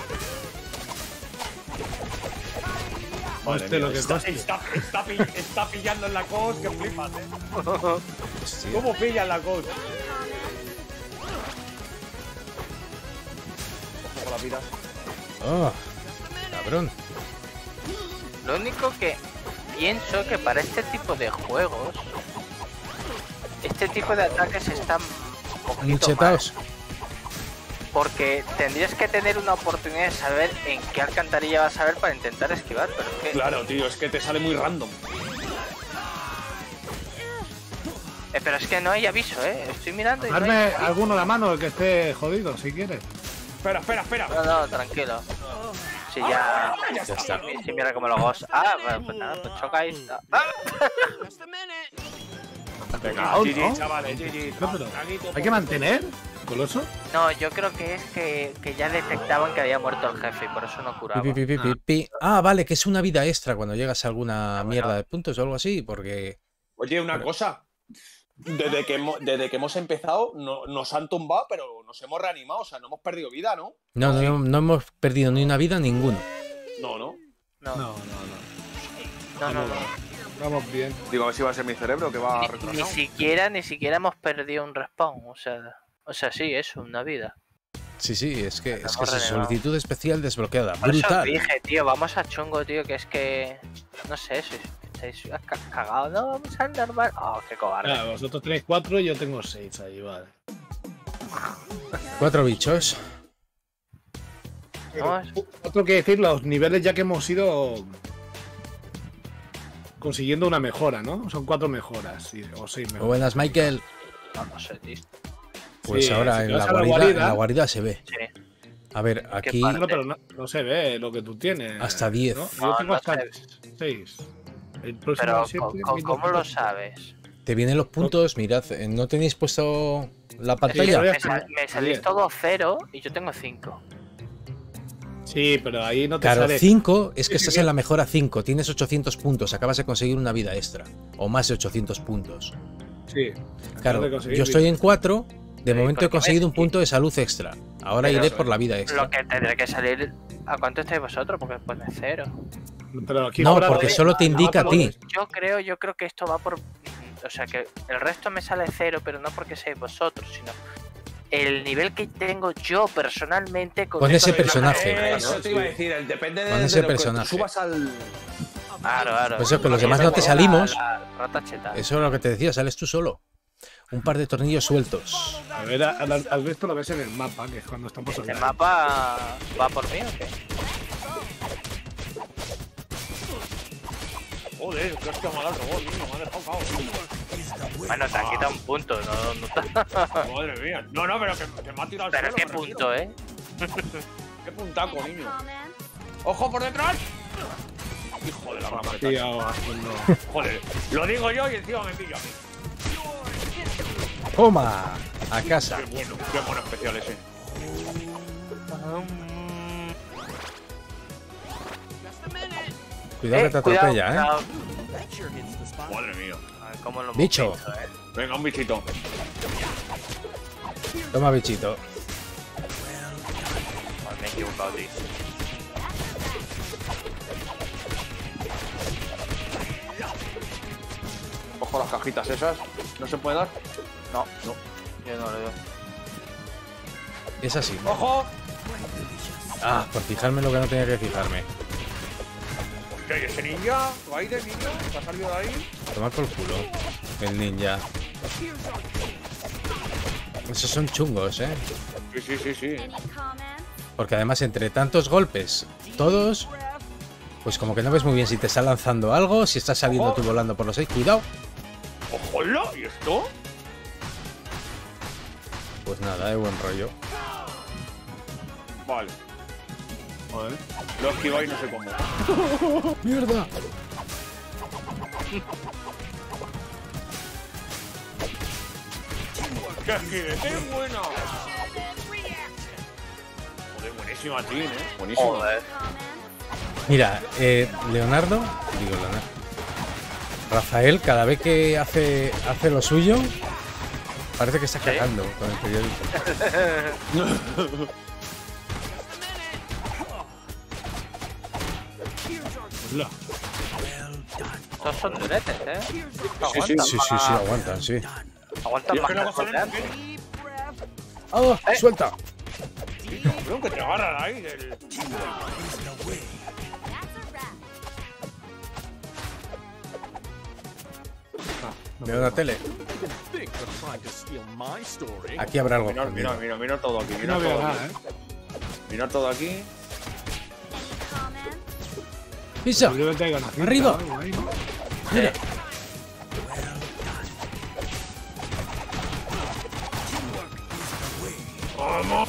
Coste lo que está, coste. está, está, pi- está pillando en Lacoste, que flipas, eh. Hostia. ¿Cómo pilla en Lacoste? Ojo con la pira. Oh, cabrón. Lo único que pienso que para este tipo de juegos, este tipo de ataques están un poquito Hinchetaos. mal, porque tendrías que tener una oportunidad de saber en qué alcantarilla vas a ver para intentar esquivar, pero es que Claro, tío, es que te sale muy random. eh, pero es que no hay aviso, eh. Estoy mirando y no hay Darme aviso. alguno la mano, el que esté jodido, si quieres. Espera, espera, espera. No, no, tranquilo. Si ya, Ya está. si mira cómo lo gozo. Ah, bueno, pues nada, pues choca ahí. Ah. Venga, Out, G G, ¿no? chavales, G G. No, pero Traguito, ¿hay que mantener, Coloso? No, yo creo que es que, que ya detectaban que había muerto el jefe y por eso no curaba. Pi, pi, pi, pi, pi. Ah, vale, que es una vida extra cuando llegas a alguna mierda de puntos o algo así, porque... Oye, una cosa. Desde que, hemos, desde que hemos empezado, no, nos han tumbado, pero nos hemos reanimado. O sea, no hemos perdido vida, ¿no? No, no, no, no hemos perdido ni una vida, ninguno. No, no. No, No, no, no, no. no. no. Vamos bien. Digo, a ver si va a ser mi cerebro que va a Ni, retrasar. ni siquiera, ni siquiera hemos perdido un respawn. O sea, o sea, sí, eso, una vida. Sí, sí, es que, es que Estamos es renegado. solicitud especial desbloqueada. Por eso os Brutal. dije, tío, vamos a chungo, tío, que es que. No sé, si estáis ca- cagados. No, vamos al normal. Oh, qué cobarde. Ah, vosotros tenéis cuatro y yo tengo seis ahí, vale. Cuatro bichos. Vamos. Otro que decir, los niveles ya que hemos ido consiguiendo una mejora, ¿no? Son cuatro mejoras sí, o seis mejoras. Buenas, Michael. No, no sé, tío. Pues Sí, ahora si en, te la vas a la guarida, guarida- en la guarida se ve. Sí. A ver, aquí padre. No, pero no, no se ve lo que tú tienes. Hasta diez. ¿no? No, Yo tengo no hasta se seis. El próximo Pero, siete, co- co- mil ¿cómo lo doscientos. sabes? te vienen los puntos. Mirad, eh, ¿no tenéis puesto la Sí, pantalla? pero Me, sal- me salís Diez. todo cero y yo tengo cinco. Sí, pero ahí no te Claro, sale. cinco es que Sí, sí, estás bien. en la mejora cinco, tienes ochocientos puntos, acabas de conseguir una vida extra, o más de ochocientos puntos. Sí. Claro, acabas de conseguir yo estoy en cuatro, de Sí, momento he porque conseguido un ves- punto de salud extra. Ahora Pero- iré por la vida extra. Lo que tendré que salir. ¿A cuánto estáis vosotros? Porque pone cero. Pero aquí No, ahora porque lo de- solo te indica a ti. Yo creo, yo creo que esto va por. O sea que el resto me sale cero, pero no porque seáis vosotros, sino el nivel que tengo yo personalmente con Con esto ese de la- personaje. Eso te iba a decir, el- depende de, Con de ese lo que personaje. subas al. Claro, claro. Pues eso, que los Sí, demás me no te mola salimos. la rata cheta. Eso es lo que te decía, sales tú solo. Un par de tornillos sueltos. A ver, al, al- al esto lo ves en el mapa, que es cuando estamos ¿Este online. mapa va por mí o qué? Joder, que hostia me ha dado el robot, niño, me ha dejado cao. Bueno, te han quitado un punto, no, no te- Madre mía. No, no, pero que, que me ha tirado al Pero suelo, qué me punto, refiero. ¿eh? Qué puntaco, niño. ¡Ojo por detrás! Hijo de la rama. Sí, ahora, haciendo- Joder, lo digo yo y encima me pillo a mí. ¡Toma! A casa. Qué bueno, qué bueno especial ese. Cuidado que te atropella, ¿eh? cuidado. Madre mía. A ver cómo lo hemos Bicho. visto, ¿eh? Venga, un bichito. Toma, bichito. Joder, me he equivocado, tío. Ojo las cajitas esas. ¿No se puede dar? No, No. yo no le doy. Es así. ¡Ojo! Ah, por fijarme lo que no tenía que fijarme. ¿Qué hay ese ninja? ¿Ahí de ninja? ¿Se ha salido de ahí? Toma por culo. El ninja. Esos son chungos, ¿eh? Sí, sí, sí, sí. Porque además entre tantos golpes, todos, pues como que no ves muy bien si te está lanzando algo, si estás saliendo Ojo. tú volando por los seis. ¡Cuidado! ¡Ojola! ¿Y esto? Pues nada, de buen rollo. Vale. Joder. Lo he esquivado y no sé cómo. ¡Mierda! ¡Qué esquive! ¡Qué buena! Joder, buenísima, Tin, ¿eh? Buenísima. Joder. Mira, eh, Leonardo, digo Leonardo, Rafael, cada vez que hace, hace lo suyo, parece que está cagando con el periódico. Hola. Estos son duretes, ¿eh? Sí, Aguantan, Sí, sí, sí, aguantan, sí. aguantan Y es más que que luego los de salen antes. ¡Ah! Eh. ¡Suelta! Creo que te agarran ahí del... Veo la tele. Aquí habrá algo. Mira, mira, mira, mira todo aquí. Mira No veo todo nada, aquí. ¿eh? Mira todo aquí. ¡Pisa! Yo creo que traigo una cinta ¡Arriba! o algo ahí, ¿no? Mira. ¡Vamos!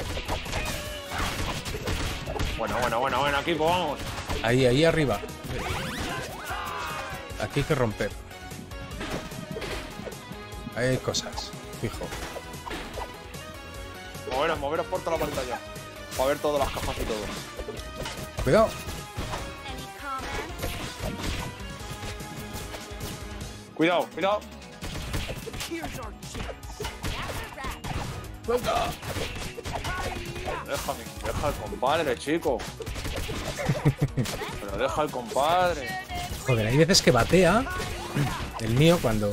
Bueno, bueno, bueno, bueno, equipo, vamos. Ahí, ahí arriba. Aquí hay que romper. Ahí hay cosas, fijo. Moveros, moveros por toda la pantalla. Para ver todas las cajas y todo. Cuidado. Cuidado, cuidado. Déjame, deja al compadre, chico. Pero deja al compadre. Joder, hay veces que batea. El mío cuando...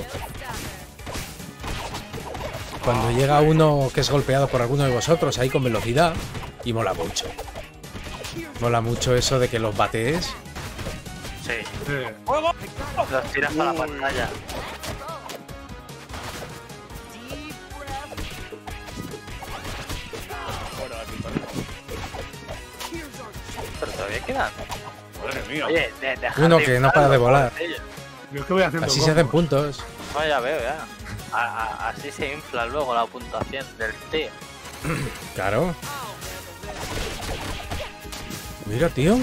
Cuando llega uno que es golpeado por alguno de vosotros ahí con velocidad. Y mola mucho. Mola mucho eso de que los batees. Sí, Eh, ¡Fuego! los tiras para la pantalla. Fuera de aquí, también. Pero todavía quedan. Madre mía. Oye, de, dejad Uno de que no inflar para de los volar. pobrecillos. yo es que voy haciendo Así se hacen combos. puntos. No, ya veo, ya. A- a- así se infla luego la puntuación del tío. Claro. Mira, tío.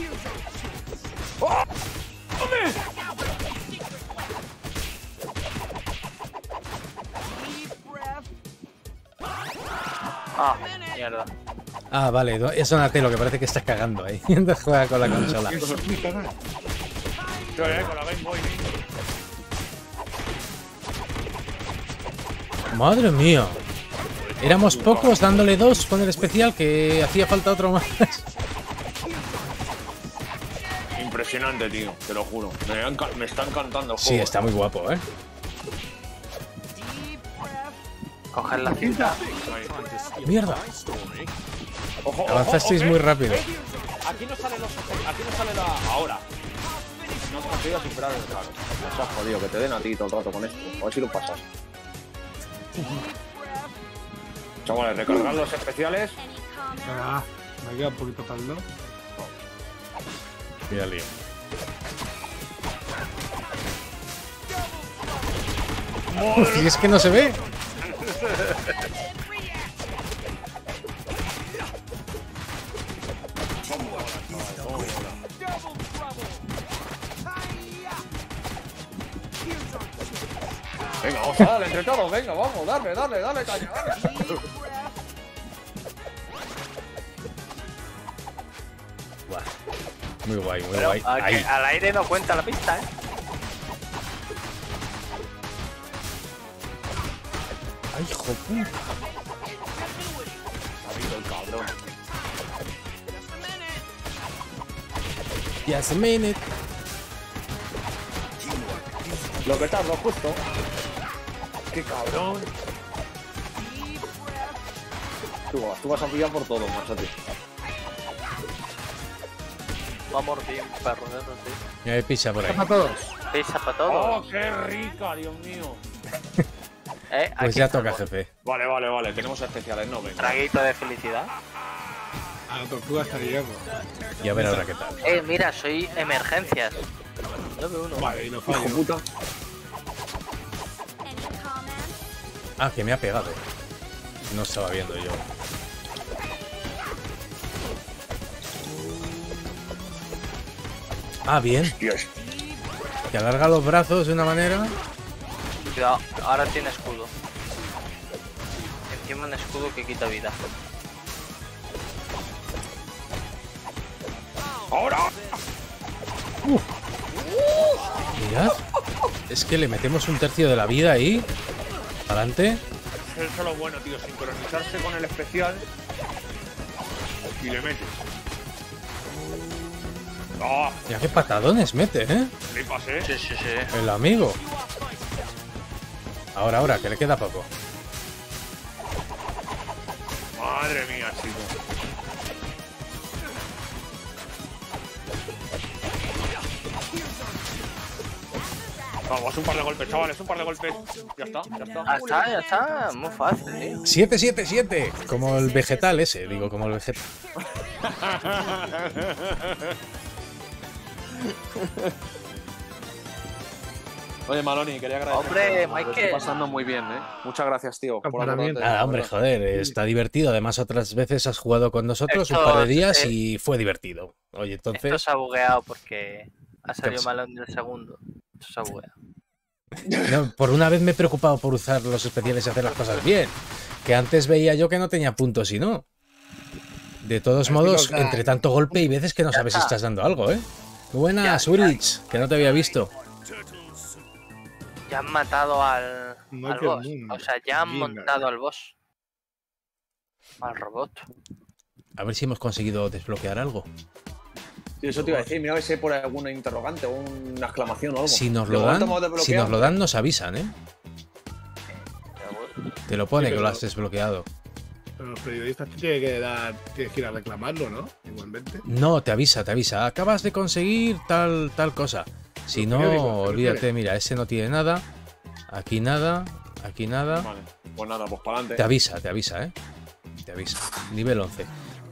Ah, mierda. Ah, vale. do- Es Donatello que parece que estás cagando ahí. Mientras juega con la consola. Eso es mi canal. Yo, eh, con la Game Boy. Madre mía. Éramos pocos dándole dos con el especial que hacía falta otro más. Impresionante, tío, te lo juro. Me, enca- me está encantando el Sí, juego. está muy guapo, ¿eh? Coger la cinta. Ahí. Mierda. Ojo, ojo, Avanzasteis ojo, muy eh. rápido. Aquí no sale los aquí no sale la ahora. No consigo superar el claro. Nos has jodido, que te den a ti todo el rato con esto. A ver si lo pasas. Chavales, recargar los especiales. Ah, me queda un poquito para el lado. Mira el lío. Y es que no se ve. Venga, vamos a darle entre todos, venga, vamos, dale, dale, dale, caña, dale. Buah. Muy guay, muy Pero guay. a- Ahí. al aire no cuenta la pista, ¿eh? Ay, hijo de puta. Ha habido el cabrón. Just a minute. Lo que tardo, justo. Qué cabrón. Tú vas, tú vas a pillar por todo, machote. Vamos bien, perro, eso sí. Ya hay pizza por ahí. Para todos. Pisa para todo. ¡Oh, qué rica, Dios mío! ¿Eh? Pues Aquí ya estamos. toca, jefe. Vale, vale, vale, tenemos especiales, no, venga. Traguito de felicidad. A la tortuga está hierro. Y a ver ahora qué tal. Eh, mira, soy emergencias. nueve uno. Vale, y no Hijo fallo. puta. Ah, que me ha pegado. No estaba viendo yo. Ah, bien. Dios. Que alarga los brazos de una manera. Cuidado, ahora tiene escudo. Encima un escudo que quita vida. ¡Ahora! Mirad. Es que le metemos un tercio de la vida ahí. Adelante. Eso es lo bueno, tío, sincronizarse con el especial. Y le metes. ¡Ah! Mira qué patadones mete, ¿eh? Flipas, ¿eh? Sí, sí, sí. El amigo. Ahora, ahora, que le queda poco. Madre mía, chico. Vamos, un par de golpes, chavales, un par de golpes. Ya está, ya está. Ah, está, ya está. Muy fácil, tío. siete siete siete. Como el vegetal ese, digo, como el vegetal. Oye, Maloni, quería agradecer. Hombre, Lo estoy Michael. pasando muy bien, ¿eh? Muchas gracias, tío. Por Campeonato. acordarte. Ah, hombre, joder, está divertido. Además, otras veces has jugado con nosotros un Esto par de días es- y fue divertido. Oye, Esto entonces, se ha bugueado porque ha salido pasa? mal en el segundo. Esto se ha bugueado. no, por una vez me he preocupado por usar los especiales y hacer las cosas bien. Que antes veía yo que no tenía puntos y no. De todos Aquí modos, toca- entre tanto golpe y veces que no Ya sabes si está. estás dando algo, ¿eh? Muy Ya, buenas, ya. Urich, que no te había visto. Ya han matado al, No al que boss. mundo. O sea, ya han Venga. montado al boss. Al robot. A ver si hemos conseguido desbloquear algo. Sí, eso te iba a decir. Mira a ver si hay por alguna interrogante o una exclamación o algo. Si nos De lo momento dan, hemos si desbloqueado. nos lo dan, nos avisan, ¿eh? Te lo pone Sí, que pero- lo has desbloqueado. Pero los periodistas te tienen que dar, tienes que ir a reclamarlo, ¿no? Igualmente. No, te avisa, te avisa. Acabas de conseguir tal, tal cosa. Si Los no, periódicos, ¿te olvídate, refieres? mira, ese no tiene nada. Aquí nada, aquí nada. Vale, pues nada, pues para Te adelante. avisa, te avisa, ¿eh? Te avisa. Nivel once.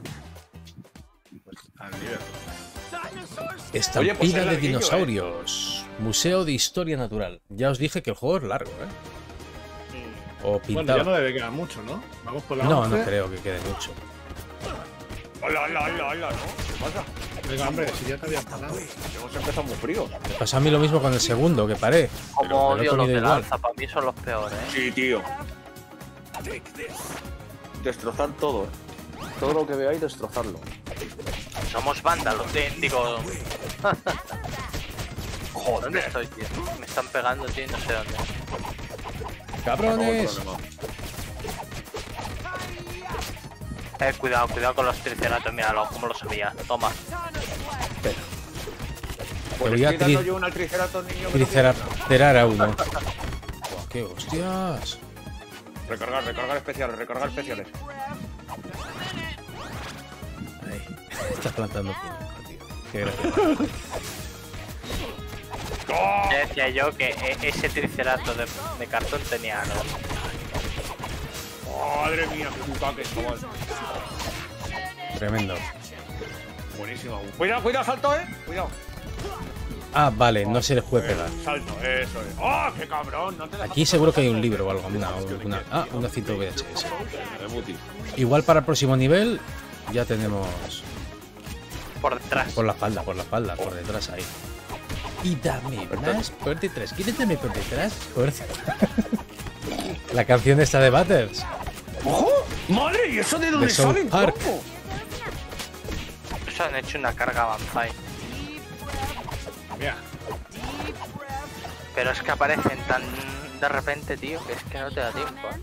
Al nivel. Estampida Oye, pues es de larguillo, dinosaurios. Museo de Historia Natural. Ya os dije que el juego es largo, ¿eh? O Bueno, pintado. ya no debe quedar mucho, ¿no? Vamos por la no, once. no creo que quede mucho. Hola, hola, hola, hola, ¿no? ¿Qué pasa? Venga, hombre, si ya te habían parado. Hemos empezado muy fríos. Me pasó a mí lo mismo con el segundo, que paré. Como Pero me lo he odio los comido de igual. lanza, para mí son los peores, ¿eh? Sí, tío. Destrozar todo, ¿eh? Todo lo que veáis, destrozarlo. Somos vándalos, tío. Digo. Joder. ¿Dónde estoy, tío? Me están pegando, tío, y no sé dónde. ¡Cabrones! Acabó el problema. Eh, cuidado, cuidado con los triceratops, míralo, como lo sabía. Toma. Espera. Pues Te voy a estoy dando tri- yo un al triceratops, niño. que no Triceratops a uno. Buah, ¡qué hostias! quiere. Recargar, recargar especiales, recargar especiales. Ahí. Estás plantando piedra, tío. Qué gracia. ¡Oh! Ya decía yo que e- ese triceratops de, de cartón tenía algo. Madre mía, qué bucaque, chaval. Tremendo. Buenísimo. Cuidado, cuidado, salto, eh. Cuidado. Ah, vale, no se les puede pegar. Salto, eso es. ¡Oh, qué cabrón! No te dejas Aquí seguro que hay un libro o algo. Una, una- ah, una cinta V H S. de booty. Igual para el próximo nivel ya tenemos Por detrás. por la espalda, por la espalda, por detrás ahí. Y dame más por detrás. ¿Quieres darme por detrás? Por... La canción esta de Butters. ¡Ojo! ¡Madre! ¿Y eso de dónde De South salen, Park. tronco? Eso han hecho una carga avanzada. Mira, Pero es que aparecen tan de repente, tío, que es que no te da tiempo. ¿eh?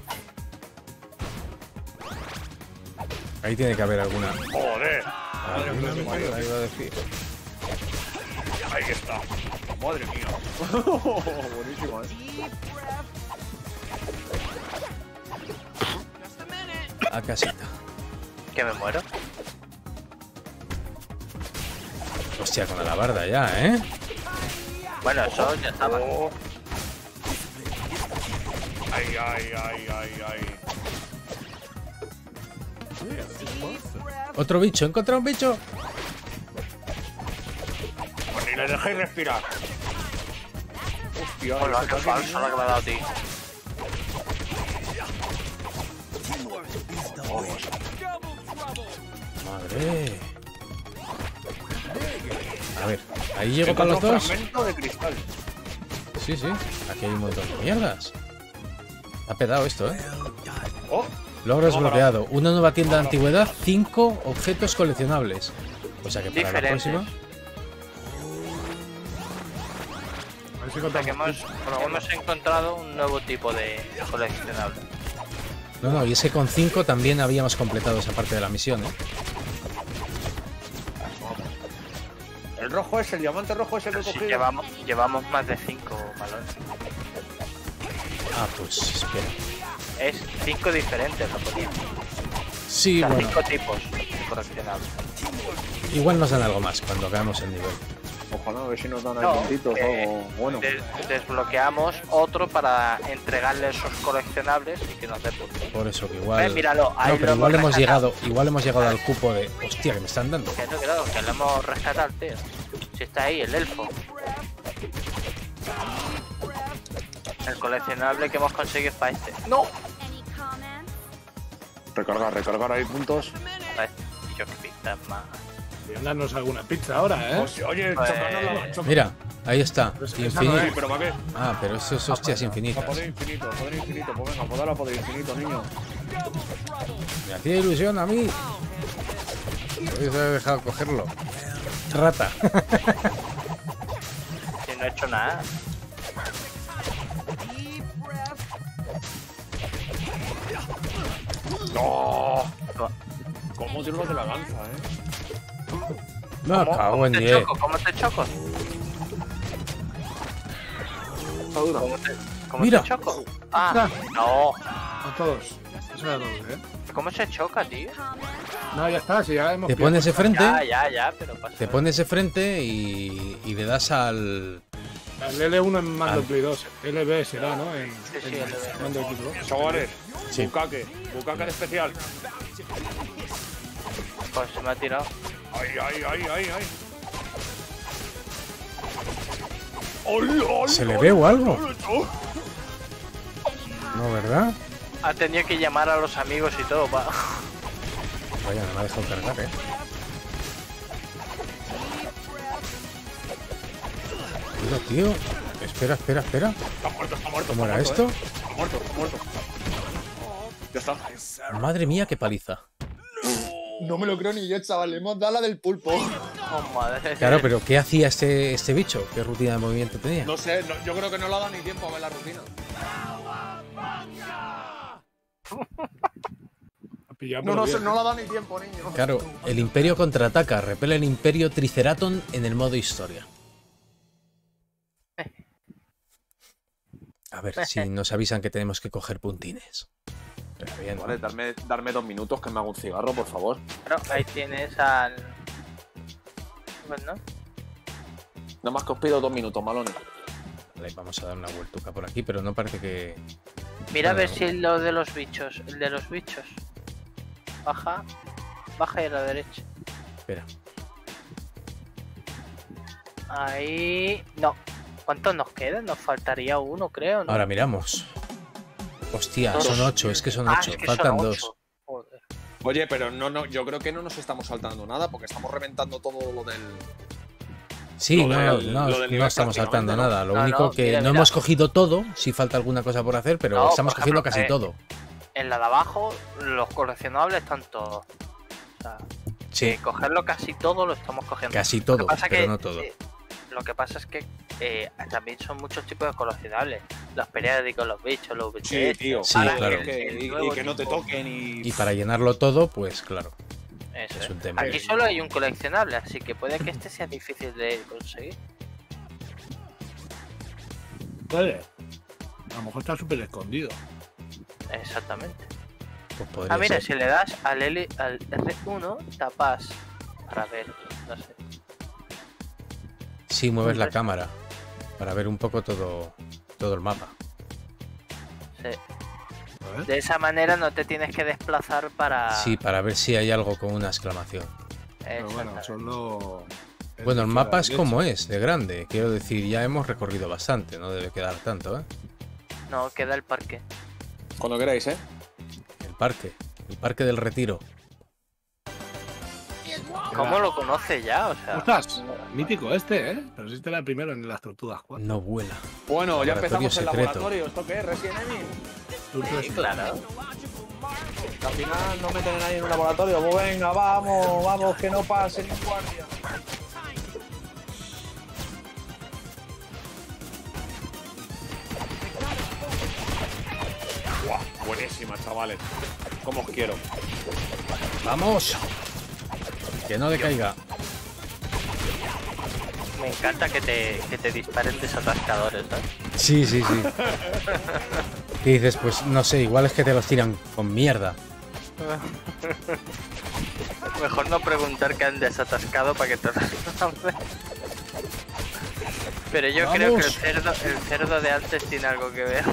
Ahí tiene que haber alguna. ¡Joder! Madre mía, ahí iba a decir. Ahí está. Madre mía. Buenísimo, ¿eh? A casita. Que me muero. Hostia, con la alabarda ya, ¿eh? Bueno, eso ya estaba. Oh. Ay, ay, ay, ay, ay. Otro bicho, he encontrado un bicho. Pues ni le dejéis respirar. Hostia, Hola, ese qué casi falso la que me ha dado a ti. Madre. A ver, ahí llego para los Encontró dos. fragmento de cristal. Sí, sí. Aquí hay un montón de mierdas. Ha pedado esto, ¿eh? Oh, Logro desbloqueado. Una nueva tienda de antigüedad. Cinco objetos coleccionables. O sea que para la Diferentes. próxima. a ver si O sea que contamos. hemos, hemos encontrado un nuevo tipo de coleccionable. No, no, y ese con cinco también habíamos completado esa parte de la misión, ¿eh? el rojo es el diamante rojo es el que he Sí, cogido. llevamos, llevamos más de cinco balones. Ah, pues espera. Es cinco diferentes, lo ponía. Sí, O sea, bueno. cinco tipos de coleccionables. Igual nos dan algo más cuando hagamos el nivel. Ojalá, a ver si nos dan ahí No, puntitos o eh, algo bueno. Des- desbloqueamos otro para entregarle esos coleccionables y que nos dé puntos. Por eso que Eh, igual. míralo, ahí No, pero lo igual hemos rescatado. llegado. Igual hemos llegado al cupo de. Hostia, que me están dando. Que no, claro, que lo hemos rescatado, tío. Si está ahí, el elfo. El coleccionable que hemos conseguido es para este. ¡No! Recargar, recargar ahí puntos. Para este. Y yo que pinta más. Voy a darnos alguna pizza ahora, ¿eh? Hostia, oye, Pues- chocarnos la choca- Mira, ahí está. Pero esa no Infinito. Sí, pero ¿para qué? Ah, pero eso es hostias A infinitas. poder infinito, a poder infinito. Pues venga, poder a poder infinito, niño. Me hacía ilusión a mí. Podéis haber dejado cogerlo. Rata. Si no he hecho nada. ¡No! No. ¿Cómo tiro los de la lanza, eh? Me cago en te diez. choco? ¿Cómo te choco? Está dura. ¿Cómo te, cómo Mira. te choco? Ah, no. A todos. Eso era todo, ¿eh? ¿Cómo se choca, tío? No, ya está, si ya hemos Te pones de Ya, frente. ya, ya, pero pasa. Te pones de frente y, y le das al. El L uno en mando Ah. Play dos. L B será, ¿no? En, Sí, sí, en L B. mando de Play dos. Chavales, Sí. bucaque, bucaque de especial. Pues se me ha tirado. ¡Ay, ay, ay, ay, ay! ¡Hola, hola, ¿Se le hola, ve o algo? hola, hola! No, ¿verdad? Ha tenido que llamar a los amigos y todo, pa. Vaya, no me ha dejado cargar, eh. Mira, tío. Espera, espera, espera. Está muerto, está muerto. ¿Cómo está era muerto, esto? eh. Está muerto, está muerto. Ya está. Madre mía, qué paliza. No me lo creo ni yo, chaval. Le hemos dado la del pulpo. Oh, madre. Claro, pero ¿qué hacía este, este bicho? ¿Qué rutina de movimiento tenía? No sé, no- yo creo que no le ha dado ni tiempo a ver la rutina. Ha pillado, No, pero no, bien, se- no le ha dado ni tiempo, niño. Claro, el Imperio contraataca, repele el Imperio Triceraton en el modo historia. A ver si nos avisan que tenemos que coger puntines. Pero bien, ¿no? Vale, darme, darme dos minutos que me hago un cigarro, por favor. Pero ahí tienes al. Bueno, Nada más que os pido dos minutos, malones. Vale, vamos a dar una vueltuca por aquí, pero no parece que... mira a ver Bueno. si lo de los bichos. El de los bichos. Baja. Baja y a la derecha. Espera. Ahí. No. ¿Cuántos nos quedan? Nos faltaría uno, creo, ¿no? Ahora miramos. Hostia, Dos. son ocho, es que son Ah, ocho, es que faltan son dos. ocho. Joder. Oye, pero no, no, yo creo que no nos estamos saltando nada porque estamos reventando todo lo del. Sí, Lo no, del- no, lo del no nivel estamos saltando prácticamente, ¿no? nada. Lo No, único no, que mira, no mira. hemos cogido todo, si falta alguna cosa por hacer, pero No, estamos por cogiendo ejemplo, casi eh, todo. En la de abajo, los coleccionables están todos. O sea, Sí, eh, cogerlo casi todo lo estamos cogiendo. casi Lo que todo, pasa pero que, no todo. eh, lo que pasa es que eh, también son muchos tipos de coleccionables. Los periódicos, los bichos, los V Sí, T S. tío. Sí, Ahora, claro. el- Que- el y, nuevo y que no te tipo- toquen y... Y para llenarlo todo, pues claro. Eso es es. un tema. Aquí solo hay un coleccionable, así que puede que este sea difícil de conseguir. Puede. A lo mejor está súper escondido. Exactamente. Pues podría Ah, mira, ser. si le das al, L, al R uno, tapas para ver, no sé. Sí, mueves la cámara para ver un poco todo, todo el mapa. Sí. A ver. De esa manera no te tienes que desplazar para... Sí, para ver si hay algo con una exclamación. Pero bueno, Exactamente. solo. Bueno, el de mapa izquierda a es derecha. como es, de grande. Quiero decir, ya hemos recorrido bastante, no debe quedar tanto, ¿eh? No, queda el parque. Cuando queráis, ¿eh? El parque, el parque del Retiro. ¿Cómo lo conoce ya? O sea, Ostras, mítico este, ¿eh? Pero si este era el primero en las Tortugas cuatro. No vuela. Bueno, ya Laboratorio empezamos el secreto. laboratorio. ¿Esto qué es? ¿Resident Evil? Tortugas sí, claro. Que al final no meten a nadie en un laboratorio. Pues venga, vamos, vamos, que no pase ni un guardia. Buah, buenísima, chavales. Como os quiero. ¡Vamos! Que no decaiga. Me encanta que te, que te disparen desatascadores, ¿sabes? Sí, sí, sí. ¿Qué dices? Pues no sé, igual es que te los tiran con mierda. Mejor no preguntar que han desatascado para que te Pero yo creo que el Vamos. cerdo, el cerdo de antes tiene algo que ver.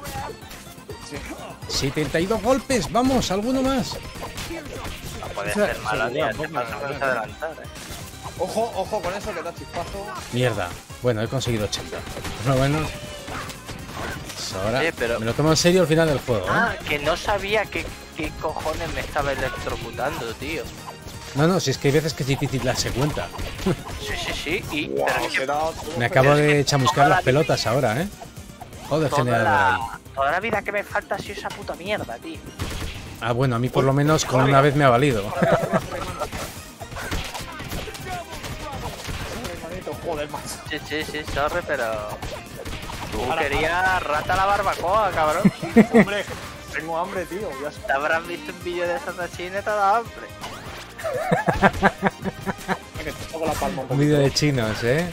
setenta y dos golpes, vamos, alguno más. No puede Esa- ser mala, seguridad, tía. Te poca, pasa claro. a adelantar, eh. Ojo, ojo con eso que da chispazo. Mierda. Bueno, he conseguido ochenta. Por lo menos. Pues ahora Oye, pero- me lo tomo en serio al final del juego, ¿eh? Ah, que no sabía qué, qué cojones me estaba electrocutando, tío. No, no, si es que hay veces que es difícil darse cuenta. Sí, sí, sí. Y Wow, pero es que que da- Me acabo de chamuscar toda las la- pelotas ahora, ¿eh? Joder, toda generador ahí. la, toda la vida que me falta ha sido esa puta mierda, tío. Ah, bueno, a mí por lo menos con una vez me ha valido. Joder, macho. Sí, sí, sí, sorry, pero... Tú querías rata a la barbacoa, cabrón. Hombre, tengo hambre, tío. Ya sé. Te habrás visto un vídeo de esa china y te da hambre. Que te toco la palma un Un poquito. vídeo de chinos, ¿eh?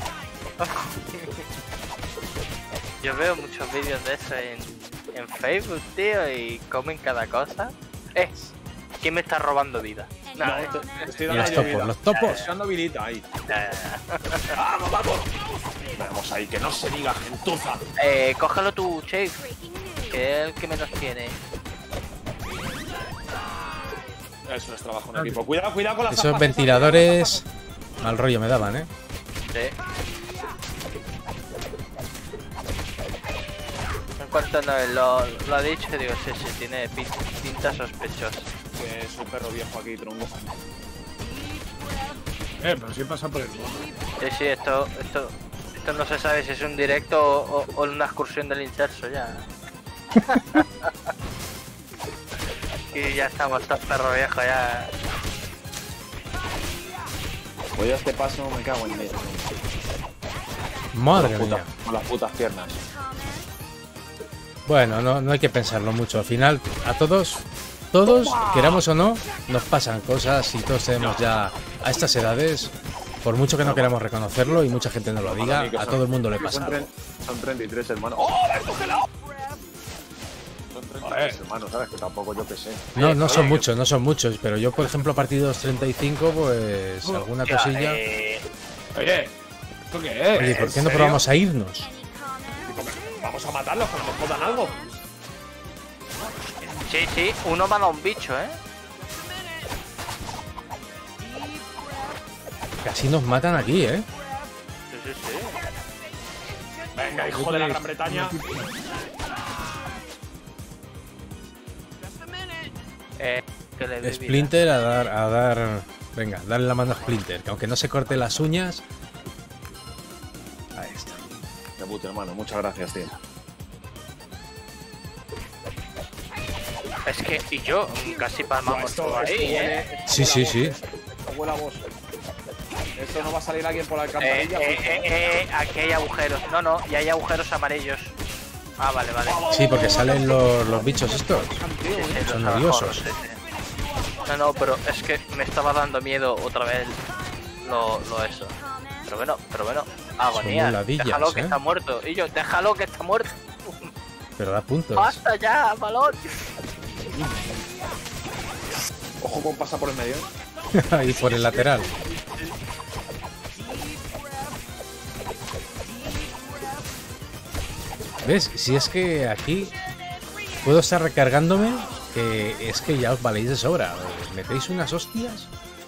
Yo veo muchos vídeos de eso en, en Facebook, tío, y comen cada cosa. Eh, ¿quién me está robando vida? No, Nada, te- te estoy Y dando los yo topos, vida. los topos. Estoy dando vidita ahí. eh, ¡Vamos, vamos! Vamos ahí, que no se diga gentuza. eh, cógelo tú, Chase, que es el que menos tiene. Eso es trabajo en equipo. Cuidado, cuidado con las Esos zapas ventiladores mal rollo me daban, ¿eh? Sí. En cuanto no, lo, lo ha dicho, digo, sí, sí, tiene pin- pinta sospechosa. Que es un perro viejo aquí, tronco. Eh, pero si pasa por el mundo. Sí, sí, esto, esto, esto no se sabe si es un directo o, o- o una excursión del inserso ya. Y ya estamos todos perro viejo ya. Pues yo este paso me cago en Dios. Madre Con mía. las putas- Con las putas piernas. Bueno, no, no hay que pensarlo mucho. Al final, a todos, todos, queramos o no, nos pasan cosas y todos tenemos ya a estas edades, por mucho que no queramos reconocerlo y mucha gente no lo diga, a todo el mundo le pasa Son, algo. tre- son treinta y tres hermanos. ¡Oh, la he congelado! Son treinta y tres hermanos, ¿sabes? Que tampoco yo que sé. No, no son muchos, no son muchos, pero yo, por ejemplo, a partir de los treinta y cinco, pues alguna Hostia, cosilla. eh, Oye, ¿esto qué es? Oye, ¿por ¿en qué no serio? probamos a irnos? Digo, vamos a matarlos cuando nos jodan algo. sí, sí, uno me ha dado un bicho, ¿eh? Casi nos matan aquí, ¿eh? Sí, sí, sí. Venga, hijo de la Gran Bretaña. Eh, que le dé vida. Splinter a dar, a dar. Venga, darle la mano a Splinter, que aunque no se corte las uñas, puto, hermano. Muchas gracias, tío. Es que, y yo, casi palmamos todo ahí, ¿eh? Sí, sí, sí. Esto huele a vos. Esto no va a salir alguien por la Eh, alcantarilla. eh, eh, eh, aquí hay agujeros. No, no, y hay agujeros amarillos. Ah, vale, vale. Sí, porque salen los, los bichos estos. Sí, sí, los Son abejorros, nerviosos. sí, sí. No, no, pero es que me estaba dando miedo otra vez lo, lo eso. Pero bueno, pero bueno. Agonía. Son muladillas, Déjalo que ¿eh? está muerto. Y yo, déjalo que está muerto. Pero da puntos. Basta ya, balón. Ojo con pasa por el medio. Y por el lateral. ¿Ves? Si es que aquí puedo estar recargándome, que es que ya os valéis de sobra. ¿Os metéis unas hostias?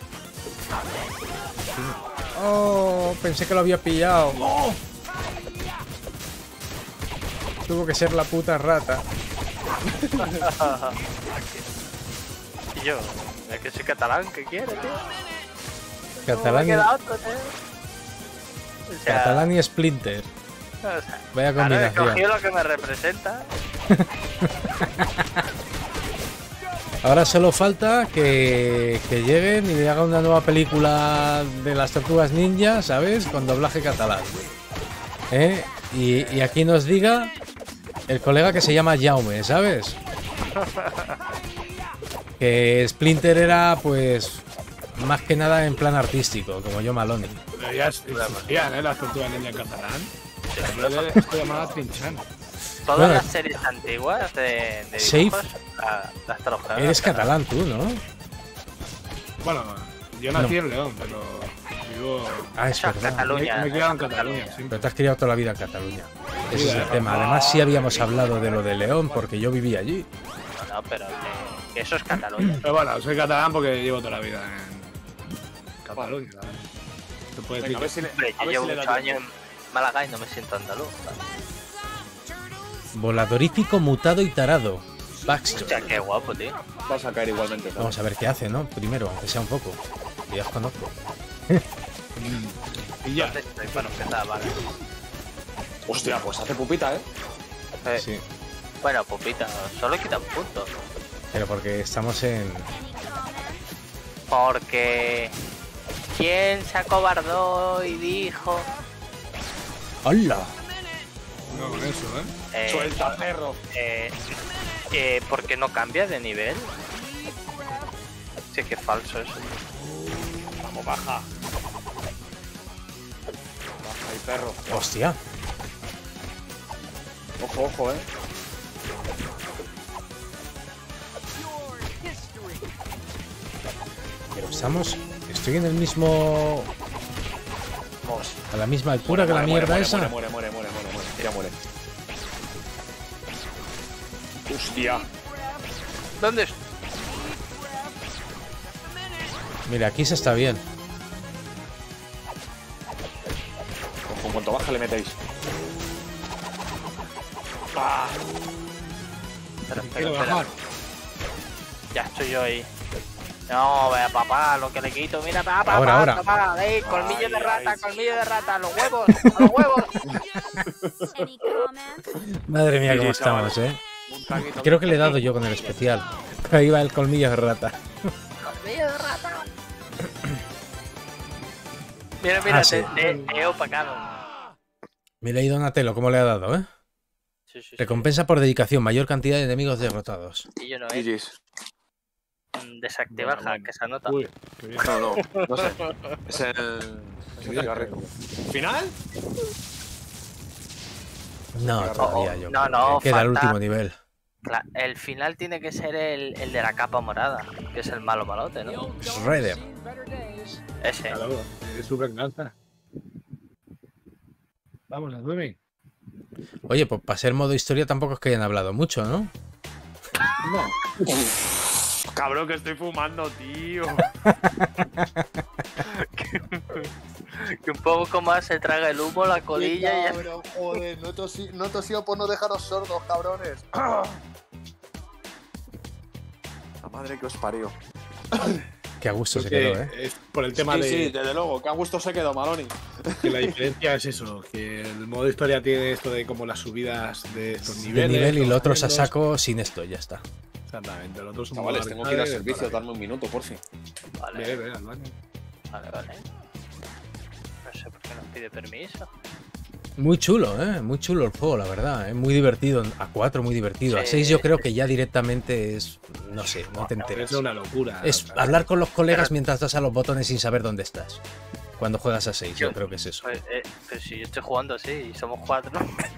Oh, pensé que lo había pillado. Tuvo que ser la puta rata. Y yo, es que soy catalán, ¿qué quiere, tío? Catalán y, No me queda otro, tío. O sea, Catalán y Splinter. o sea, Vaya claro, he combinación. cogido lo que me representa. Ahora solo falta que, que lleguen y le hagan una nueva película de las Tortugas Ninja, ¿sabes? Con doblaje catalán. ¿Eh? Y, y aquí nos diga el colega que se llama Jaume, ¿sabes? Que Splinter era, pues, más que nada en plan artístico, como yo Maloney. Pero ya existían, ¿eh? Las tortugas ninja en catalán. Esto llamaba Trinchan. Todas Bueno. las series antiguas de, de Safe. dibujos, la- las trabajaron. Eres catalán tú, ¿no? Bueno, yo nací en León, pero vivo... Ah, es O sea, verdad. Me, Cataluña. me he criado en Cataluña, sí. Pero te has criado toda la vida en Cataluña. Ese es el Mira, tema. Además, sí habíamos hablado de lo de León, porque yo viví allí. No, no, pero que, que eso es Cataluña. Pero bueno, soy catalán porque llevo toda la vida en Cataluña. ¿sabes? Te puedes Venga, a ver decir si le, Hombre, a yo ver llevo si le muchos da años en Málaga y no me siento andaluz. Voladorítico, mutado y tarado. Baxter. Hostia, qué guapo, tío. Vas a caer igualmente. ¿sabes? Vamos a ver qué hace, ¿no? Primero, aunque sea un poco. Que ya os conozco. y ya. ¿Dónde estoy para empezar? Vale. Hostia, pues hace pupita, ¿eh? Eh, Sí. Bueno, pupita, solo quitan puntos. Pero porque estamos en... Porque... ¿Quién se acobardó y dijo? ¡Hola! No, con eso, ¿eh? Eh, Suelta, perro. eh, eh, ¿Por qué no cambia de nivel? Sí, que es falso eso. Vamos, baja. Baja ahí, perro. ¡Hostia! Ojo, ojo, ¿eh? Pero estamos... Estoy en el mismo... A la misma altura que la Muere, mierda muere, esa. Muere, muere, muere, muere, muere, muere. Ya muere. Hostia. ¿Dónde es? Mira, aquí se está bien. Ojo, en cuanto baja le metéis. Ah, Espera, espera, Quiero espera. bajar. Ya estoy yo ahí. No, vea, papá, lo que le quito. Mira, papá, Ahora, ahora. papá, ahí, colmillo de Ay, rata, ay. colmillo de rata, los huevos, a los huevos. Any comments? Madre mía, Sí, cómo chaval. estamos, ¿eh? un taquito. Creo que le he dado yo con el especial. Ahí va el colmillo de rata. Colmillo de rata. Mira, mira, Ah, sí. te, te- te he opacado. Me le he ido a Donatello, ¿cómo le ha dado, eh? Sí, sí, sí. Recompensa por dedicación, mayor cantidad de enemigos derrotados. Y yo no he G Gs. desactivar Bueno, hack, que se anota. Uy, qué bien. No, no, no sé. Es el. Es el cigarrito. ¿Final? No, todavía yo. no, creo no, que queda el falta- último nivel. Cla- El final tiene que ser el, el de la capa morada, que es el malo malote, ¿no? Shredder. Ese. Claro, es su venganza. Vamos, Azumi. Oye, pues para ser modo historia tampoco es que hayan hablado mucho, ¿no? No. Cabrón, que estoy fumando, tío. Que un poco más se traga el humo, la colilla y ya. Cabrón, joder, no he tosi- no he tosido por no dejaros sordos, cabrones. La madre que os parió. Qué a gusto se Porque quedó, ¿eh? es por el tema Sí, de sí, desde luego, que a gusto se quedó Maloney. que la diferencia es eso, que el modo historia tiene esto de como las subidas de estos De niveles. nivel y los lo otro se mundos. saco sin esto, ya está. Exactamente, el otro es un Chavales, modo tengo que ir al arcade de servicio, toda la darme un minuto, por fin. vida. Vale, Ve, ve, al baño. vale, vale. No sé por qué nos pide permiso. Muy chulo, ¿eh? Muy chulo el juego, la verdad. Es muy divertido. A cuatro muy divertido. A Sí, seis yo creo sí. que ya directamente es... No sé, no te Es enteras. una locura. Es o sea, hablar con los colegas mientras das a los botones sin saber dónde estás. Cuando juegas a seis, yo creo que es eso. Pues, eh, pero si yo estoy jugando así y somos cuatro.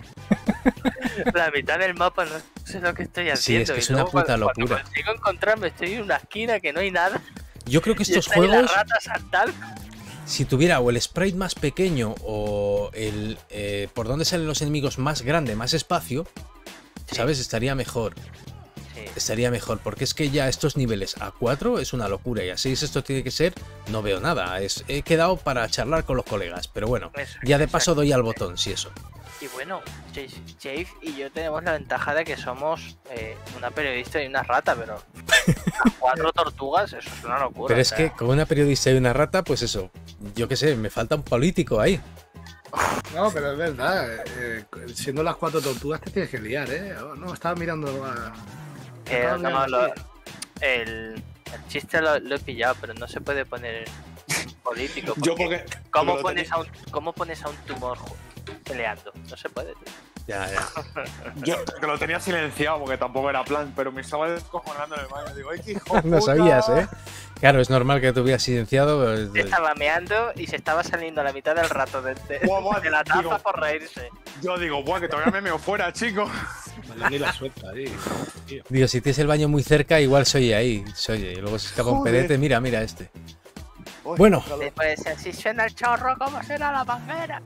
La mitad del mapa no sé lo que estoy haciendo. Sí, es que y es una luego puta cuando- locura. Cuando consigo encontrarme, estoy en una esquina que no hay nada. Yo creo que Y estos está ahí la juegos, rata saltando. si tuviera o el sprite más pequeño o el eh, por donde salen los enemigos más grande, más espacio, Sí. ¿sabes? Estaría mejor. Sí. Estaría mejor, porque es que ya estos niveles a cuatro es una locura y a seis esto tiene que ser, no veo nada. Es, he quedado para charlar con los colegas, pero bueno, Eso, ya de paso exacto. doy al botón, si eso. Y bueno, Chase, Chase y yo tenemos la ventaja de que somos eh, una periodista y una rata, pero las cuatro tortugas, eso es una locura. Pero o es sea, que con una periodista y una rata, pues eso, yo qué sé, me falta un político ahí. No, pero es verdad. eh, eh, siendo las cuatro tortugas te tienes que liar, ¿eh? Oh, no, estaba mirando a... eh, estaba no, mirando lo- así. el, el chiste lo, lo he pillado, pero no se puede poner político. Yo porque porque... ¿cómo, porque lo pones tenía- a un, ¿Cómo pones a un tumor ju- peleando? No se puede, tío. Ya, ya. Yo que lo tenía silenciado porque tampoco era plan, pero me estaba descojonando en el baño. Digo, ¡ay, qué hijo No puta! sabías, ¿eh? Claro, es normal que te hubieras silenciado. eh, Se estaba meando y se estaba saliendo a la mitad del rato de, de- Buah, buah, de la taza digo- por reírse. Yo digo, buah, que todavía me meo fuera, chico. Maloney la suelta, ahí. Tío. Digo, si tienes el baño muy cerca, igual se oye ahí. Se oye. Y luego se escapa un Joder. pedete. Mira, mira este. Uy, Bueno. calor. Después, si suena el chorro, ¿cómo será la manguera?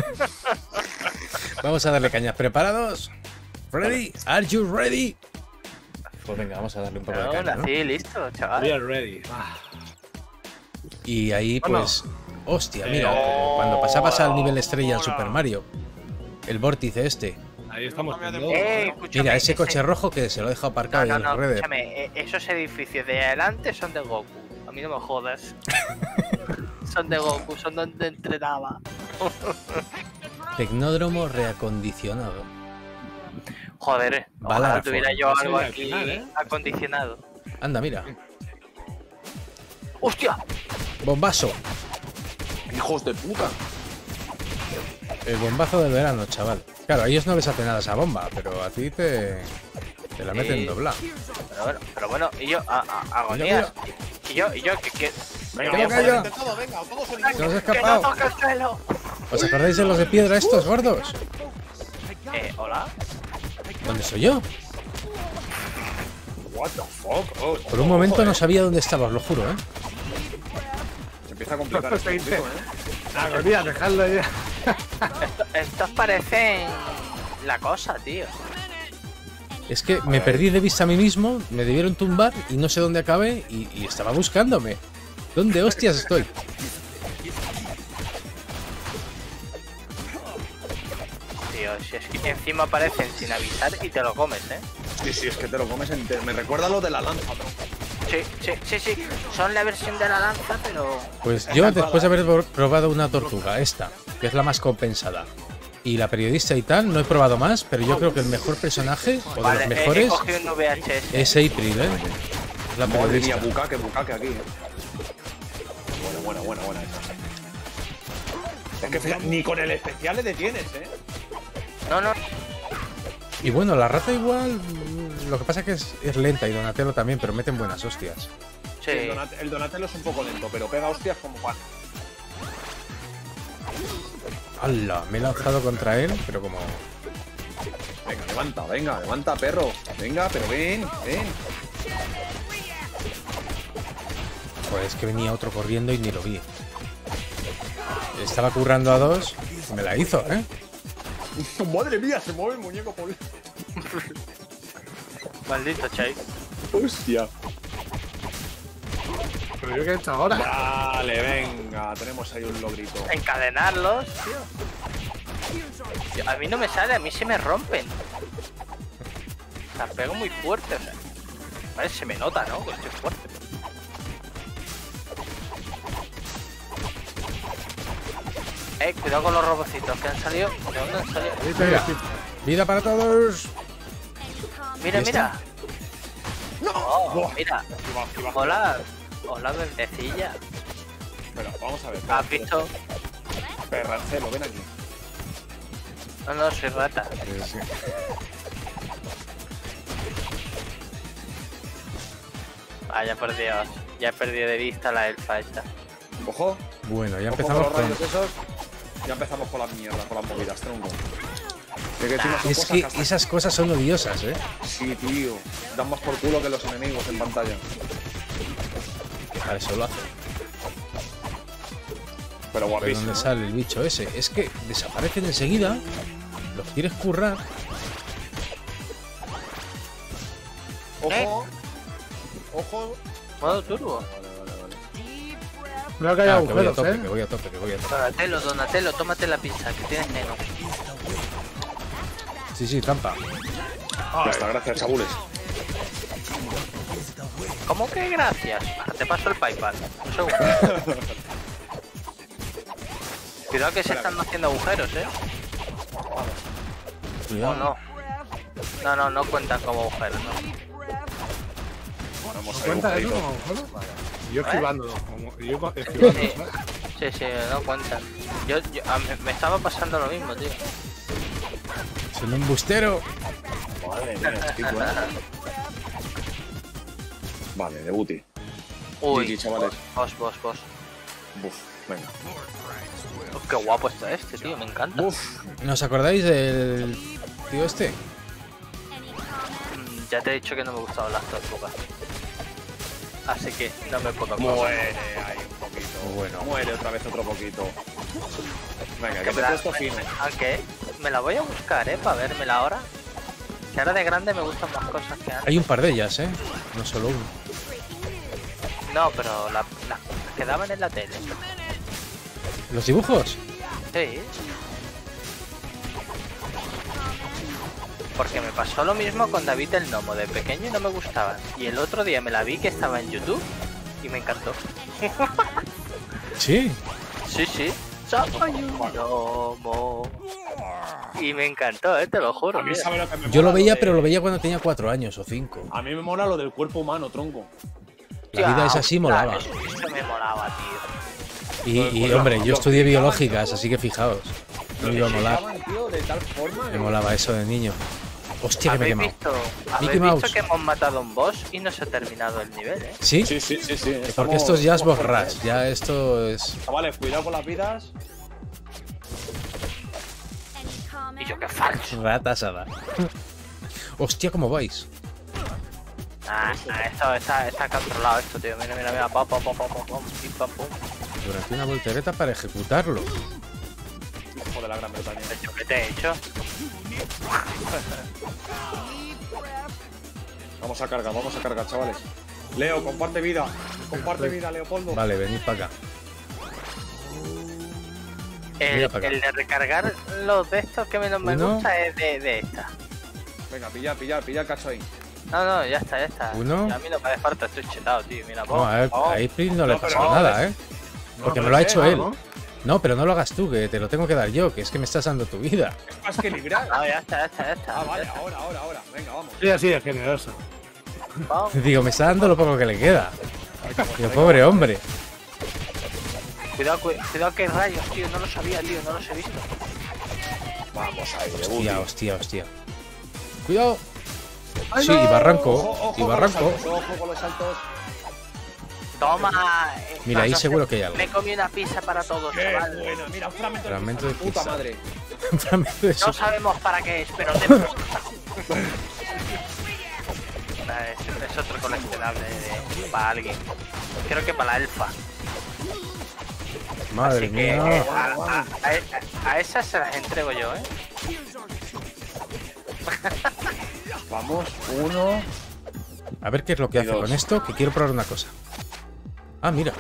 Vamos a darle cañas. ¿Preparados? ¿Ready? ¿Are you ready? Pues venga, vamos a darle un poco de No, caña, ¿no? así, listo, chaval. We are ready. Ah, Y ahí, Bueno. pues. Hostia, mira, Eh, cuando pasabas al nivel hola, estrella en hola. Super Mario. El vórtice este. ahí estamos. Cambia de viendo- Eh, escúchame, Mira, ese coche rojo que se lo deja No, aparcado no, en no, el Redder. escúchame, eh, esos edificios de adelante son de Goku. A mí no me jodas. Son de Goku, son donde entrenaba. Tecnódromo reacondicionado. Joder, Bala ojalá de tuviera forma. yo Ese algo al aquí final, ¿eh? acondicionado. Anda, mira. ¡Hostia! Bombazo. Hijos de puta. El bombazo del verano, chaval. Claro, a ellos no les hace nada esa bomba, pero a ti te, te la meten Sí. doblada. Pero bueno, pero bueno, y yo, a, a- agonías. Y yo, y yo, que, que, Venga, Tengo vamos callo. a intentado, venga, todos en Se nos ha que no escapado. toque el suelo. ¿Os acordáis de los de piedra estos gordos? Eh, hola. ¿Dónde soy yo? What the fuck? Oh, Por un momento no sabía dónde estaba, os lo juro, ¿eh? Se empieza a complicar esto un poquito, ¿eh? Agonía, dejadlo ya. Esto- estos parecen la cosa, tío. Es que me perdí de vista a mí mismo, me debieron tumbar y no sé dónde acabé y, y estaba buscándome. ¿Dónde hostias estoy? Tío, si es que encima aparecen sin avisar y te lo comes, ¿eh? Sí, sí, es que te lo comes entero. Me recuerda lo de la lanza, bro. Sí, sí, sí, sí. Son la versión de la lanza, pero... Pues yo, después de haber por- probado una tortuga, esta, que es la más compensada, y la periodista y tal, no he probado más, pero yo creo que el mejor personaje, o de Vale, los he- he, mejores, cogido un V H S. es April, ¿eh? Es la Madre mía, periodista. bucaque, bucaque aquí, eh. Buena, buena, buena, buena. Es que fíjate, ni con el especial le detienes, eh. No, no. Y bueno, la rata igual, mm, lo que pasa es que es, es lenta y Donatello también, pero meten buenas hostias. Sí. El, Donat- el Donatello es un poco lento, pero pega hostias como Juan. ¡Hala! Me he lanzado contra él, pero como... Venga, levanta, venga, levanta, perro. Venga, pero ven, ven. Pues es que venía otro corriendo y ni lo vi. Estaba currando a dos y me la hizo, ¿eh? Madre mía, se mueve el muñeco por... Maldito Chase. Hostia. Pero yo que he hecho ahora. Vale, venga, tenemos ahí un logrito. Encadenarlos, tío. Tío, a mí no me sale, a mí se me rompen. O sea, pego muy fuerte, o sea. Vale, se me nota, ¿no? Que estoy fuerte. Eh, cuidado con los robocitos que han salido. ¿De dónde han salido? Mira, vida para todos. Mira, ¿Y mira. ¡No! Oh, Buah. mira. Aquí va, aquí va. Hola. Hola, bebecilla. Espera, vamos a ver. ¿Has visto? Perrancelo, ven aquí. No, no, soy rata. Sí, sí. Ah, ya por Dios. Ya he perdido de vista la elfa esta. Ojo. Bueno, ya Ojo empezamos con los con... rayos esos. Ya empezamos con la mierda, con las movidas, tronco. Es que, encima son Es cosas que hasta- esas cosas son odiosas, ¿eh? Sí, tío. Dan más por culo que los enemigos en pantalla. A eso lo hace. Pero ¿De guapísimo. dónde sale el bicho ese? Es que desaparecen enseguida. Los quieres currar. Ojo. Ojo. Modo turbo. Vale, vale, vale. Cuidado que hay Ah, que voy a agujeros, tope, ¿eh? que voy a tope, que voy a tope. Donatello, Donatello, tómate la pizza, que tienes menos. Sí, sí, trampa. Ya está, gracias, chabules. ¿Cómo que gracias? Ahora te paso el PayPal. Un segundo. Cuidado que se están haciendo agujeros, ¿eh? Oh, Cuidado. no. No, no, no cuentan como agujeros, ¿no? Vamos ¿No a cuenta ver, eso agujerito. como agujeros? Yo esquivándolo. Como, yo co- esquivando, Sí, ¿sabes? sí, sí, no cuentan. Yo, yo a mí me estaba pasando lo mismo, tío. Son un bustero. Madre mía, estoy bueno. Vale, de booty. Uy, G G, chavales. boss, boss, boss. Buf, venga. Uf, qué guapo está este, tío, me encanta. Buf. ¿No os acordáis del tío este? Mm, Ya te he dicho que no me gustaban las tortugas. Así que no me puedo acordar. Muere ahí un poquito. Bueno. Muere otra vez otro poquito. Venga, que Que te me he la- puesto fino. Aunque me la voy a buscar, ¿eh? Para vérmela ahora. Que ahora de grande me gustan más cosas que antes. Hay un par de ellas, ¿eh? No solo uno. No, pero la- las que daban en la tele. ¿Los dibujos? Sí. Porque me pasó lo mismo con David el Gnomo. De pequeño no me gustaban. Y el otro día me la vi que estaba en YouTube y me encantó. Sí. Sí, sí. Soy un gnomo. Y me encantó, eh, te lo juro. A mí, tío. ¿sabe lo que me Yo mola? lo veía, de- pero lo veía cuando tenía cuatro años o cinco. A mí me mola lo del cuerpo humano, tronco. La vida es así, Hostia, molaba. Eso, eso me molaba, tío. Y, y, hombre, yo estudié biológicas, así que fijaos. No me iba a molar. explicaban, tío, de tal forma Me que- molaba eso de niño. Hostia, que me he ¿Habéis quemado. visto, Mickey ¿habéis Mouse. visto que hemos matado a un boss y no se ha terminado el nivel, eh? ¿Sí? Sí, sí, sí, sí. Porque estamos- esto es Jazz estamos Boss fuertes. Rush. Ya esto es... Chavales, cuidado con las vidas. Y yo, qué falso. Rata asada. Hostia, ¿cómo vais? Ah, ah, esto está, está controlado esto, tío. Mira, mira, mira. Pam, pam, pam, pam, pam, pam, pim, pam, pum. Durante una voltereta para ejecutarlo. Hijo de la Gran Bretaña. ¿Yo qué te he hecho? Vamos a cargar, vamos a cargar, chavales. Leo, comparte vida. Comparte vida, Leopoldo. Vale, venid para acá. El, Mira para acá. el de recargar los de estos que menos me Uno. gusta es de, de esta. Venga, pillar, pillar, pillar el cacho ahí. No, no, ya está, ya está. Uno. Y a mí no me hace falta, estoy chetado, tío. Mira, No, pum, a, pum. a April no le No, pasa pero no, nada, es- ¿eh? Porque No, me lo ha pero hecho sé, él. ¿no? No, pero no lo hagas tú, que te lo tengo que dar yo, que es que me estás dando tu vida. Más que librar. Ah, ya está, ya está, ya está. Ah, vale, ahora, ahora, ahora. Venga, vamos. Sí, así de generoso. Vamos. Digo, me está dando lo poco que le queda. Digo, pobre hombre. Cuidado, cu- cuidado que hay rayos, tío. No lo sabía, tío. No los he visto. Vamos ahí, de booty. Hostia, hostia, hostia. Cuidado. ¡Ay, Sí, no! y barranco. Ojo, ojo Y con los barranco. saltos, ojo con los saltos. Toma. eh, Mira, no, ahí no sé, seguro que hay algo. Me comí una pizza para todos, Qué chaval. bueno. Mira, un fragmento, Fragmento de de pizza. Puta pizza. madre. Un fragmento de No eso. sabemos para qué es, pero te... Ah, es, es otro coleccionable de, para alguien. Creo que para la elfa. Madre Así que eh, mía. a, a- a- a esas se las entrego yo, ¿eh? Vamos, uno. A ver qué es lo que Y hace dos. con esto, que quiero probar una cosa. Ah, mira.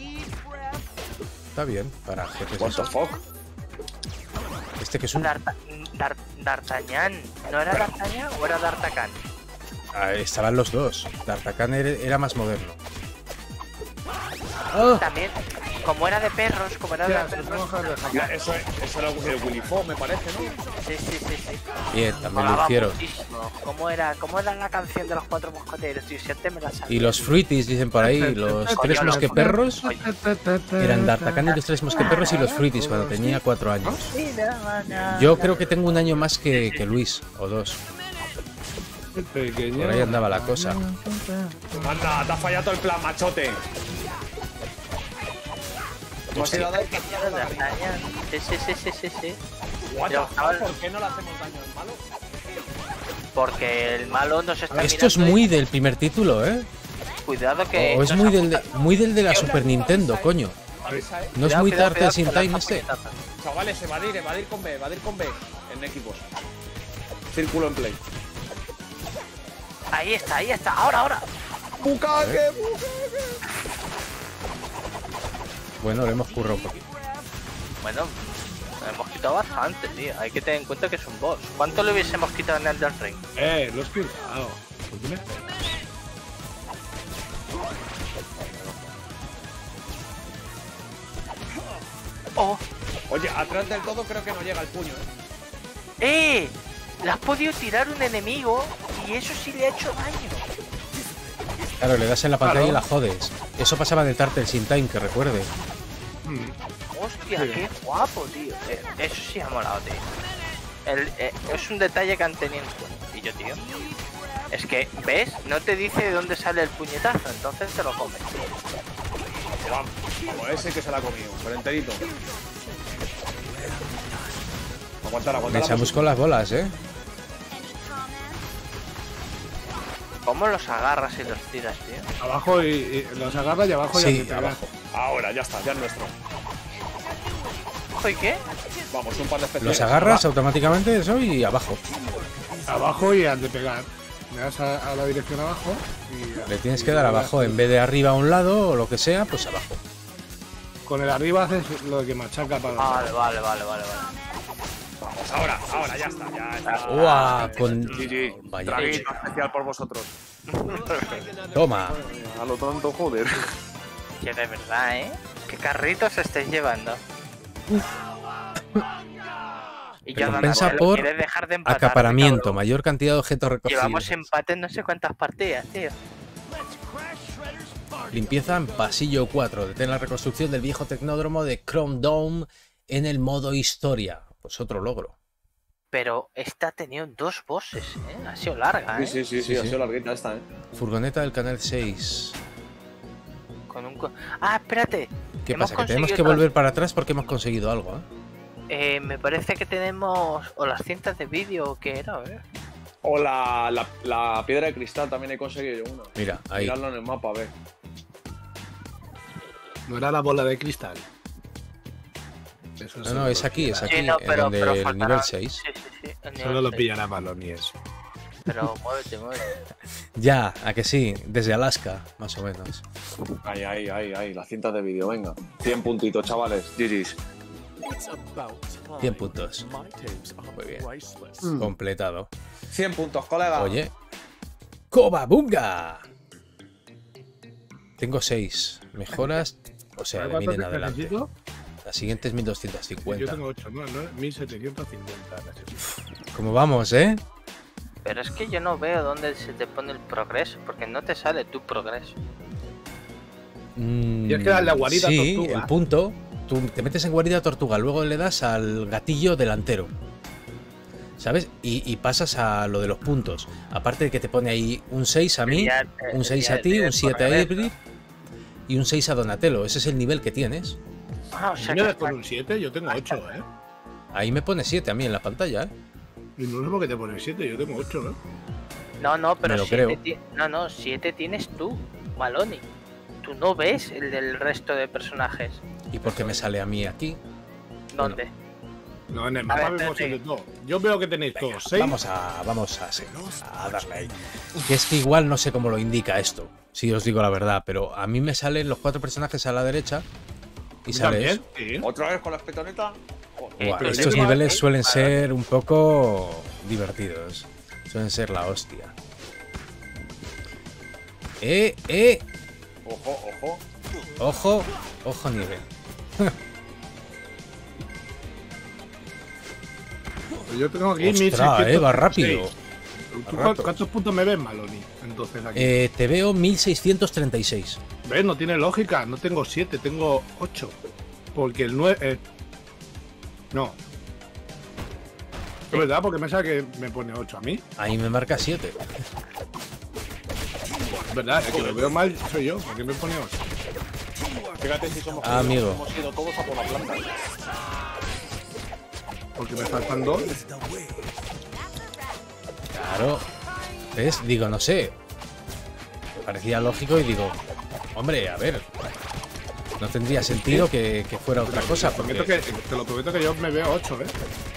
Está bien, para jefes. What the eso. fuck? Este que es un... Darta- Dar- D'Artagnan. ¿No era D'Artagnan o era D'Artagnan? Ah, estaban los dos. D'Artagnan era, era más moderno. ¡Ah! También, como era de perros, como era Ya, de se perros. lo vamos a dejar. Ya, eso, es- eso era el Willy Fox, me parece, ¿no? Sí, sí, sí, sí. Bien, también lo Molaba hicieron. muchísimo. ¿Cómo era, ¿Cómo era la canción de los cuatro mosqueteros? Tío, si antes me la sabía. Y los Fruities, dicen por ahí, los tres Oye, mosqueperros oye. eran D'Artagnan y los tres mosqueperros y los Fruities cuando tenía cuatro años. Sí, no, no, Yo no. creo que tengo un año más que, que Luis, o dos. Pequeño. Por ahí andaba la cosa. Anda, te ha fallado el plan, machote. Hemos ido a dar Sí, sí, sí, sí, sí, sí. What the Pero, fuck, ¿por qué no le hacemos daño al malo? Porque el malo nos está Esto es mirando muy del primer título, ¿eh? y- Cuidado que... O es nos muy ha- del de, muy del de la Super Nintendo, coño. Avisa, eh. No es Cuidado, muy cuidado, Turtles cuidado, in que Time las este. puñetazas. Chavales, evadir, evadir con B, evadir con B. En equipos. Círculo en play. Ahí está, ahí está. Ahora, ahora. ¡Bucaque! Bueno, le hemos currado un poquito. Bueno, hemos quitado bastante, tío. Hay que tener en cuenta que es un boss. ¿Cuánto le hubiésemos quitado en Elden Ring? Eh, lo he explicado. ¿Por qué me pegas? ¡Oh! Oye, atrás del todo creo que no llega el puño, ¿eh? ¡Eh! Le has podido tirar un enemigo y eso sí le ha hecho daño. Claro, le das en la pantalla Claro. y la jodes. Eso pasaba en el Turtles in Time, que recuerde. Hostia, Sí. qué guapo, tío. Eh, Eso sí ha molado, tío. El, eh, es un detalle que han tenido en cuenta. Y yo, tío. Es que, ¿ves? No te dice de dónde sale el puñetazo, entonces te lo comes. Vamos, vamos, ese que se la ha comido, pero enterito. Aguantar, aguantar. Le la echamos con las bolas, ¿eh? Any comments? ¿Cómo los agarras y los tiras, tío? Abajo y, y los agarra y abajo y Sí, hace pegar. abajo. Ahora, ya está, ya es nuestro. ¿Ojo y qué? Vamos, un par de especiales. Los agarras automáticamente, eso, y abajo. Abajo y al de pegar. Le das a, a la dirección abajo y... Le tienes y que dar le abajo. das- En vez de arriba a un lado o lo que sea, pues abajo. Con el arriba haces lo que machaca para... Vale, vale, vale, vale, vale. Vamos, ahora, ahora, ya está, ya está. ¡Uah! Con... G G. Vaya. Traguito especial por vosotros. Toma. A lo tonto, joder. Que de verdad, ¿eh? ¿Qué carritos estáis llevando? Y yo Recompensa no por quieres dejar de empatar, Acaparamiento. cabrón. Mayor cantidad de objetos recogidos. Llevamos empate en no sé cuántas partidas, tío. Limpieza en pasillo cuatro. Detén la reconstrucción del viejo tecnódromo de Chrome Dome en el modo historia. Pues otro logro. Pero esta ha tenido dos bosses, ¿eh? Ha sido larga, ¿eh? Sí, sí, sí, Sí, sí, ha sí. sido larguita esta, ¿eh? Furgoneta del canal seis. Con un... co- Ah, espérate. ¿Qué Hemos pasa? Que tenemos que conseguido volver para atrás porque hemos conseguido algo, ¿eh? Eh, me parece que tenemos... O las cintas de vídeo, ¿o qué era? A ver. O la, la, la piedra de cristal también he conseguido yo una. Mira, ahí. Mirarlo en el mapa, a ver. No era la bola de cristal. Eso No, no, es aquí, es aquí. Sí, no, en pero, donde pero el faltará- nivel seis. Sí, sí, sí. el Solo nivel lo seis. pillará Balonies. Pero muévete, muévete. Ya, a que sí, desde Alaska, más o menos. Ahí, ahí, ahí, ahí, las cintas de vídeo, venga. cien puntitos, chavales. G G's. cien puntos. Muy bien. Completado. cien puntos, colega. Oye. ¡Cobabunga! Tengo seis. Mejoras, o sea, de mil en adelante. necesito? La siguiente es mil doscientos Yo cincuenta. tengo ocho, no, no, mil setecientos cincuenta necesito. ¿Cómo vamos, eh? Pero es que yo no veo dónde se te pone el progreso, porque no te sale tu progreso. Mm, Tienes que darle a guarida sí, tortuga. el punto. Tú te metes en guarida tortuga, luego le das al gatillo delantero. ¿Sabes? Y, y pasas a lo de los puntos. Aparte de que te pone ahí un seis a mí, Ya, eh, un seis ya a ti, tienes un siete a progreso. Every y un seis a Donatello. Ese es el nivel que tienes. Ah, o Si sea me que das con un siete, yo tengo ocho, ¿eh? Ahí me pone siete a mí en la pantalla, ¿eh? Y no sé por qué te pones siete, yo tengo ocho, ¿eh? No, no, pero Me lo siete creo. ti- no, no, siete tienes tú, Maloni. Tú no ves el del resto de personajes. ¿Y por qué me sale a mí aquí? ¿Dónde? No, en el A mapa ver, vemos espérate. el de todo. Yo veo que tenéis todos seis. Vamos a, vamos a, sí, a darle ahí. Que es que igual no sé cómo lo indica esto, si os digo la verdad, pero a mí me salen los cuatro personajes a la derecha y sale eso. ¿También? Sí. ¿Otra vez con la espetoneta? Joder. Buah, Pero estos yo- niveles eh, suelen vale. ser un poco divertidos. Suelen ser la hostia. Eh, eh. Ojo, ojo. Ojo, ojo nivel. Yo tengo aquí Ostras, eh, va rápido. ¿Tú Va rato. ¿Cuántos puntos me ves, Maloni? Entonces aquí. Eh, te veo mil seiscientos treinta y seis. ¿Ves? No tiene lógica. No tengo siete, tengo ocho. Porque el nueve. Eh... No. Es verdad, porque me sabe que me pone ocho a mí. Ahí me marca siete. Es verdad, el que lo veo mal soy yo. ¿Por qué me pone ocho? Fíjate si somos Ah, amigo. hemos ido todos a por la planta. Porque me faltan dos. Claro. ¿Ves? Digo, no sé. Me parecía lógico y digo, hombre, a ver. No tendría sentido que, que fuera otra cosa. Te, prometo Porque... que, te lo prometo que yo me veo ocho, ¿eh?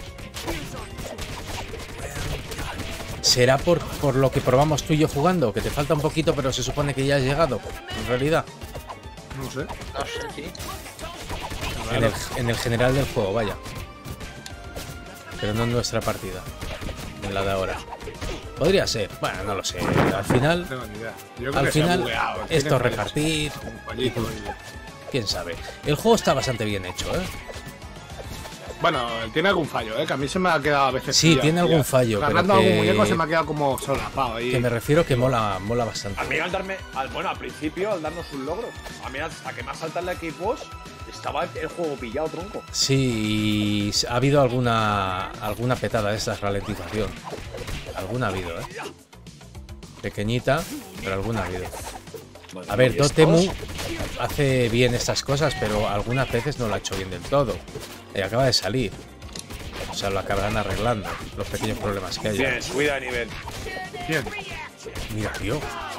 ¿Será por, por lo que probamos tú y yo jugando? Que te falta un poquito, pero se supone que ya has llegado. En realidad. No sé. No sé, sí. En el, en el general del juego, vaya. Pero no en nuestra partida. En la de ahora. Podría ser. Bueno, no lo sé. Al final, No tengo ni idea. Yo creo al que se ha final, bugueado. Tiene esto es fallos. repartir. Un fallito y- Quién sabe. El juego está bastante bien hecho, ¿eh? Bueno, tiene algún fallo, ¿eh? Que a mí se me ha quedado a veces. Sí, pillado, tiene pillado. algún fallo, pero Ganando algún que- muñeco se me ha quedado como solapado ahí. Que me refiero que mola, mola bastante. A mí al darme, al, bueno, al principio al darnos un logro, a mí hasta que más saltan los equipos, estaba el juego pillado, tronco. Sí, y ha habido alguna alguna petada de esta ralentización. Alguna ha habido, ¿eh? Pequeñita, pero alguna ha habido. A ver, ¿Y estos? Dotemu hace bien estas cosas, pero algunas veces no lo ha hecho bien del todo. Y acaba de salir. O sea, lo acabarán arreglando, los pequeños problemas que haya. Bien, subida de nivel. Bien. Mira, tío.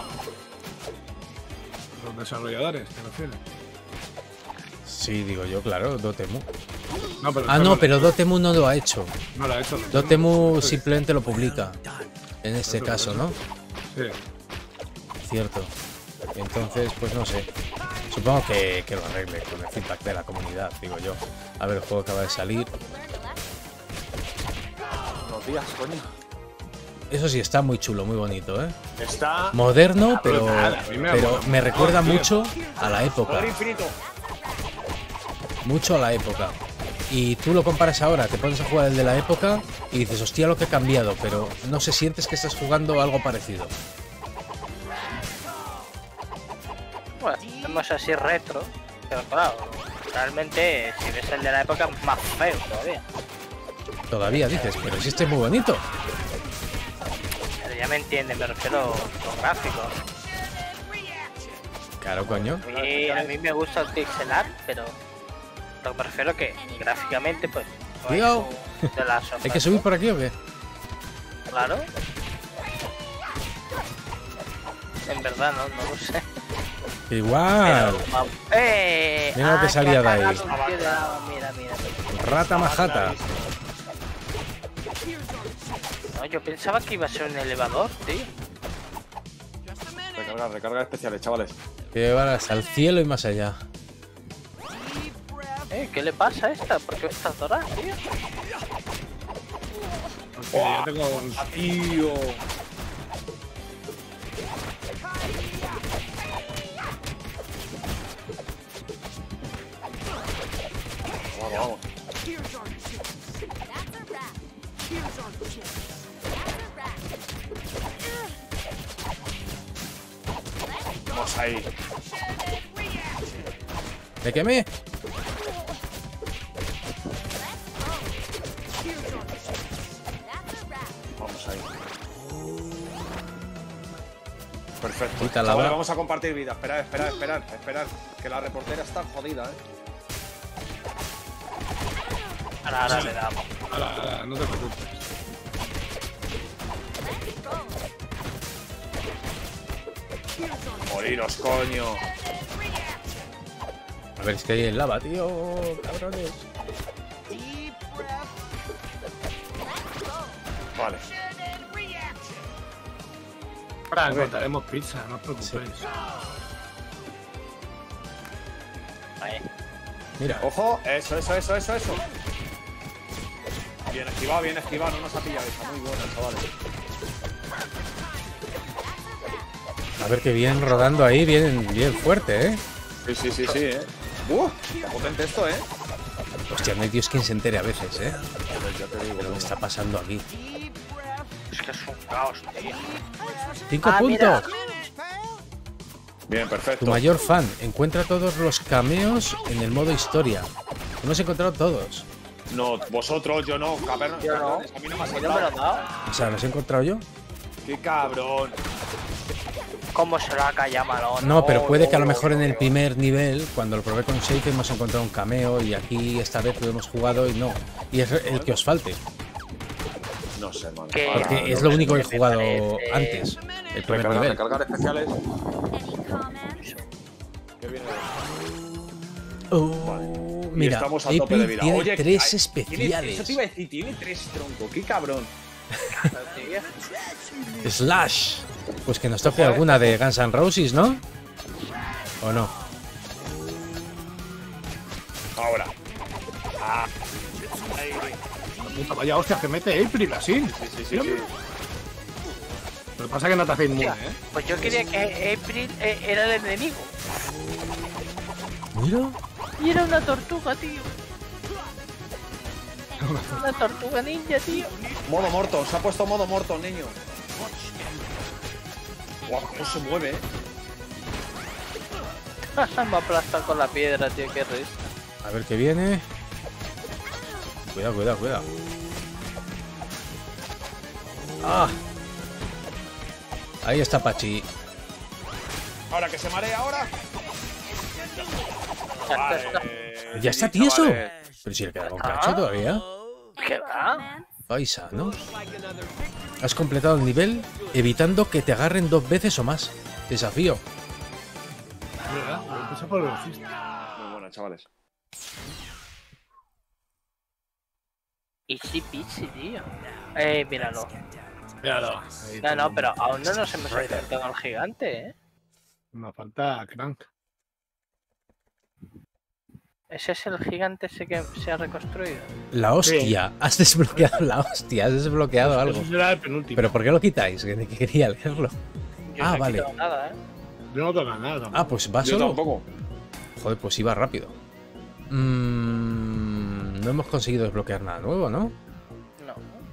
Los desarrolladores, ¿te refieres? Sí, digo yo, claro, Dotemu. No, pero Ah, esto no, pero Dotemu no lo ha hecho. No lo ha hecho. Dotemu simplemente lo publica. En este Eso, caso, eso. ¿no? Sí. Cierto. Entonces, pues no sé. Supongo que, que lo arregle con el feedback de la comunidad, digo yo. A ver, el juego acaba de salir. Unos días, coño. Eso sí, está muy chulo, muy bonito, ¿eh? Está. Moderno, pero, brutal, a mí me ha pero molado. me recuerda Tío. mucho a la época. Poder infinito. Mucho a la época. Y tú lo comparas ahora, te pones a jugar el de la época y dices, hostia, lo que ha cambiado, pero no se sientes que estás jugando algo parecido. Bueno, vemos así retro, pero claro, realmente si ves el de la época es más feo todavía. Todavía dices, pero si este es muy bonito. Pero ya me entiendes, me refiero a los gráficos. Claro, coño. Y a mí me gusta el pixel art, pero lo que me refiero que gráficamente pues no es Tío. un- de las ¿Hay que subir por aquí o qué? Claro. En verdad no, no lo sé. Igual. Pero, ¡eh! Mira lo que Ah, salía ha de ahí. cagado un tío de lado, Mira, mira. Rata majata. No, yo pensaba que iba a ser un elevador, tío. Recarga, recarga especiales, chavales. Te llevarás al cielo y más allá. Eh, ¿qué le pasa a esta? ¿Por qué está dorada, tío? Porque ya tengo un... ¡Ah, tío! Vamos, vamos. Vamos ahí. ¿Me quemé? Vamos ahí. Perfecto. Quita la Chavales, bala. vamos a compartir vida. Esperad, esperad, esperad, esperad. Que la reportera está jodida, eh. Ahora, ahora le damos. Ala, ala, no te preocupes. Moriros, coño. A ver, es que hay en lava, tío. Cabrones. Vale. Ahora encontraremos pizza, no os preocupéis. Ahí. Mira. Ojo, eso, eso, eso, eso, eso. Bien esquivado, bien esquivado. No nos ha pillado esa. Muy buena, chavales. A ver qué bien rodando ahí, bien, bien fuerte, ¿eh? Sí, sí, sí, sí, eh. ¡Uh! Está potente esto, eh. Hostia, no hay Dios quien se entere a veces, ¿eh? Ya te digo, Pero ¿qué está pasando aquí? Es que es un caos, tío. ¡Cinco Ah, mira. puntos! Bien, perfecto. Tu mayor fan. Encuentra todos los cameos en el modo historia. Hemos encontrado todos. No, vosotros, yo no, cabrón. Yo no. A mí no me has ¿No me lo saltado. han dado? O sea, ¿los he encontrado yo? ¡Qué cabrón! ¿Cómo se lo ha callado Malón? No, pero puede que a lo mejor en el primer nivel, cuando lo probé con Shape, hemos encontrado un cameo y aquí esta vez lo hemos jugado y no. Y es el que os falte. No sé, mano. Que- Ahora, Porque no, es lo único que he me jugado parece- antes. El primer Recargar, nivel. recargar especiales. Any comments? ¿Qué viene? Oh, Y mira, estamos a tope de April vida. tiene Oye, tres hay- tiene- especiales. Eso te iba a decir, tiene tres tronco. ¡Qué cabrón! Slash. Pues que nos toque alguna de Guns N' Roses, ¿no? ¿O no? Ahora. Puta, vaya hostia que mete April así. Sí, sí, sí. sí. Lo que pasa es que no te hace inmune, ¿eh? Pues yo quería que April eh, era el enemigo. Mira. Y era una tortuga, tío. Una tortuga ninja, tío. Modo Morton, se ha puesto modo Morton, niño. Guau, cómo se mueve, eh. Me aplasta con la piedra, tío, qué risa. A ver qué viene. Cuidado, cuidado, cuidado. ¡Ah! Ahí está Pachi. Ahora que se marea ahora. Ya está. Vale. ¿Ya está Sí, tieso? chavales. Pero si le queda con cacho todavía. ¿Qué va? Paisa, ¿no? Has completado el nivel evitando que te agarren dos veces o más. Desafío. ¿Verdad? Lo empecé por el velocista. Muy buena, chavales. Easy peasy, tío. Eh, míralo. Míralo. Ahí No, no, tenemos. pero aún no nos hemos enfrentado al gigante, ¿eh? Nos falta Crank. Ese es el gigante ese que se ha reconstruido. La hostia. Has desbloqueado la hostia. Has desbloqueado algo. Eso será el penúltimo. ¿Pero por qué lo quitáis? Que que quería leerlo. Yo Ah, no he vale. quitado nada, ¿eh? Yo no toca nada tampoco. Ah, pues va Yo solo. tampoco. Joder, pues iba rápido. Mm, no hemos conseguido desbloquear nada nuevo, ¿no? No.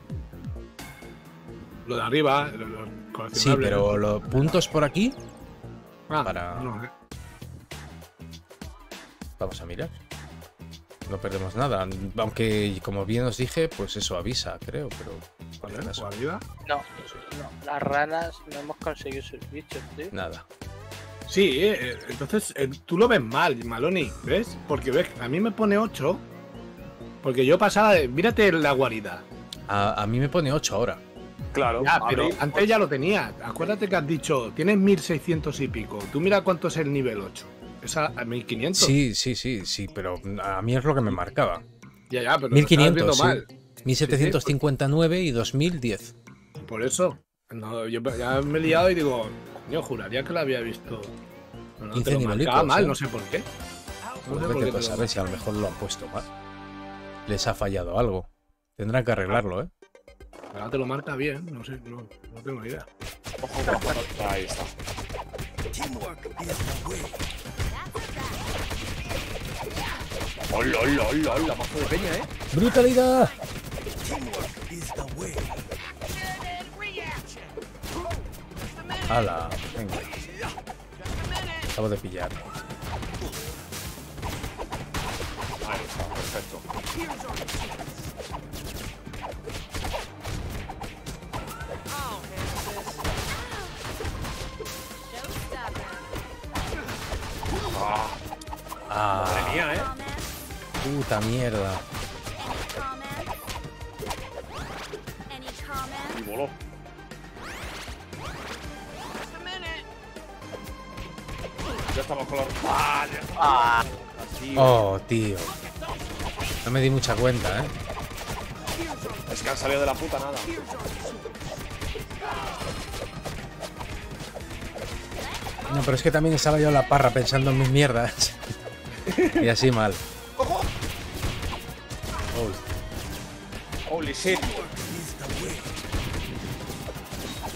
Lo de arriba, los, los Sí, coleccionables. pero los puntos por aquí. Ah, para- no sé. Vamos a mirar. No perdemos nada. Aunque, como bien os dije, pues eso avisa, creo, pero. por si Joder, acaso, por arriba. No, no. Las ranas no hemos conseguido sus bichos, tío. nada. Sí, eh, entonces eh, tú lo ves mal, Maloni, ¿ves? Porque ves, a mí me pone ocho. Porque yo pasaba de. Mírate la guarida. A, a mí me pone ocho ahora. Claro. Ya, pero abrir- antes ya lo tenía. Acuérdate que has dicho, tienes mil seiscientos y pico. Tú mira cuánto es el nivel ocho. Es a, a mil quinientos. Sí, sí, sí, sí, pero a mí es lo que me marcaba. Ya, ya, pero lo mil estabas quinientos, viendo sí. mal. mil setecientos cincuenta y nueve y dos mil diez. Por eso. No, yo ya me he liado y digo, yo juraría que lo había visto. No, no, quince te lo nivelitos, marcaba mal, ¿eh? no sé por qué. No Pues sé por vete qué tú a te lo- saber si a lo mejor lo han puesto mal. Les ha fallado algo. Tendrán que arreglarlo, ¿eh? Ahora te lo marca bien, no sé, no, no tengo ni idea. Ojo con la patata. Ahí está. ¡Hola, hola, hola, hola! Mazo de peña, ¿eh? ¡Brutalidad! ¡Hala! Venga. Acabo de pillar. Ahí está, perfecto. Ah, ¡Ah! madre mía, ¿eh? Comments? ¡Puta mierda! Any comments? Any comments? Y voló. Ya estamos con los. ¡Ah! ya está. Ah, Así. ¡Oh, tío! No me di mucha cuenta, ¿eh? Es que han salido de la puta nada. No, pero es que también estaba yo en la parra pensando en mis mierdas. Y así mal. Holy shit.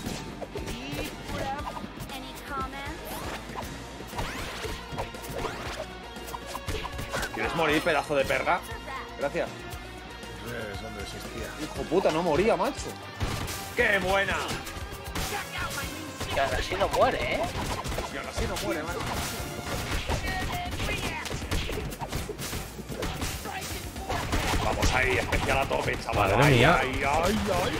Any comments? morir, pedazo de perra. Gracias. Es donde existía. Hijo puta, no moría, macho. ¡Qué buena! Que aún así no muere, ¿eh? Y aún así no muere, macho. Vamos ahí, especial a tope, chaval. Madre Ay, mía. ay, ay, ay.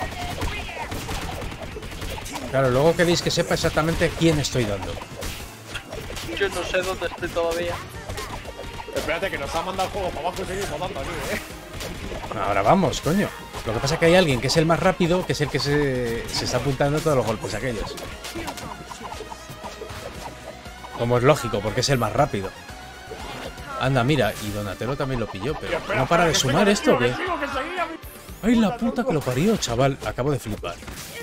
Claro, luego queréis que sepa exactamente quién estoy dando. Yo no sé dónde estoy todavía. Espérate, que nos ha mandado el juego para abajo y seguimos dando aquí, eh. Ahora vamos, coño. Lo que pasa es que hay alguien que es el más rápido, que es el que se, se está apuntando todos los golpes aquellos. Como es lógico, porque es el más rápido. Anda, mira, y Donatello también lo pilló, pero Espera, ¿no para de espera, sumar que esto o sigo, qué? que sigo, que seguía. ¡Ay, la puta que lo parió, chaval! Acabo de flipar.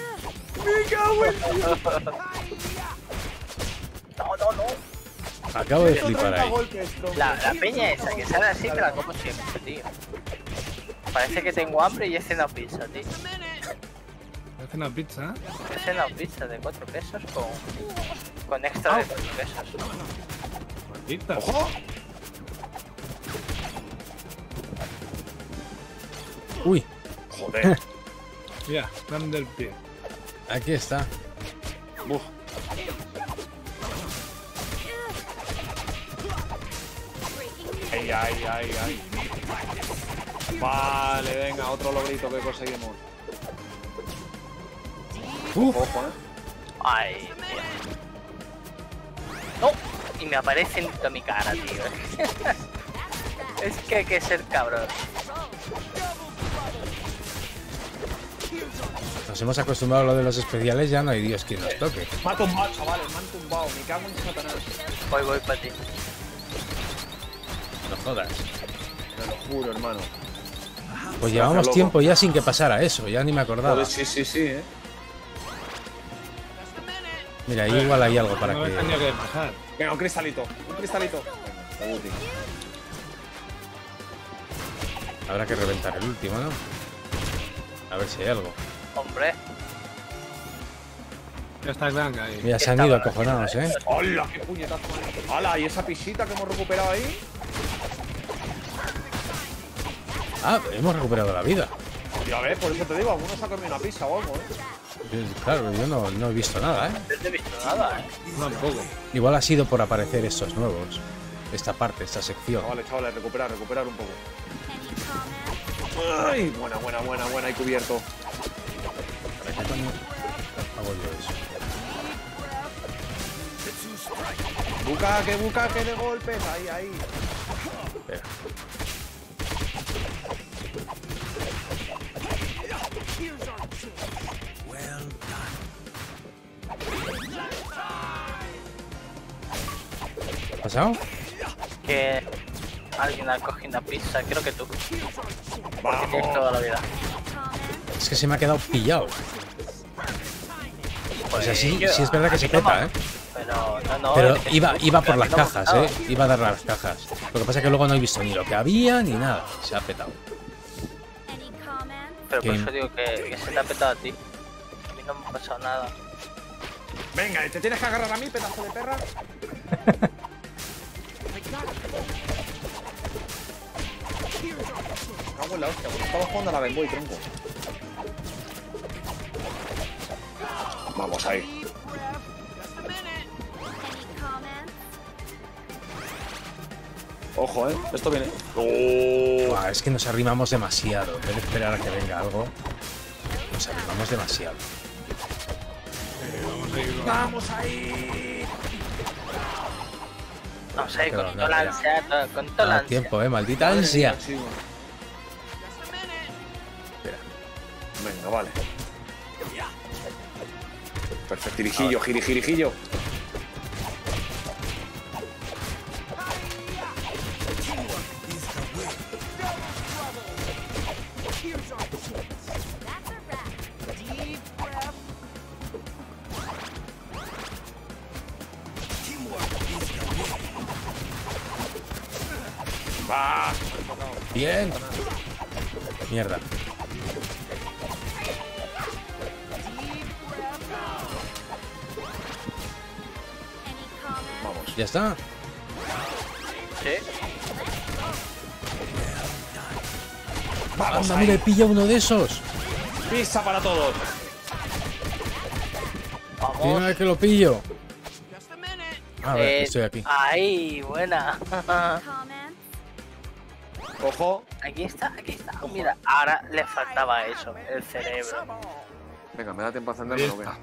No, no, no. Acabo de flipar ahí. La, la peña esa que sale así te la como siempre, tío. Parece que tengo hambre y he cenado pizza, tío. Hace una pizza. He cenado pizza de cuatro quesos con, con extra de cuatro quesos. Maldita. ¡Ojo! Uy, Joder. Mira, plan del pie. aquí está. Uf. Ay, ay, ay, ay. Vale, venga, otro logrito que conseguimos. Uf, Ojo, eh. Ay, tío. No, y me aparece en toda mi cara, tío. Es que hay que ser cabrón. nos hemos acostumbrado a lo de los especiales, ya no hay Dios quien nos toque. Me ha tumbado, chavales, me han tumbado. Me cago en Satanás. Voy, voy para ti. No jodas. Te lo juro, hermano. Pues llevamos loco. tiempo ya sin que pasara eso, ya ni me acordaba. Joder, sí, sí, sí, eh. Mira, ahí igual hay algo para No me que... tenía que pasar. Venga, un cristalito. Un cristalito. Venga, útil. Habrá que reventar el último, ¿no? A ver si hay algo. Hombre, Ya está el Clank ahí. Mira, se han ido acojonados, ¿eh? ¡Hola! ¡Qué puñetazo! ¡Hala! ¿Y esa pisita que hemos recuperado ahí? Ah, hemos recuperado la vida. Ya ves, por eso te digo, algunos se ha comido una pizza o algo, eh. Claro, yo no, no he visto nada, ¿eh? no he visto nada, ¿eh? No, tampoco. Igual ha sido por aparecer estos nuevos. Esta parte, esta sección. Vale, chavales, recuperar, recuperar un poco. Any comments? ¡Ay! Buena, buena, buena, buena, y cubierto. ¿Para qué coño hago yo eso? Bucaque, bucaque de golpes. Ahí, ahí. Espera. ¿Qué ha pasado? Que alguien ha cogido una pizza, creo que tú. Porque tienes Vamos. toda la vida. Es que se me ha quedado pillado. O sea, sí, yo- sí es verdad que se a mí no peta, me- ¿eh? Pero no, no. Pero es que iba, sí, iba pero por a mí las no me cajas, gustaba. ¿eh? Iba a dar las cajas. Lo que pasa es que luego no he visto ni lo que había ni nada. Se ha petado. Any comments? Pero por ¿Qué? eso digo que, que se te ha petado a ti. A mí no me ha pasado nada. Venga, ¿te tienes que agarrar a mí, pedazo de perra? Cago en la hostia, porque estaba jugando a la Game Boy, tronco. Vamos ahí. Any comments? Ojo, eh. Esto viene. ¡Oh! Buah, es que nos arrimamos demasiado. En vez de esperar a que venga algo, nos arrimamos demasiado. ¡Vamos ahí! No sé, Pero con no, toda la ya. ansia, to- con toda la Ah, ansia. tiempo, eh, maldita ansia. Sí, bueno. Espera. Venga, vale. Perfecto, girijillo, giri, girijillo. Va. Bien. Mierda. Any comments? Vamos. ¿Ya está? Sí. Vamos Anda, ahí. mira, pilla uno de esos. Pizza para todos. Vamos. Mira que lo pillo. A ver, Eh, estoy aquí. Ahí, buena. Comments? Ojo. Aquí está, aquí está. Mira, ahora le faltaba eso, el cerebro. Venga, me da tiempo a encendérmelo, venga.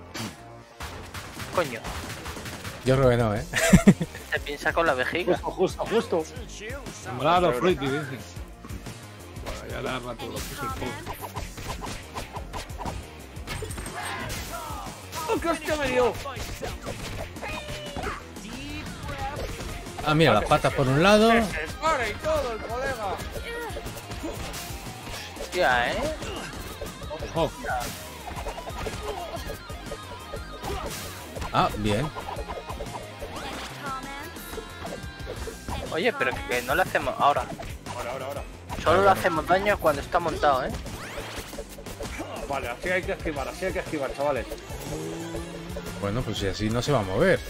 Coño, Yo creo que no, ¿eh? te piensa con la vejiga. Justo, justo, justo. Sembrado fruity, dice. Bueno, ya la rato lo puse el post. ¡Oh, qué hostia me dio! Ah, mira, las patas por un lado. Se para y todo el colega. Hostia, ¿eh? Ojo. Ah, bien. Comments? Oye, pero que, que no le hacemos ahora. Ahora, ahora, ahora. Solo le hacemos daño cuando está montado, ¿eh? Vale, así hay que esquivar, así hay que esquivar, chavales. Bueno, pues si así no se va a mover.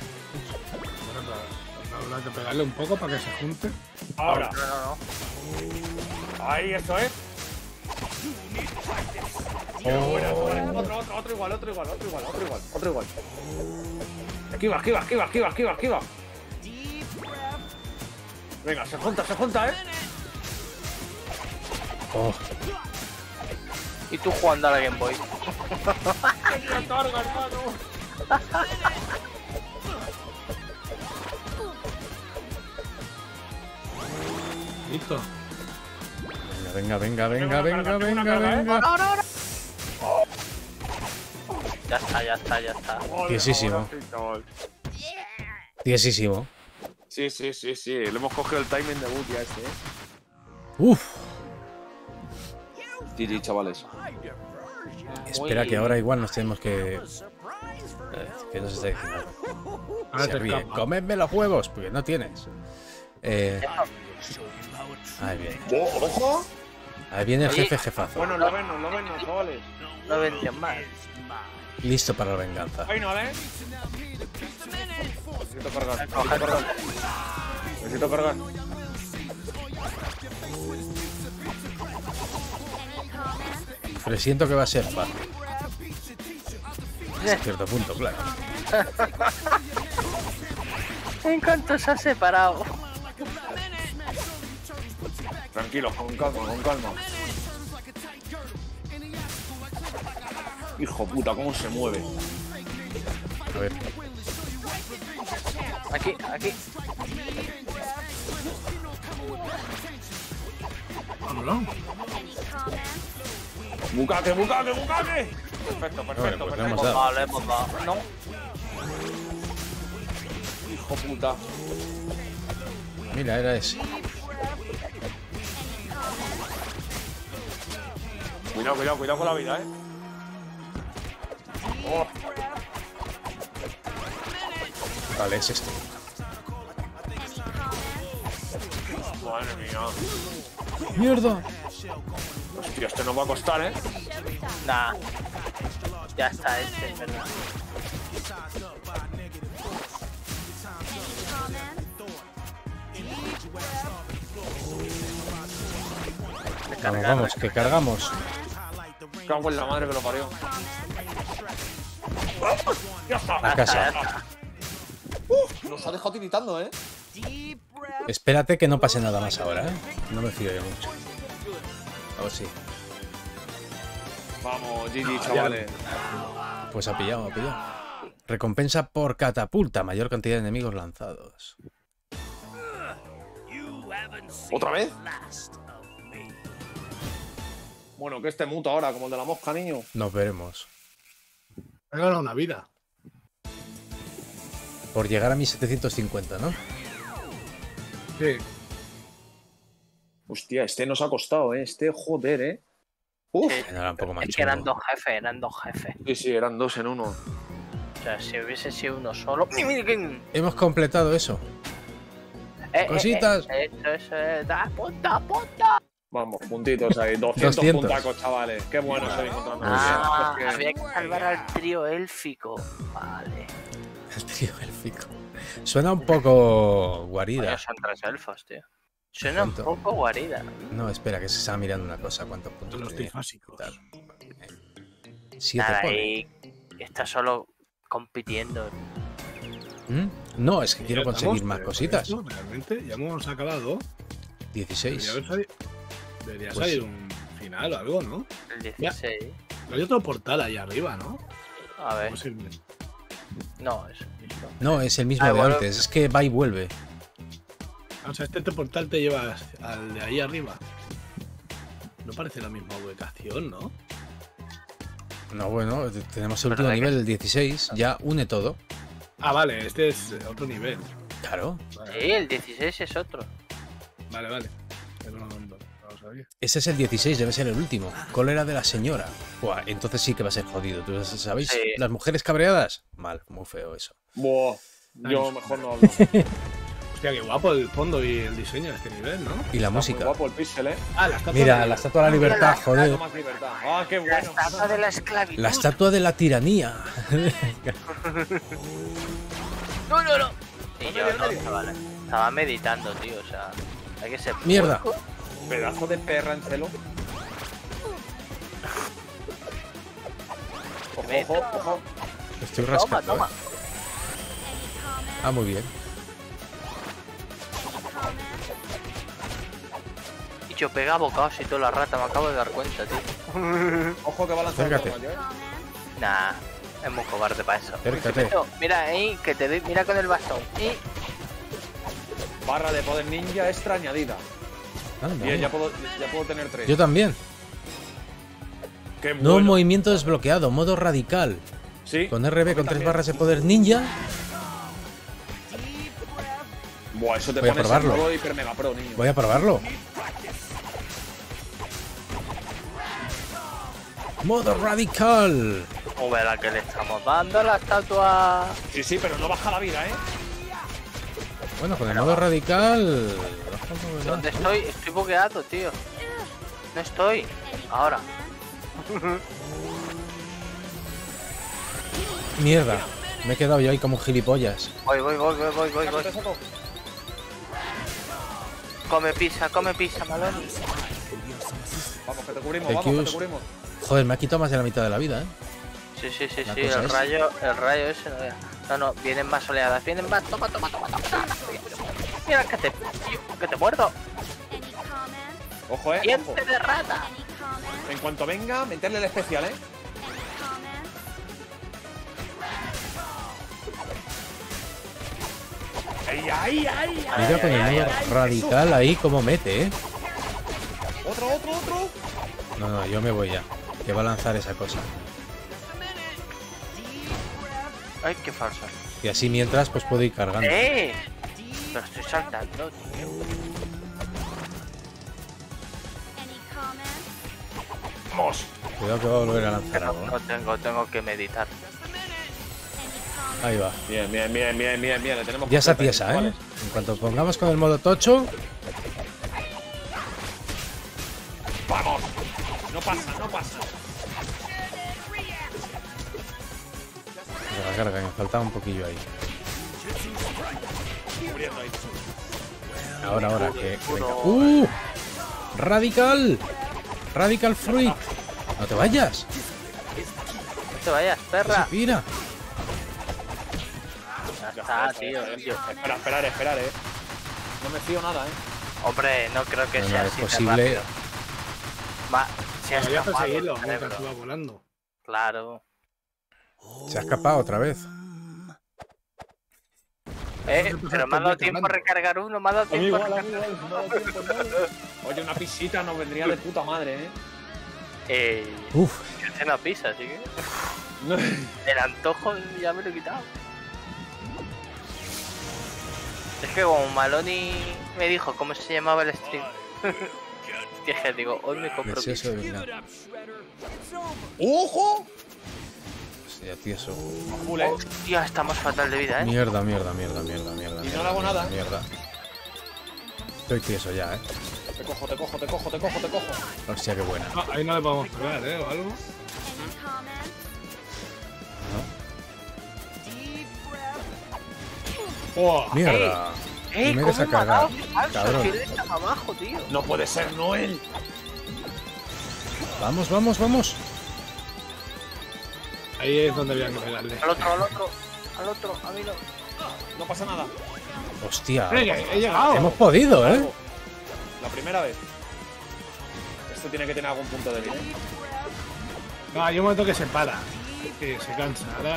Habrá que pegarle un poco para que se junte. Ahora. No, no, no. Ahí, eso es. Oh. Otro, otro, otro igual, otro igual, otro igual, otro igual, otro igual. Esquiva, esquiva, esquiva, esquiva, esquiva, esquiva. Venga, se junta, se junta, eh. Oh. Y tú jugando a la Game Boy. ¡Qué carga, hermano! Listo. Venga, venga, venga, Tengo venga, una carga, tengo una venga, carga, venga. Ya está, ya está, ya está. Tiesísimo. Ahora sí, chaval. Tiesísimo. Sí, sí, sí, sí. Le hemos cogido el timing de Woody a este, eh. Uf. G G, chavales. Espera, Uy. que ahora igual nos tenemos que... Eh, ¿Qué nos está diciendo? Ahora Se te ríe. escapa. Comedme los huevos, porque no tienes. Eh, ahí viene. ¡Oh, ojo! Ahí viene el Oye. jefe jefazo. Bueno, lo ven, lo ven, chavales. No vendrían más. Listo para la venganza. Ahí no, ¿eh? Necesito cargar, necesito cargar. Necesito cargar. Presiento que va a ser fácil. Hasta cierto punto, claro. En cuanto se ha separado. Tranquilos, con calma, con calma. Hijo puta, cómo se mueve. A ver. Aquí, aquí. Vámonos. ¡Bucaque, bucaque, bucaque! Perfecto, Bueno, perfecto, pues le hemos perfecto. dado. Vale, pues va. No. Hijo puta. Mira, era ese. Cuidado, cuidado, cuidado con la vida, eh. Oh, Vale, es este. madre mía. ¡Mierda! Hostia, este nos va a costar, eh. Nah. Ya está este, es verdad. Vamos, vamos, que cargamos. Cago en la madre que lo parió. Ya está. A casa. Nos ha dejado tiritando, eh. Espérate que no pase nada más ahora, ¿eh? No me fío yo mucho. A ver si. Vamos, G G, chavales. Pues ha pillado, ha pillado. Recompensa por catapulta. Mayor cantidad de enemigos lanzados. ¿Otra vez? Bueno, que este muta ahora, como el de la mosca, niño. Nos veremos. He ganado una vida. Por llegar a mis setecientos cincuenta, ¿no? Sí. Hostia, este nos ha costado, eh. Este, joder, eh. Uf. Sí. Era un poco más Es que eran chungo. dos jefes, eran dos jefes. Sí, sí, eran dos en uno. O sea, si hubiese sido uno solo. Eh, Hemos completado eso. eh, Cositas. eh, Eso, eso, eh, da, punta, punta. Vamos, puntitos ahí. doscientos, doscientos. puntacos, chavales. Qué bueno estoy encontrando. Ah, Es que- había que salvar al trío élfico. Vale. El trío élfico. Suena un poco guarida. Coño, son tres elfos, tío. Suena un ¿Cuánto? poco guarida. No, espera, que se estaba mirando una cosa. ¿Cuántos puntos Los tiene? trifásicos. Tal. Siete Nada, pone. ahí está solo compitiendo. ¿Mm? No, es que quiero Ya conseguir estamos, más pero cositas. esto, realmente ya hemos acabado. dieciséis. Debería, haber sali- debería Pues salir un final o algo, ¿no? El dieciséis. Hay otro portal ahí arriba, ¿no? A ver. Posible. No, es esto. No, es el mismo Ah, de bueno. antes. Es que va y vuelve. O sea, este, este portal te lleva al de ahí arriba. No parece la misma ubicación, ¿no? No, bueno, tenemos el Pero último de que- nivel, el dieciséis. Ya une todo. Ah, vale, este es otro nivel. Claro. Vale, Sí, el dieciséis es otro. vale. vale. Pero no, no, no lo sabía. Ese es el dieciséis, debe ser el último. Cólera de la señora. Buah, entonces sí que va a ser jodido. ¿Tú sabéis? Sí. Las mujeres cabreadas. Mal, muy feo eso. Buah, yo mejor no hablo. Hostia, qué guapo el fondo y el diseño de este nivel, ¿no? Y la Está muy música. guapo el píxel, ¿eh? Ah, la estatua Mira, de- la estatua de la libertad, joder. Mucho más libertad. Ah, qué La bueno. estatua de la esclavitud. La estatua de la tiranía. No, no, no. Y yo no, chaval. Estaba meditando, tío. O sea, hay que ser. Mierda. puerco. Pedazo de perra en celo. Ojo, ojo, ojo. Estoy Toma, rascando. toma. ¿eh? Ah, muy bien. Y yo pega bocados y toda la rata, me acabo de dar cuenta, tío. Ojo que va a lanzar Acércate. otro rayo, ¿eh? Nah, es muy cobarde para eso. Acércate. No, mira ahí, que te doy, mira con el bastón. Y Barra de poder ninja extra añadida. Anda. Bien, ya puedo, ya puedo tener tres. Yo también. Qué Nuevo bueno. movimiento desbloqueado, modo radical. Sí. Con R B con tres también. barras de poder ninja. Buah, eso te Voy a pones probarlo. en modo hiper mega pro, niño. Voy a probarlo. Modo radical. joder, la que le estamos dando a la estatua. Sí, sí, pero no baja la vida, ¿eh? Bueno, con el modo radical. ¿Dónde estoy? Estoy bugueado, tío. No estoy. Ahora. Mierda. Me he quedado yo ahí como un gilipollas. Voy, voy, voy, voy, voy, voy, voy. Te saco. Come pizza, come pizza, malón. Vamos, que te cubrimos, Thank vamos, que yous. te cubrimos. Joder, me ha quitado más de la mitad de la vida, ¿eh? Sí, sí, sí, La sí, cosa el es- rayo, el rayo ese no vea. No, no, vienen más oleadas, vienen más. Toma, toma, toma, toma. Mira que te, que te muerdo. Any comments? Ojo, eh. Ojo. Diente de rata. Any comments? En cuanto venga, meterle el especial, eh. Any comments? ¡Ay, ay, ay! Mira con el modo radical ahí como mete, ¿eh? ¡Otro, otro, otro! No, no, yo me voy ya. Que va a lanzar esa cosa. Ay, qué falso. Y así mientras, pues puedo ir cargando. ¡Eh! Pero estoy saltando, tío. Any comments? ¡Vamos! Cuidado que va a volver a lanzar No, algo, no ¿eh? tengo, tengo que meditar. Ahí va. Bien, bien, bien, bien, bien, bien. Le tenemos Ya que se hacer atiesa, ¿eh? vale. En cuanto pongamos con el modo tocho. ¡Vamos! No pasa, no pasa. La carga, me faltaba un poquillo ahí. Cubriendo ahí. Ahora, ahora, que, que venga. ¡Uh! ¡Radical! ¡Radical Fruit! ¡No te vayas! No te vayas, perra. ¡Mira! Ya está, tío, tío. Espera, esperar, esperar, eh. No me fío nada, eh. Hombre, no creo que No, no, sea es así de posible. rápido. Va, se ha Voy a escapado perseguirlo el mientras cerebro. iba volando. Claro. Se ha escapado otra vez. Eh, pero me ha dado tiempo a recargar uno, me ha dado A mí tiempo a igual, a mí recargar. igual, no da tiempo, no. Oye, una pisita nos vendría de puta madre, eh. Eh, Uf, yo ceno pizza, así que el antojo ya me lo he quitado. Es que como Maloney me dijo cómo se llamaba el stream, dije, digo, hoy me compro deseoso pizza. de vengar. ¡Ojo! Hostia, tieso. Full, eh. Hostia, estamos fatal de vida, ¿eh? Mierda, mierda, mierda, mierda, mierda. Y no mierda, le hago mierda, nada. Mierda. Estoy tieso ya, eh. Te cojo, te cojo, te cojo, te cojo, te cojo. Hostia, qué buena. No, ahí no le podemos pegar, ¿eh? O algo. Any comments? ¿No? ¡Oh! Mierda. ¡Ey! Y me ¿Cómo deja me ha dado? cargar, ¡Qué falso! cabrón. Si él está abajo, tío. No puede ser Noel. Vamos, vamos, vamos. Ahí es donde había que pegarle. Al otro, al otro. Al otro, a mí no. No pasa nada. Hostia. Venga, he llegado. Hemos podido, ¿eh? La primera vez. Esto tiene que tener algún punto débil, ¿eh? No, hay un momento que se para. Que se cansa. Ahora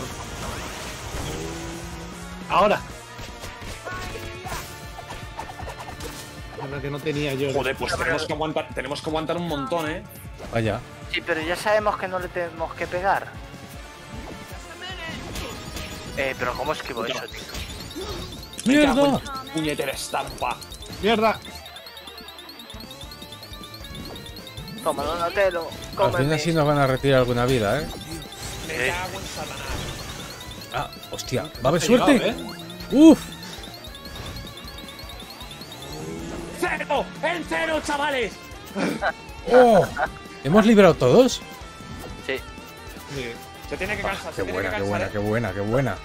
no. Ahora. Ahora que no tenía yo. Joder, pues tenemos que aguantar, tenemos que aguantar un montón, ¿eh? Vaya. Sí, pero ya sabemos que no le tenemos que pegar. Eh, pero ¿cómo esquivo eso, tío? Me cago en ¡Mierda! tu puñetera estampa. Mierda. Toma, Donatello. Al Cómeme. final sí nos van a retirar alguna vida, ¿eh? Me cago en Satanás. Ah, hostia. ¿Va a haber He llegado, suerte? ¿eh? ¡Uf! ¡Cero! ¡En cero, chavales! ¡Oh! ¿Hemos librado todos? Sí. Sí. Se tiene que cansar, Qué se tiene buena, que qué cansar. buena, ¿eh? qué buena, qué buena.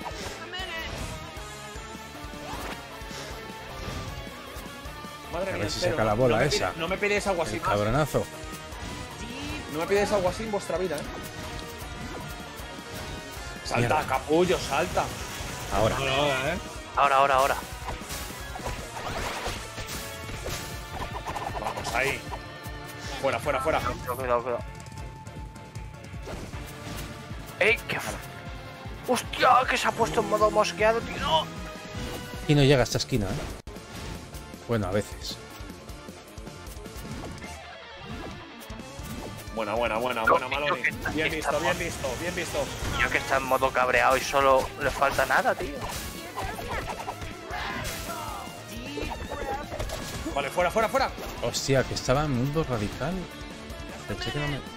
Madre A mía, ver si en cero. saca la bola no me esa. pide- no me pides algo así El más. cabronazo. No me pides algo así en vuestra vida, ¿eh? Salta, Mierda. capullo, salta. Ahora. Ahora, ahora, ¿eh? Ahora, ahora, ahora. Vamos, ahí. Fuera, fuera, fuera. Cuidado, cuidado, cuidado. ¡Ey! ¡Qué f... ¡Hostia! Que se ha puesto en modo mosqueado, tío. ¡No! Y no llega a esta esquina, ¿eh? Bueno, a veces. Buena, buena, buena, No, buena, yo Maloney. que está- Bien que visto, está- bien visto, bien visto. Yo que está en modo cabreado y solo le falta nada, tío. Vale, fuera, fuera, fuera. Hostia, que estaba en mundo radical. Pensé que no me... Ah,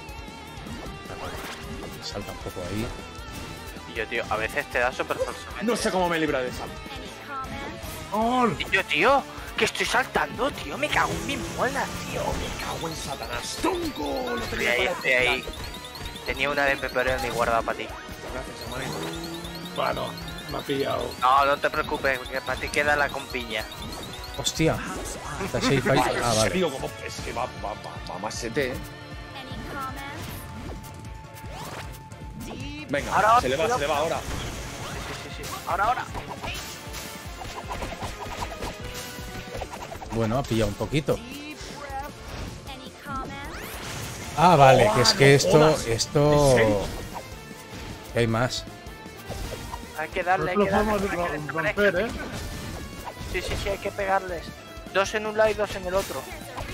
vale. Salta un poco ahí. Y yo, tío, a veces te da súper falsamente. No sé cómo me libra de esa. Any comments? ¡Gol! Y yo, tío, que estoy saltando, tío. Me cago en mis muelas, tío. Me cago en Satanás. ¡Tronco! Lo Estoy tenía ahí, para estoy ahí. Tenía una de pepperoni guardada para ti. Gracias, hermanito. Bueno, me ha pillado. No, no te preocupes, que para ti queda la compiña. Hostia. Está safe ahí. Ah, vale. Tío, como es que va, va, va, va más sete, ¿eh? Any comments? Venga, Ahora, se le va, cuidado. se le va ahora. Sí, sí, sí. Ahora, ahora. Bueno, ha pillado un poquito. Any comments? Ah, vale, que es que no esto... jodas. Esto... ¿En serio? Que hay más. Hay que darle, hay No que lo podemos darle. para que rom- desaparezca. romper, ¿eh? Sí, sí, sí, hay que pegarles. Dos en un lado y dos en el otro.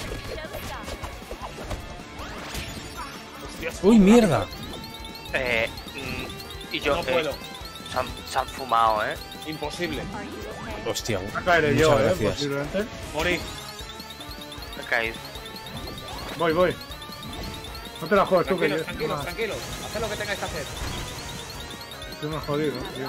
Hostias, ¡Uy, mierda! Eh, mm, y yo, No eh, puedo. se, han, se han fumado, ¿eh? Imposible. Are you okay? Hostia, Caeré muchas yo, ¿eh? gracias. Posiblemente. Morí. He caído. Voy, voy. No te la juegues tú, que yo Tranquilos, tranquilos, estoy tranquilos. Haced lo que tengáis que hacer. más- estoy más jodido, tío.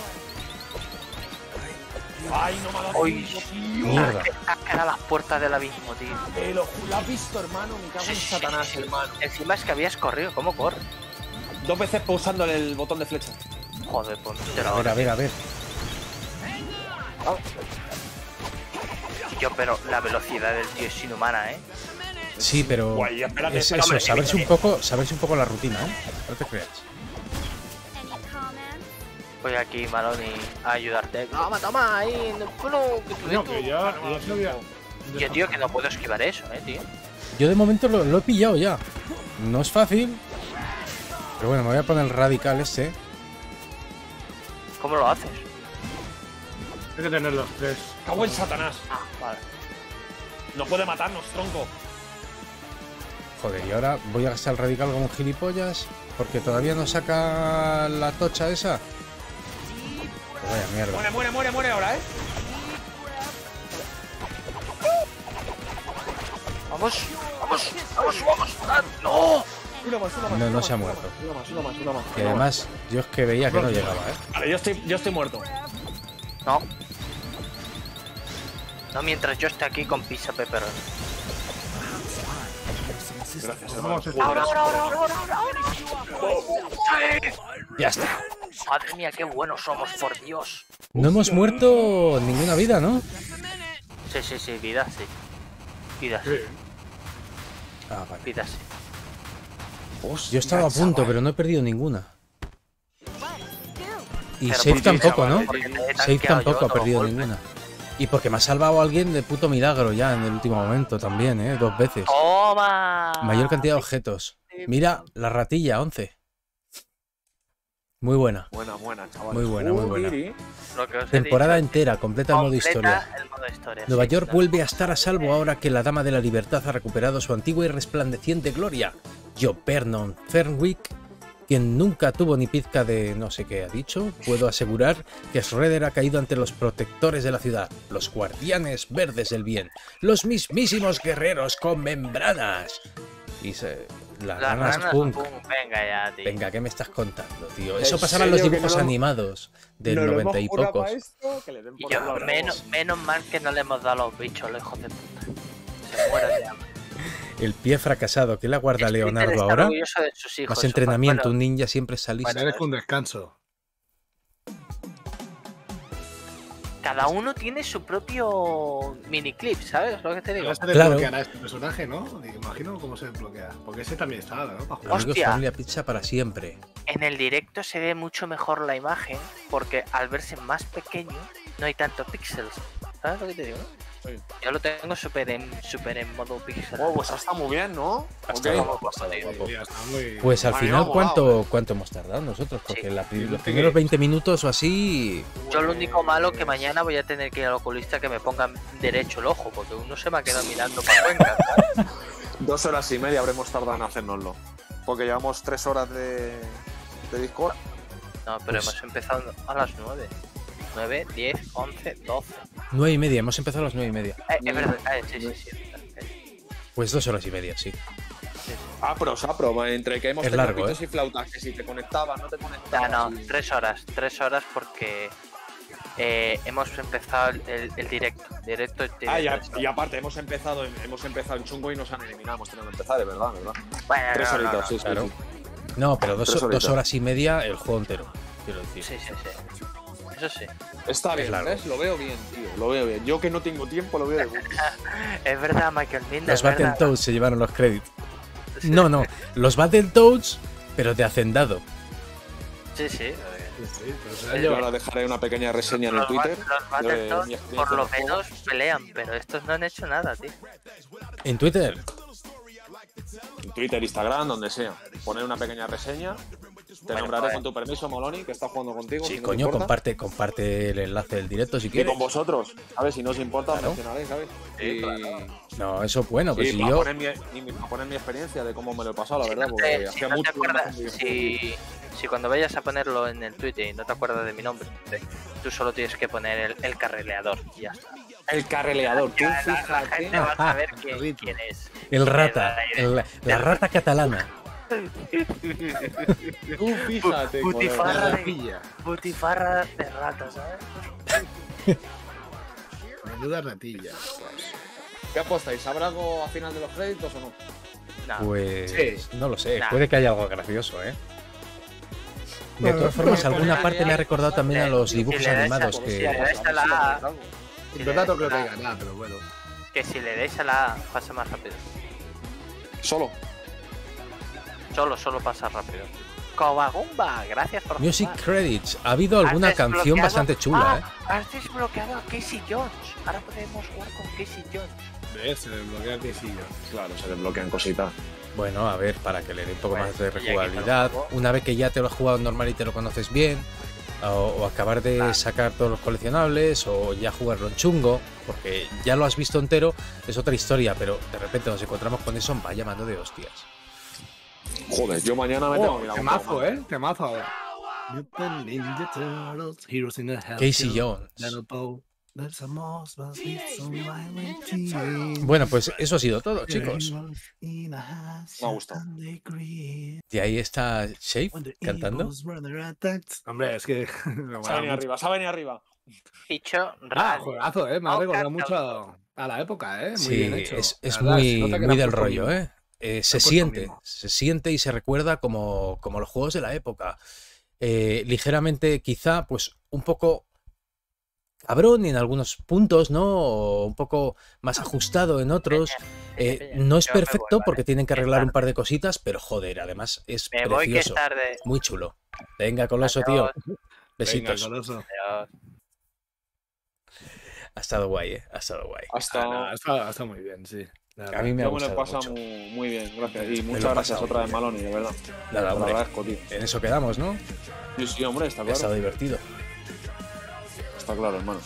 Ay, no me ha dado Uy. tiempo, tío. Mierda. Era las puertas del abismo, tío. Te lo ju- lo has visto, hermano. Me cago en Sí, sí, Satanás, sí. hermano. Encima es que habías corrido. ¿Cómo corre? Dos veces pulsando el botón de flecha. Joder, pues no te A lo ver, a ver, a ver. Yo, pero la velocidad del tío es inhumana, ¿eh? Sí, pero... Guay, espérate, Es espérate, eso, saberse un poco, saberse un poco la rutina, ¿eh? No te creas. Any comments? Voy aquí, Maloney, a ayudarte. Toma, toma, ahí en el culo. Que tú, No, tú. que ya, ya se había... Yo, tío, que no puedo esquivar eso, eh, tío. Yo de momento lo, lo he pillado ya. No es fácil. Pero bueno, me voy a poner el radical este. ¿Cómo lo haces? Hay que tener los tres. Cago en Satanás. Ah, vale. No puede matarnos, tronco. Joder, y ahora voy a gastar el radical como un gilipollas. Porque todavía no saca la tocha esa. Pues vaya mierda. Muere, muere, muere, muere ahora, ¿eh? Vamos, vamos, vamos, vamos. Ah, ¡No! Una más, una más. No, una no más, se ha una muerto. más, Una más, una más, una más. Y además, yo es que veía que no llegaba, ¿eh? Vale, yo estoy, yo estoy muerto. No. No mientras yo esté aquí con pizza pepperoni. Gracias, Vamos, hermano. Ahora, ahora, ahora, ahora, ahora, ahora. Ya está. Madre mía, qué buenos somos, por Dios. No hemos muerto ninguna vida, ¿no? Sí, sí, sí, vida sí. Vida sí, Ah, vale. vida sí. Yo estaba a punto, pero no he perdido ninguna. Y Pero Save porque, tampoco, chaval, ¿no? porque te he Save tanqueado tampoco yo ha todos perdido los golpes. ninguna. Y porque me ha salvado alguien de puto milagro ya en el último momento también, ¿eh? Dos veces. ¡Toma! Mayor cantidad de objetos. Mira, la ratilla, once. Muy buena. Buena, buena, chaval. Muy buena, muy buena. Lo que os he Temporada dicho, entera, completa el modo completa historia. el modo historia, Nueva sí, York claro. vuelve a estar a salvo ahora que la Dama de la Libertad ha recuperado su antigua y resplandeciente gloria. Yo, Vernon Fenwick, quien nunca tuvo ni pizca de no sé qué ha dicho, puedo asegurar que Shredder ha caído ante los protectores de la ciudad, los guardianes verdes del bien, los mismísimos guerreros con membranas. Y se... Las, Las ranas ranas punk. punk, venga ya, tío. Venga, ¿qué me estás contando, tío? ¿En Eso pasaba en los serio que dibujos no lo- animados del Nos lo noventa hemos y jurado pocos. a esto, que le den Y por yo, el huevo. menos, menos mal que no le hemos dado a los bichos, los hijos de puta. Se mueren de hambre. El pie fracasado, ¿qué le aguarda a Twitter Leonardo está ahora? orgulloso de sus hijos, Más eso, entrenamiento, bueno, un ninja siempre salís. Bueno, Merezco un descanso. cada uno tiene su propio miniclip, ¿sabes lo que te digo? Ahora se Claro. desbloqueará este personaje, ¿no? Me imagino cómo se desbloquea. Porque ese también está, ¿no? Para jugar. Amigos, Hostia. familia, pizza para siempre. En el directo se ve mucho mejor la imagen porque al verse más pequeño no hay tanto píxeles. ¿Sabes lo que te digo? Sí. Yo lo tengo súper en, súper en modo píxel. Oh, pues está muy bien, ¿no? Está Ok. bien. Sí, ya está muy... Pues al Vale, final, vamos, ¿cuánto, vamos. ¿cuánto hemos tardado nosotros? Porque Sí. la pri- los primeros veinte minutos o así... Yo lo único malo que mañana voy a tener que ir al oculista que me pongan derecho el ojo porque uno se me ha quedado mirando para Cuenca. ¿sabes? Dos horas y media habremos tardado en hacérnoslo. Porque llevamos tres horas de, de Discord. No, pero Pues- hemos empezado a las nueve. nueve, diez, once, doce. Nueve y media, hemos empezado a las nueve y media. Eh, es verdad, eh, sí, sí, sí. eh, Pues dos horas y media, sí. Apros, apro, entre que hemos Es tenido largo, pitos ¿eh? y flautas, que si te conectabas, no te Ah, conectabas. no, y- tres horas, tres horas porque eh, hemos empezado el, el- el directo. Directo, directo Ah, y, a- y aparte, hemos empezado, en, hemos empezado en chungo y nos han eliminado. Hemos tenido que empezar, de verdad, de verdad. Bueno, Tres no, no, horitas, no. sí, sí, claro. sí. No, pero dos, Tres dos horitas. horas y media el juego entero, quiero decir. Sí, sí, sí. Eso sí. Está Es bien, largo. ¿ves? Lo veo bien, tío. Lo veo bien. Yo que no tengo tiempo, lo veo de gusto. Es verdad, Michael Minda. Los es verdad. Battletoads se llevaron los créditos. Sí. No, no, los Battletoads, pero de hacendado. Sí, sí. Sí, sí, pero se la Yo lleva. ahora dejaré una pequeña reseña en el Los, Twitter. Bat- los de Battletoads mi experiencia por lo en el juego. menos pelean, pero estos no han hecho nada, tío. En Twitter, En Twitter, Instagram, donde sea. Poner una pequeña reseña. Te Bueno, nombraré pues. con tu permiso, Moloni, que está jugando contigo. sí, si no te coño, importa. comparte, comparte el enlace del directo si Y quieres. con vosotros, ¿sabes? Si no os importa, os Claro. mencionaré, ¿sabes? Sí, y claro. No, eso es bueno, pues y si para, yo... poner mi, y mi- para poner mi experiencia de cómo me lo he pasado, la Si verdad, no porque te, si hacía no te mucho que no me acuerdas, hacía un videojuego. si, si cuando vayas a ponerlo en el Twitter y no te acuerdas de mi nombre, tú solo tienes que poner el, el carrileador y ya está. El carreleador, tú La, la fíjate. gente va a saber quién, Carrito. quién es. El rata, el- la rata catalana. Tú fíjate. Butifarra colega. de, Pilla. butifarra de rata, ¿sabes? Menuda ratilla. ¿Qué apostáis? ¿Habrá algo a final de los créditos o no? No. Pues Sí. no lo sé, Nah. puede que haya algo gracioso, ¿eh? De todas formas, alguna parte me ha recordado también a los dibujos Si le das a- animados si que... le das a la A, En verdad no creo que haya nada, pero bueno. que si le dais a la A pasa más rápido. Solo. Solo, solo pasa rápido. Kowagumba, gracias por Music jugar. Credits. Ha habido alguna Has canción desbloqueado- bastante chula, ¿eh? Ah, has desbloqueado a Casey Jones. Ahora podemos jugar con Casey Jones. ¿Ves? Se desbloquea el quesillo. Claro, se desbloquean cositas. Bueno, a ver, para que le dé un poco Bueno, más de y aquí rejugabilidad. tampoco. Una vez que ya te lo has jugado normal y te lo conoces bien, o, o acabar de Ah. sacar todos los coleccionables, o ya jugarlo en chungo, porque ya lo has visto entero, es otra historia, pero de repente nos encontramos con eso, vaya mando de hostias. Joder, yo mañana me tengo que ir a un Temazo, juego, ¿eh? Temazo ahora. Mutant Ninja Turtles, Heroes in the Hell Casey Show, Jones. Little Bow, there's a mouse, but it's so violent team. Bueno, pues eso ha sido todo, chicos. Me ha gustado. Y ahí está Shape cantando. Hombre, es que. Se ha venido arriba, se ha venido arriba. Dicho Ah, radio. juegazo, eh. Me ha Oh, recordado cantautor. mucho a la época, eh. Muy Sí, bien hecho. es, es La verdad, se muy, nota que muy le han del puesto rollo, mimo. ¿eh? Eh, se puesto siente, mimo. se siente y se recuerda como, como los juegos de la época. Eh, ligeramente, quizá, pues un poco cabrón en algunos puntos, ¿no? O un poco más ajustado en otros. Eh, no es Yo me voy, perfecto ¿vale? porque tienen que Es arreglar un tarde. par de cositas, pero joder, además es Me voy que es precioso. tarde. Muy chulo. Venga, Coloso, tío. Adiós, Venga, Besitos. Coloso. adiós. Ha estado guay, ¿eh? Ha estado guay. Hasta. Ah, no, está, está muy bien, sí. La A verdad. mí me ha Yo me lo he gustado pasado mucho. muy, muy bien, gracias. Y lo he muchas gracias pasado otra muy vez, bien. Maloni, de verdad. Nada, Te lo hombre. agradezco, tío. En eso quedamos, ¿no? Sí, sí, hombre, está Ha estado claro. divertido. Está claro, hermano.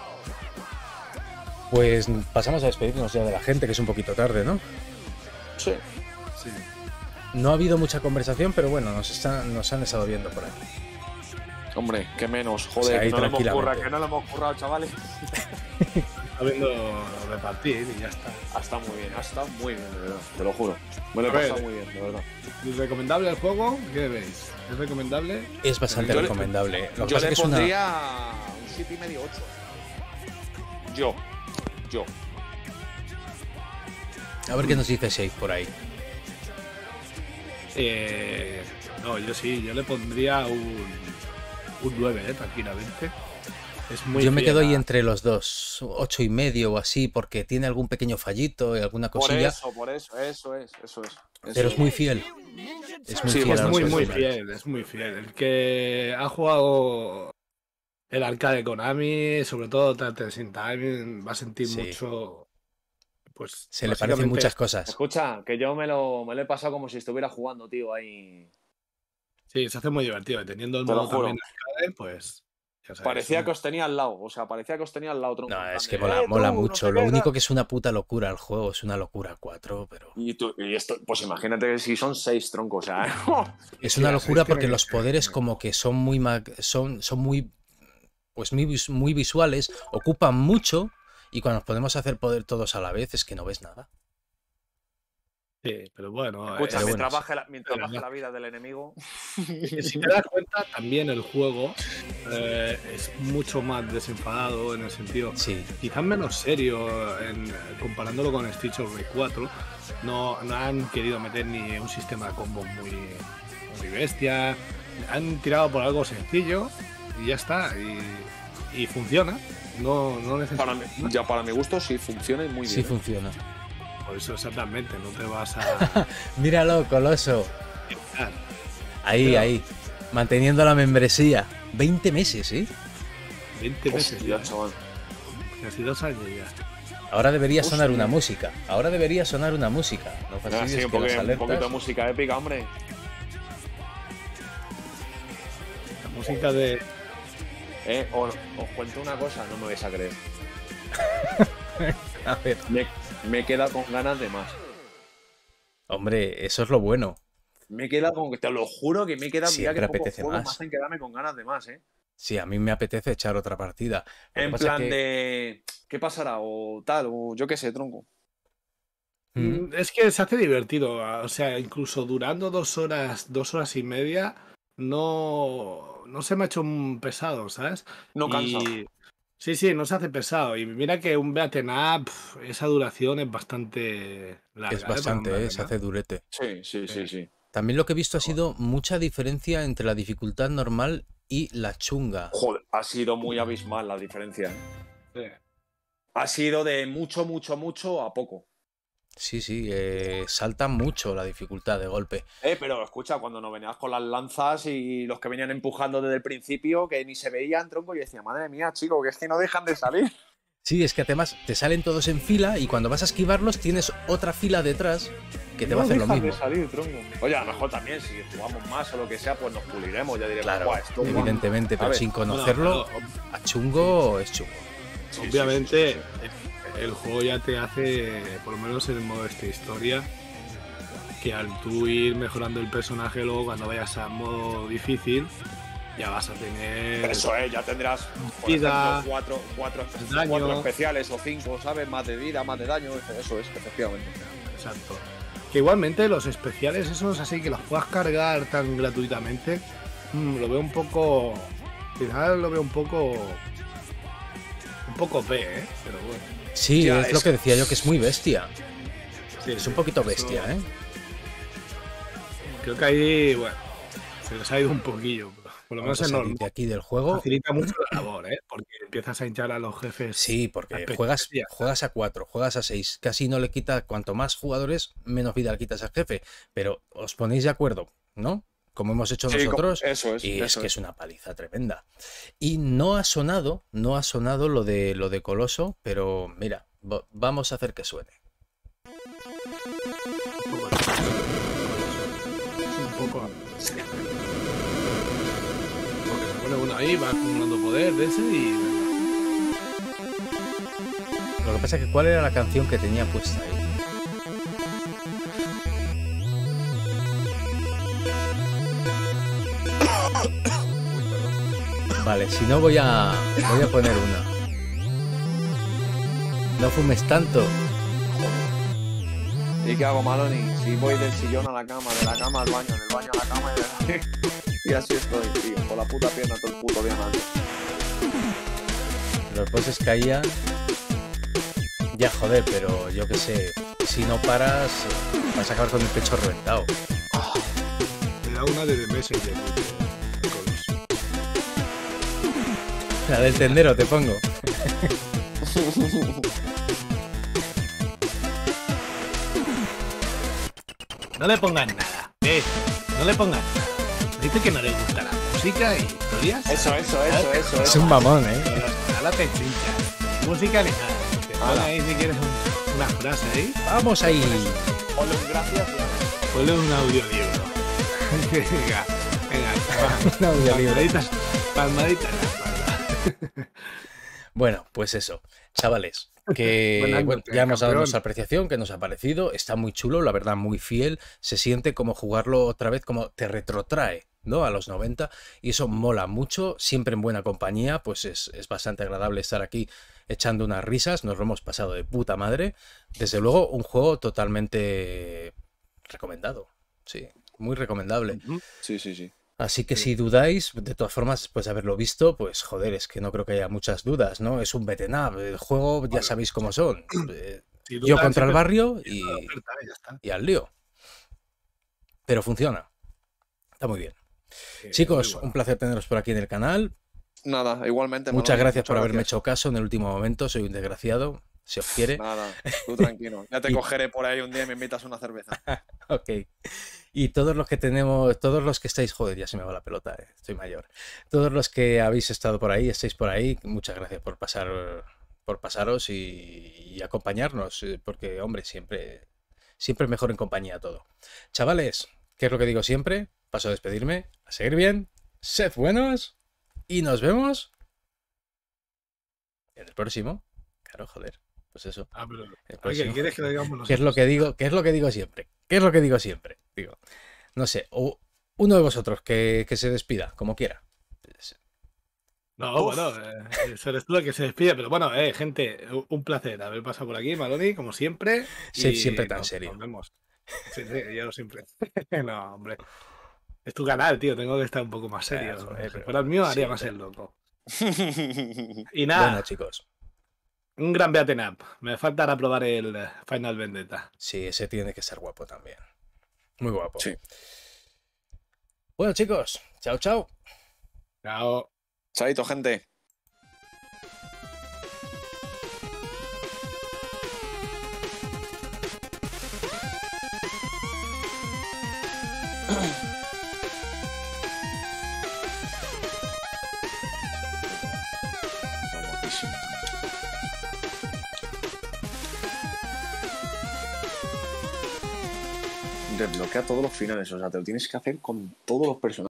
Pues pasamos a despedirnos ya de la gente, que es un poquito tarde, ¿no? Sí. Sí. No ha habido mucha conversación, pero bueno, nos, están, nos han estado viendo por ahí. Hombre, qué menos. O Joder, sea, ahí que no lo hemos tranquilamente. currado, que no lo hemos currado, chavales. Está viendo repartir y ya está. Ha estado muy bien, ha estado muy bien, de verdad. Te lo juro. Me lo he A ver. pasado muy bien, de verdad. ¿Y recomendable el juego? ¿Qué veis? ¿Es recomendable? Es bastante Yo le- recomendable. Lo que Yo pasa le es que es una... pondría un siete y medio, ocho. Yo. Yo. A ver qué nos dice Shake por ahí. Eh, no, yo sí, yo le pondría un, un nueve, eh, tranquilamente. Es muy Yo me fiel quedo ahí a- entre los dos, ocho y medio o así, porque tiene algún pequeño fallito y alguna Por cosilla, eso, por eso, eso es, eso es. Eso pero es es. muy fiel. Es muy Sí, fiel pues a Es los muy, muy personajes. fiel, es muy fiel. El que ha jugado el arcade Konami, sobre todo Tattensin Time, va a sentir Sí. mucho. Pues Se le parecen básicamente, muchas cosas. Escucha, que yo me lo, me lo he pasado como si estuviera jugando, tío, ahí. Sí, se hace muy divertido. Y teniendo el Te lo modo juro. también arcade, pues. Ya sabes, Parecía son- que os tenía al lado, o sea, parecía que os tenía al lado, tronco. No, en plan es de, que mola, "Eh, tú, mola no mucho. sé Lo qué, único tal". que es una puta locura el juego, es una locura cuatro, pero... Y, tú, y esto, pues imagínate que si son seis troncos, o sea. Es Sí, una las seis locura tienen porque que los ser- poderes como que son muy ma- son, son muy pues muy, vis- muy visuales, ocupan mucho y cuando nos podemos hacer poder todos a la vez es que no ves nada. Sí, pero bueno. Escucha, eh, mientras, bueno, baje la, mientras pero baje no. la vida del enemigo. Y si te das cuenta, también el juego eh, es mucho más desenfadado en el sentido, Sí, quizás menos serio en, comparándolo con Street of Rage cuatro. No, no han querido meter ni un sistema de combos muy, muy bestia. Han tirado por algo sencillo y ya está. Y, y funciona. No, no necesitas. Para mí, ya para mi gusto sí funciona y muy sí bien. funciona. Por eso exactamente, no te vas a. Míralo, Coloso. Ahí, Mira. ahí. Manteniendo la membresía. veinte meses, ¿eh? veinte meses Hostia, ya. chaval. Casi dos años ya. Ahora debería sonar Hostia. una música. Ahora debería sonar una música. No Ah, fastidies sí, un, que poquito, las un alertas... poquito de música épica, hombre. La música de. Eh, os, os cuento una cosa, no me vais a creer. A ver. Me, me he quedado con ganas de más. Hombre, eso es lo bueno. Me he quedado con. Te lo juro que me he quedado. Mira Siempre que pocos apetece juegos más. me hacen quedarme con ganas de más, eh. Sí, a mí me apetece echar otra partida. Lo que En pasa plan que- de. ¿Qué pasará? O tal, o yo qué sé, tronco. Mm, Mm, Es que se hace divertido, o sea, incluso durando dos horas, dos horas y media, no, no se me ha hecho un pesado, ¿sabes? No cansa. Y- Sí, sí, no se hace pesado. Y mira que un beaten up, esa duración es bastante larga. es ¿eh? Para un bastante, beaten eh, se up. hace durete. Sí, sí, sí, sí. También lo que he visto ha sido mucha diferencia entre la dificultad normal y la chunga. Joder, ha sido muy abismal la diferencia. ¿eh? Sí. Ha sido de mucho, mucho, mucho a poco. Sí, sí, eh, salta mucho la dificultad de golpe. Eh, pero escucha, cuando nos venías con las lanzas y los que venían empujando desde el principio, que ni se veían, tronco, y decía, madre mía, chico, que es que no dejan de salir. Sí, es que además te salen todos en fila y cuando vas a esquivarlos tienes otra fila detrás que te va a No hacer lo dejan mismo. de salir, tronco. Oye, a lo mejor también, si jugamos más o lo que sea, pues nos puliremos, ya diremos, Claro, "Buah, esto, guau". evidentemente, pero ver, sin conocerlo, a chungo es chungo. Sí, sí, Obviamente, sí, sí, sí. el juego ya te hace, por lo menos en el modo de esta historia, que al tú ir mejorando el personaje, luego cuando vayas a modo difícil, ya vas a tener. Eso es, ya tendrás, por Vida, ejemplo, cuatro, cuatro, daño. cuatro especiales o cinco, ¿sabes? Más de vida, más de daño, eso es, efectivamente. Exacto. Que igualmente los especiales, esos así que los puedas cargar tan gratuitamente, mm, lo veo un poco. Quizás lo veo un poco. Un poco P, ¿eh? Pero bueno. Sí, Ya, es lo es- que decía yo, que es muy bestia. Sí, Es sí, un poquito eso- bestia, ¿eh? Creo que ahí, bueno, se les ha ido un poquillo. Pero, Por lo Vamos menos a en salir normal. de aquí del juego. Facilita mucho la labor, ¿eh? Porque empiezas a hinchar a los jefes. Sí, porque Aspecto juegas, que ya. juegas a cuatro, juegas a seis. Casi no le quita, cuanto más jugadores, menos vida le quitas al jefe. Pero os ponéis de acuerdo, ¿no? Como hemos hecho Sí, nosotros. como- eso es, Y es eso que es. es una paliza tremenda. Y no ha sonado, no ha sonado lo de lo de Coloso, pero mira, va- vamos a hacer que suene. Un poco así. Es un poco. Porque se pone uno ahí, va acumulando poder de ese y. venga. Lo que pasa es que ¿cuál era la canción que tenía puesta ahí? Vale, si no voy a voy a poner una. No fumes tanto. ¿Y qué hago, Maloni? Si voy del sillón a la cama, de la cama al baño, del baño a la cama y, de... y así estoy, tío, con la puta pierna todo el puto día mal. Los bosses caían. Ya joder, pero yo qué sé. Si no paras, vas a acabar con el pecho reventado. Me da una de meses de Coloso. La del tendero te pongo. No le pongas nada, ¿eh? No le pongas nada. Dice que no le gusta la música y historias. Eso, eso, eso, eso, Es eso. un mamón, ¿eh? Pero nada te chincha. Música ni nada. Te pone Ala. ahí si quieres un- una frase ahí. Vamos ahí. Ponle un gracias y ya. Ponle un audiolibro. venga, venga. Un audiolibro. Palmaditas, palmaditas en la espalda. Bueno, pues eso, chavales, que Buenas bueno, noches, ya hemos dado campeón. nuestra apreciación, que nos ha parecido, está muy chulo, la verdad, muy fiel, se siente como jugarlo otra vez, como te retrotrae, ¿no? A los noventa, y eso mola mucho, siempre en buena compañía, pues es, es bastante agradable estar aquí echando unas risas, nos lo hemos pasado de puta madre, desde luego un juego totalmente recomendado, sí, muy recomendable. Sí, sí, sí. Así que si dudáis, de todas formas, después de haberlo visto, pues joder, es que no creo que haya muchas dudas, ¿no? Es un beat'em up, el juego ya Bueno. sabéis cómo son. Eh, Si Yo dudas, contra el siempre barrio tienes y, la oferta, ya está. y al lío. Pero funciona. Está muy bien. Sí, Chicos, muy bueno. un placer teneros por aquí en el canal. Nada, igualmente. Muchas Manolo, gracias muchas por haberme gracias. hecho caso en el último momento. Soy un desgraciado, si os quiere. Nada, tú tranquilo. Ya te Y- cogeré por ahí un día y me invitas una cerveza. Ok. Y todos los que tenemos, todos los que estáis, joder, ya se me va la pelota, eh, estoy mayor. Todos los que habéis estado por ahí, estáis por ahí, muchas gracias por pasar, por pasaros y, y acompañarnos, eh, porque, hombre, siempre, siempre es mejor en compañía todo. Chavales, ¿qué es lo que digo siempre? Paso a despedirme, a seguir bien, sed buenos y nos vemos en el próximo. Claro, joder, pues eso. Ah, pero, el ¿qué próximo. quieres que lo digamos nosotros? ¿Qué es lo que digo? ¿Qué es lo que digo siempre? ¿Qué es lo que digo siempre? Digo, no sé, o uno de vosotros que, que se despida, como quiera. No, bueno, eh, eso eres tú el que se despide, pero bueno, eh, gente, u- un placer haber pasado por aquí, Maloni, como siempre. Sed y siempre tan nos- serio. Nos vemos. Sí, sí, yo siempre. No, hombre. Es tu canal, tío, tengo que estar un poco más serio. Ah, joder, si pero fuera el mío, haría sí, más pero- el loco. Y nada, Bueno, chicos, un gran beaten up. Me faltará probar el eh, Final Vendetta. sí, ese tiene que ser guapo también. Muy guapo. Sí. Bueno, chicos, chao, chao. Chao. Chaito, gente. Desbloquea todos los finales, o sea, te lo tienes que hacer con todos los personajes.